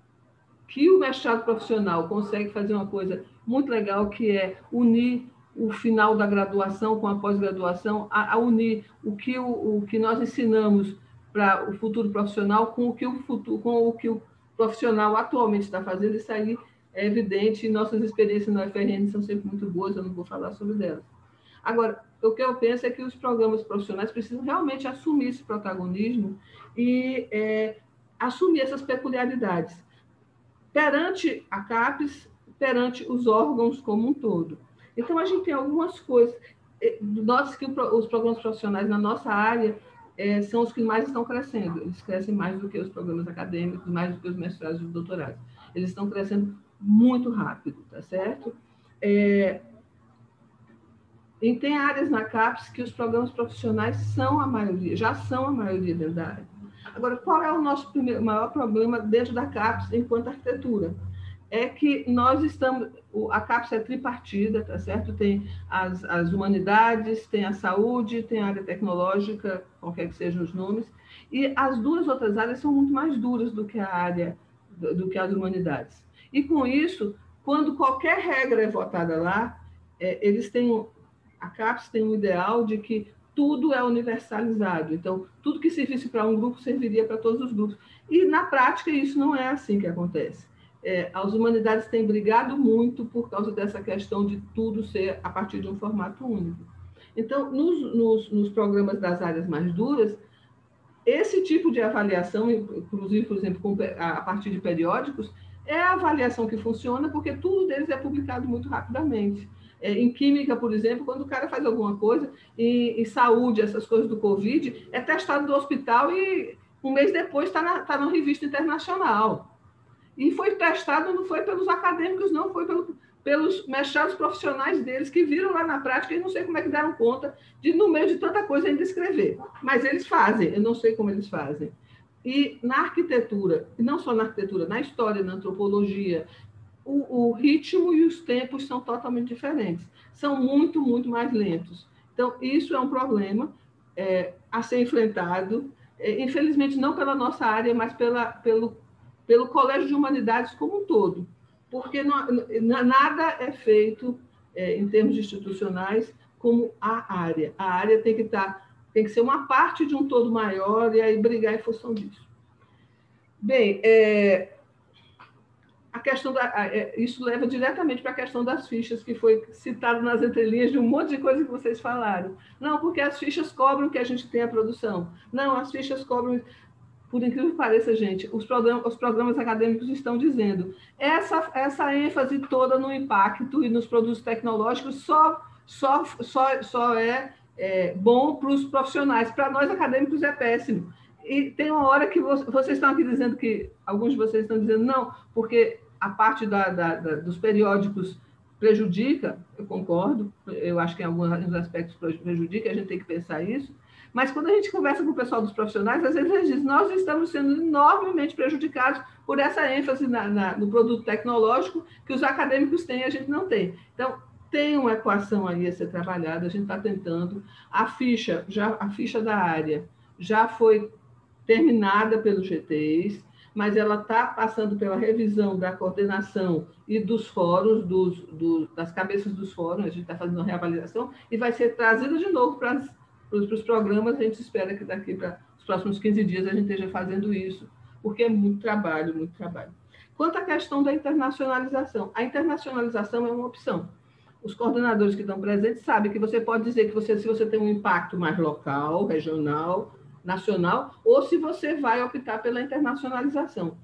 que o mestrado profissional consegue fazer uma coisa muito legal, que é unir o final da graduação com a pós-graduação, a, a unir o que, o, o que nós ensinamos para o futuro profissional com o que o, futuro, com o, que o profissional atualmente está fazendo, isso aí é evidente, e nossas experiências na U F R N são sempre muito boas, eu não vou falar sobre delas. Agora, o que eu penso é que os programas profissionais precisam realmente assumir esse protagonismo e é, assumir essas peculiaridades perante a CAPES, perante os órgãos como um todo. Então, a gente tem algumas coisas. Nota que os programas profissionais na nossa área é, são os que mais estão crescendo. Eles crescem mais do que os programas acadêmicos, mais do que os mestrados e os doutorados. Eles estão crescendo muito rápido, tá certo? É, e tem áreas na CAPES que os programas profissionais são a maioria, já são a maioria dentro da área. Agora, qual é o nosso primeiro, maior problema dentro da CAPES enquanto arquitetura? É que nós estamos, a CAPES é tripartida, tá certo? Tem as, as humanidades, tem a saúde, tem a área tecnológica, qualquer que sejam os nomes, e as duas outras áreas são muito mais duras do que a área do, do que as humanidades. E, com isso, quando qualquer regra é votada lá, é, eles têm, a CAPES tem um ideal de que tudo é universalizado. Então, tudo que servisse para um grupo serviria para todos os grupos. E, na prática, isso não é assim que acontece. É, as humanidades têm brigado muito por causa dessa questão de tudo ser a partir de um formato único. Então, nos, nos, nos programas das áreas mais duras, esse tipo de avaliação, inclusive, por exemplo, a partir de periódicos, é a avaliação que funciona, porque tudo deles é publicado muito rapidamente. É, em química, por exemplo, quando o cara faz alguma coisa, em, em saúde, essas coisas do Covid, é testado no hospital e um mês depois está na, tá na revista internacional. E foi testado, não foi pelos acadêmicos, não, foi pelo, pelos mestrados profissionais deles, que viram lá na prática e não sei como é que deram conta de, no meio de tanta coisa, ainda escrever. Mas eles fazem, eu não sei como eles fazem. E na arquitetura, e não só na arquitetura, na história, na antropologia, o, o ritmo e os tempos são totalmente diferentes. São muito, muito mais lentos. Então, isso é um problema é, a ser enfrentado, é, infelizmente, não pela nossa área, mas pela, pelo pelo Colégio de Humanidades como um todo, porque não, nada é feito, é, em termos institucionais, como a área. A área tem que, estar, tem que ser uma parte de um todo maior e aí brigar em função disso. Bem, é, a questão da, é, isso leva diretamente para a questão das fichas, que foi citado nas entrelinhas de um monte de coisa que vocês falaram. Não, porque as fichas cobram que a gente tem a produção. Não, as fichas cobram... Por incrível que pareça, gente, os programas, os programas acadêmicos estão dizendo essa, essa ênfase toda no impacto e nos produtos tecnológicos só, só, só, só é, é bom para os profissionais. Para nós, acadêmicos, é péssimo. E tem uma hora que vocês estão aqui dizendo que, alguns de vocês estão dizendo não, porque a parte da, da, da, dos periódicos prejudica, eu concordo, eu acho que em alguns aspectos prejudica, a gente tem que pensar isso. Mas quando a gente conversa com o pessoal dos profissionais, às vezes eles dizem, nós estamos sendo enormemente prejudicados por essa ênfase na, na, no produto tecnológico que os acadêmicos têm e a gente não tem. Então, tem uma equação aí a ser trabalhada, a gente está tentando. A ficha, já, a ficha da área já foi terminada pelos G Tês, mas ela está passando pela revisão da coordenação e dos fóruns, dos, dos, das cabeças dos fóruns, a gente está fazendo uma reavaliação, e vai ser trazida de novo para as para os programas. A gente espera que daqui para os próximos quinze dias a gente esteja fazendo isso, porque é muito trabalho, muito trabalho. Quanto à questão da internacionalização, a internacionalização é uma opção. Os coordenadores que estão presentes sabem que você pode dizer que você, se você tem um impacto mais local, regional, nacional, ou se você vai optar pela internacionalização.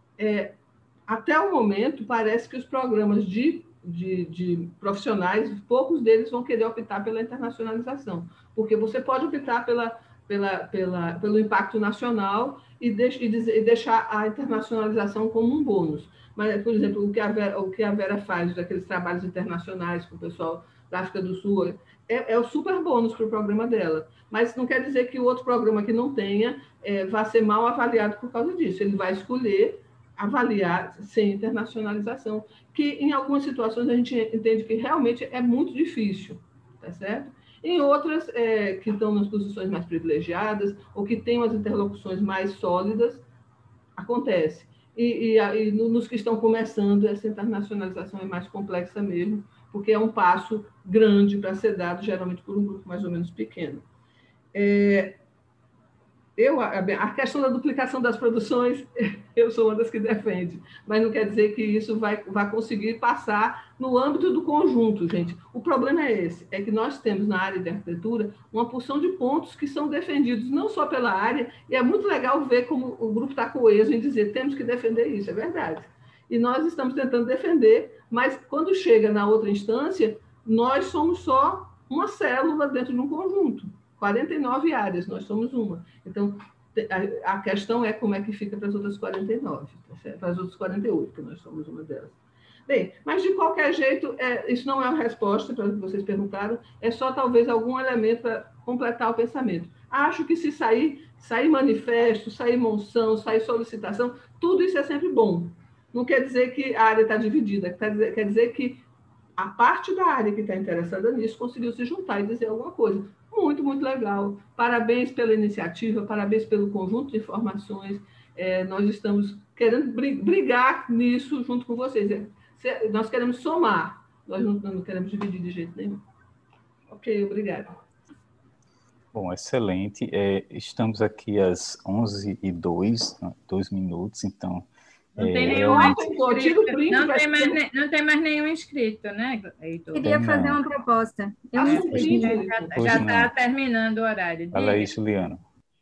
É, até o momento, parece que os programas de De, de profissionais, poucos deles vão querer optar pela internacionalização, porque você pode optar pela, pela, pela, pelo impacto nacional e, deix, e, dizer, e deixar a internacionalização como um bônus. Mas, por exemplo, o que a Vera, o que a Vera faz daqueles trabalhos internacionais com o pessoal da África do Sul é, é o super bônus para o programa dela, mas não quer dizer que o outro programa que não tenha é, vá ser mal avaliado por causa disso. Ele vai escolher avaliar sem internacionalização, que em algumas situações a gente entende que realmente é muito difícil, tá certo? Em outras, é, que estão nas posições mais privilegiadas ou que têm as interlocuções mais sólidas, acontece. E, e, e nos que estão começando, essa internacionalização é mais complexa mesmo, porque é um passo grande para ser dado, geralmente por um grupo mais ou menos pequeno. É, Eu, a questão da duplicação das produções, eu sou uma das que defende, mas não quer dizer que isso vai, vai conseguir passar no âmbito do conjunto, gente. O problema é esse, é que nós temos na área de arquitetura uma porção de pontos que são defendidos não só pela área, e é muito legal ver como o grupo está coeso em dizer temos que defender isso, é verdade. E nós estamos tentando defender, mas quando chega na outra instância, nós somos só uma célula dentro de um conjunto. quarenta e nove áreas, nós somos uma. Então, a questão é como é que fica para as outras quarenta e nove, tá certo? Para as outras quarenta e oito, que nós somos uma delas. Bem, mas de qualquer jeito, é, isso não é uma resposta para o que vocês perguntaram, é só talvez algum elemento para completar o pensamento. Acho que se sair, sair manifesto, sair moção, sair solicitação, tudo isso é sempre bom. Não quer dizer que a área está dividida, quer dizer, quer dizer que a parte da área que está interessada nisso conseguiu se juntar e dizer alguma coisa. Muito, muito legal. Parabéns pela iniciativa, parabéns pelo conjunto de informações é, nós estamos querendo brigar nisso junto com vocês. Nós queremos somar, nós não, não queremos dividir de jeito nenhum. Ok, obrigada. Bom, excelente. É, estamos aqui às onze e dois, dois minutos, então... Não, é, tem nenhum realmente... inscrito, não, tem mais, não tem mais nenhum inscrito, né, Heitor? Queria fazer uma proposta. Eu me inscrevi. Já está terminando o horário. Fala aí, Juliana.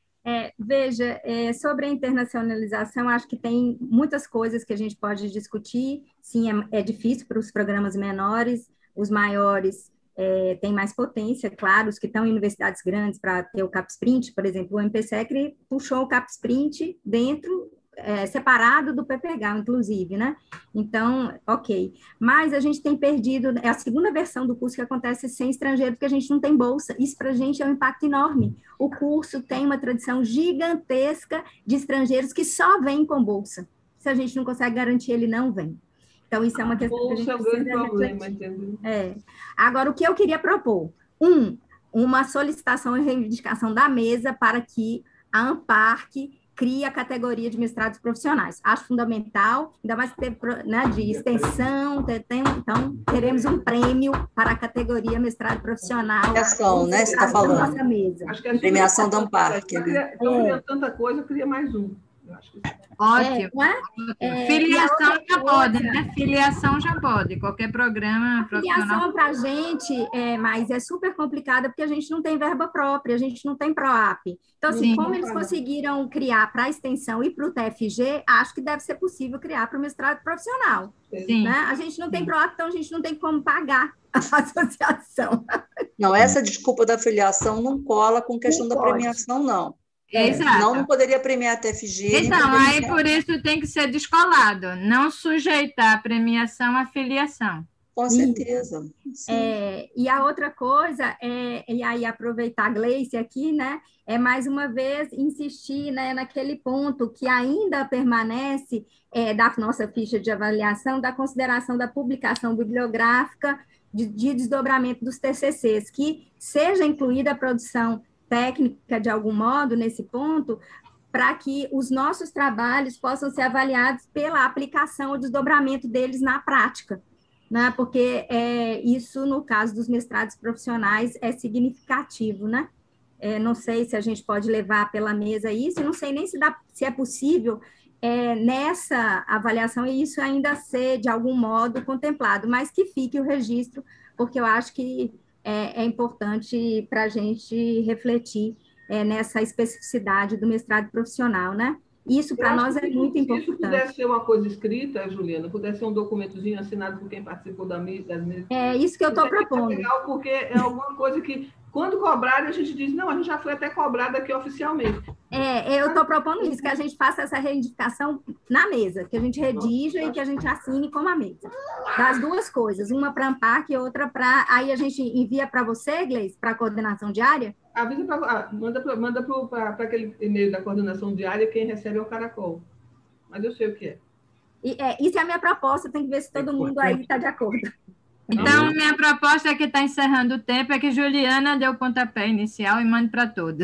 É, veja, é, sobre a internacionalização, acho que tem muitas coisas que a gente pode discutir. Sim, é, é difícil para os programas menores, os maiores é, têm mais potência, claro, os que estão em universidades grandes para ter o CapSprint, por exemplo, o M P SEC puxou o CapSprint dentro, é, separado do P P H, inclusive, né? Então, ok. Mas a gente tem perdido, é a segunda versão do curso que acontece sem estrangeiro, porque a gente não tem bolsa. Isso para a gente é um impacto enorme. O curso tem uma tradição gigantesca de estrangeiros que só vêm com bolsa. Se a gente não consegue garantir, ele não vem. Então, isso é uma questão que a gente é um grande precisa problema, refletir. entendeu? É. Agora, o que eu queria propor? Um, uma solicitação e reivindicação da mesa para que a ANPARC crie a categoria de mestrados profissionais. Acho fundamental, ainda mais que teve, né, de extensão, tem, tem, então teremos um prêmio para a categoria mestrado profissional. Premiação, né? Você está falando. Nossa mesa. Acho que é Premiação da ANPARC. Estão criando tanta coisa, eu queria mais um. Eu acho que Ótimo. É, é, Filiação já coisa, pode, né? Filiação já pode, qualquer programa profissional. Filiação para a gente, é, mas é super complicada porque a gente não tem verba própria, a gente não tem PROAP. Então, assim, Sim. como eles conseguiram criar para a extensão e para o T F G, acho que deve ser possível criar para o mestrado profissional. Sim. Né? A gente não tem PROAP, então a gente não tem como pagar a associação. Não, essa desculpa da filiação não cola com questão Não da pode. premiação, não. Exato. Senão não poderia premiar a T F G. nem Então, poderia aí premiar- por isso tem que ser descolado, não sujeitar a premiação à filiação. Com certeza. Sim. É, e a outra coisa, é, e aí aproveitar a Gleice aqui, né, é mais uma vez insistir, né, naquele ponto que ainda permanece é, da nossa ficha de avaliação, da consideração da publicação bibliográfica de, de desdobramento dos T C Cs, que seja incluída a produção técnica de algum modo nesse ponto, para que os nossos trabalhos possam ser avaliados pela aplicação ou desdobramento deles na prática, né? Porque é, isso, no caso dos mestrados profissionais, é significativo, né? É, não sei se a gente pode levar pela mesa isso, não sei nem se, dá, se é possível é, nessa avaliação isso ainda ser, de algum modo, contemplado, mas que fique o registro, porque eu acho que é, é importante para a gente refletir é, nessa especificidade do mestrado profissional, né? Isso, para nós, é muito importante. Se isso pudesse ser uma coisa escrita, Juliana, pudesse ser um documentozinho assinado por quem participou da mesa, das mesas. É isso que eu estou propondo. É legal, porque é alguma coisa que, quando cobrarem, a gente diz, não, a gente já foi até cobrado aqui oficialmente. É, eu estou propondo isso, que a gente faça essa reivindicação na mesa, que a gente redija e que a gente assine como a mesa. Das duas coisas, uma para a ANPARC e outra para... Aí a gente envia para você, Gleice, para a coordenação diária? Avisa pra, ah, manda para manda para aquele e-mail da coordenação diária, quem recebe é o Caracol. Mas eu sei o que é. E, é isso é a minha proposta, tem que ver se todo mundo aí está de acordo. Então, minha proposta é que está encerrando o tempo, é que Juliana dê o pontapé inicial e mande para todos.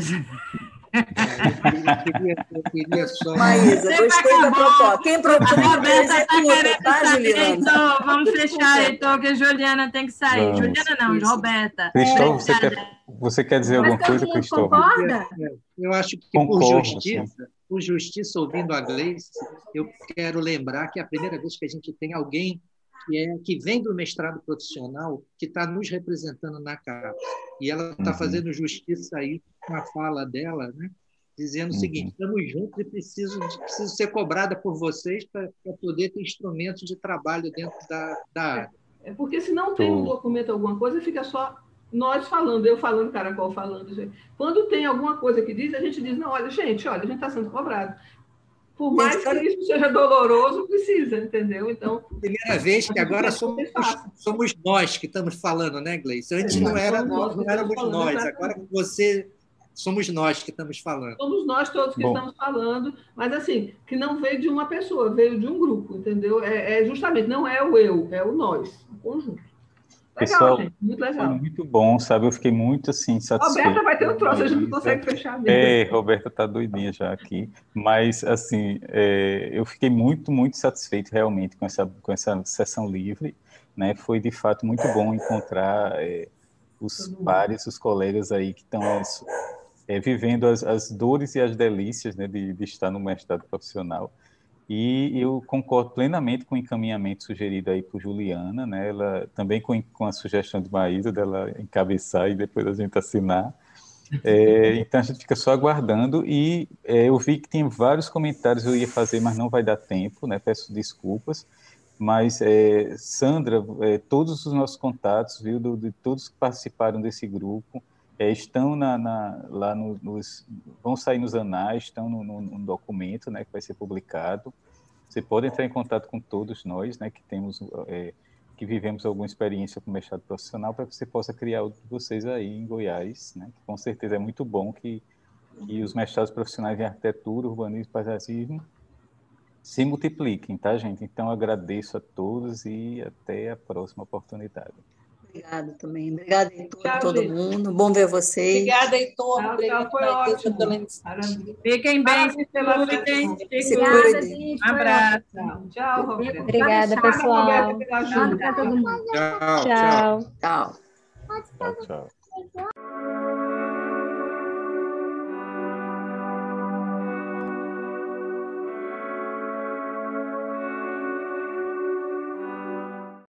Eu queria, eu queria só... Maísa, Sempre gostei da acabou. proposta. Quem propõe, Roberta está executa, querendo tá, sair, Juliana? Heitor. Vamos fechar, Heitor, que Juliana tem que sair. Vamos. Juliana não, Isso. Roberta. Cristóvão, você quer, você quer dizer Mas alguma todo coisa, mundo Cristóvão? concorda? Eu acho que, por Concordo, justiça, por justiça, ouvindo a Gleice, eu quero lembrar que é a primeira vez que a gente tem alguém que, é, que vem do mestrado profissional que está nos representando na CAPES. E ela está Uhum. fazendo justiça aí com a fala dela, né? Dizendo o Uhum. seguinte, estamos juntos e preciso, preciso ser cobrada por vocês para poder ter instrumentos de trabalho dentro da, da área. É porque se não tem um documento, alguma coisa, fica só nós falando, eu falando, Caracol falando. Gente. Quando tem alguma coisa que diz, a gente diz, não, olha, gente, olha, a gente está sendo cobrado. Por mais que isso seja doloroso, precisa, entendeu? Então... Primeira vez que agora somos, somos nós que estamos falando, né, Gleice? Antes não, era, nós, não éramos nós, agora você... Somos nós que estamos falando. Somos nós todos que Bom. estamos falando, mas assim, que não veio de uma pessoa, veio de um grupo, entendeu? É, é justamente, não é o eu, é o nós, o conjunto. Pessoal, gente, muito foi legal. muito bom, sabe? Eu fiquei muito, assim, satisfeito. Roberta vai ter um troço, a gente não consegue fechar mesmo. É, Roberta tá doidinha já aqui. Mas, assim, é, eu fiquei muito, muito satisfeito realmente com essa, com essa sessão livre, né? Foi, de fato, muito bom encontrar é, os pares, os colegas aí que estão é, vivendo as, as dores e as delícias, né, de, de estar no mestrado profissional. E eu concordo plenamente com o encaminhamento sugerido aí por Juliana, né? Ela também com, com a sugestão de Maísa dela encabeçar e depois a gente assinar. É, então a gente fica só aguardando e é, eu vi que tem vários comentários eu ia fazer, mas não vai dar tempo, né? Peço desculpas. Mas é, Sandra, é, todos os nossos contatos, viu, do, de todos que participaram desse grupo, é, estão na, na, lá no, nos, vão sair nos anais, estão no, no, no documento, né, que vai ser publicado. Você pode entrar em contato com todos nós, né, que temos, é, que vivemos alguma experiência com mestrado profissional, para que você possa criar o de vocês aí em Goiás, né, que com certeza é muito bom que, que os mestrados profissionais em arquitetura, urbanismo e paisagismo se multipliquem, tá, gente? Então, agradeço a todos e até a próxima oportunidade. Obrigada também. Obrigada, Heitor, a Tchau, todo gente. mundo. Bom ver vocês. Obrigada, Heitor. Tchau, Obrigada, tchau, foi Maísa, ótimo. pela iniciativa. Parabéns. Fiquem bem, se Parabéns pela cuidem, sessão. se Se cuidem. cuidem. gente, Um foi abraço. Tchau, tchau, Roberta. Obrigada, Obrigada, pessoal. Roberta, pela Tchau ajuda. para todo mundo. Tchau, tchau. Tchau. Tchau. Tchau, tchau.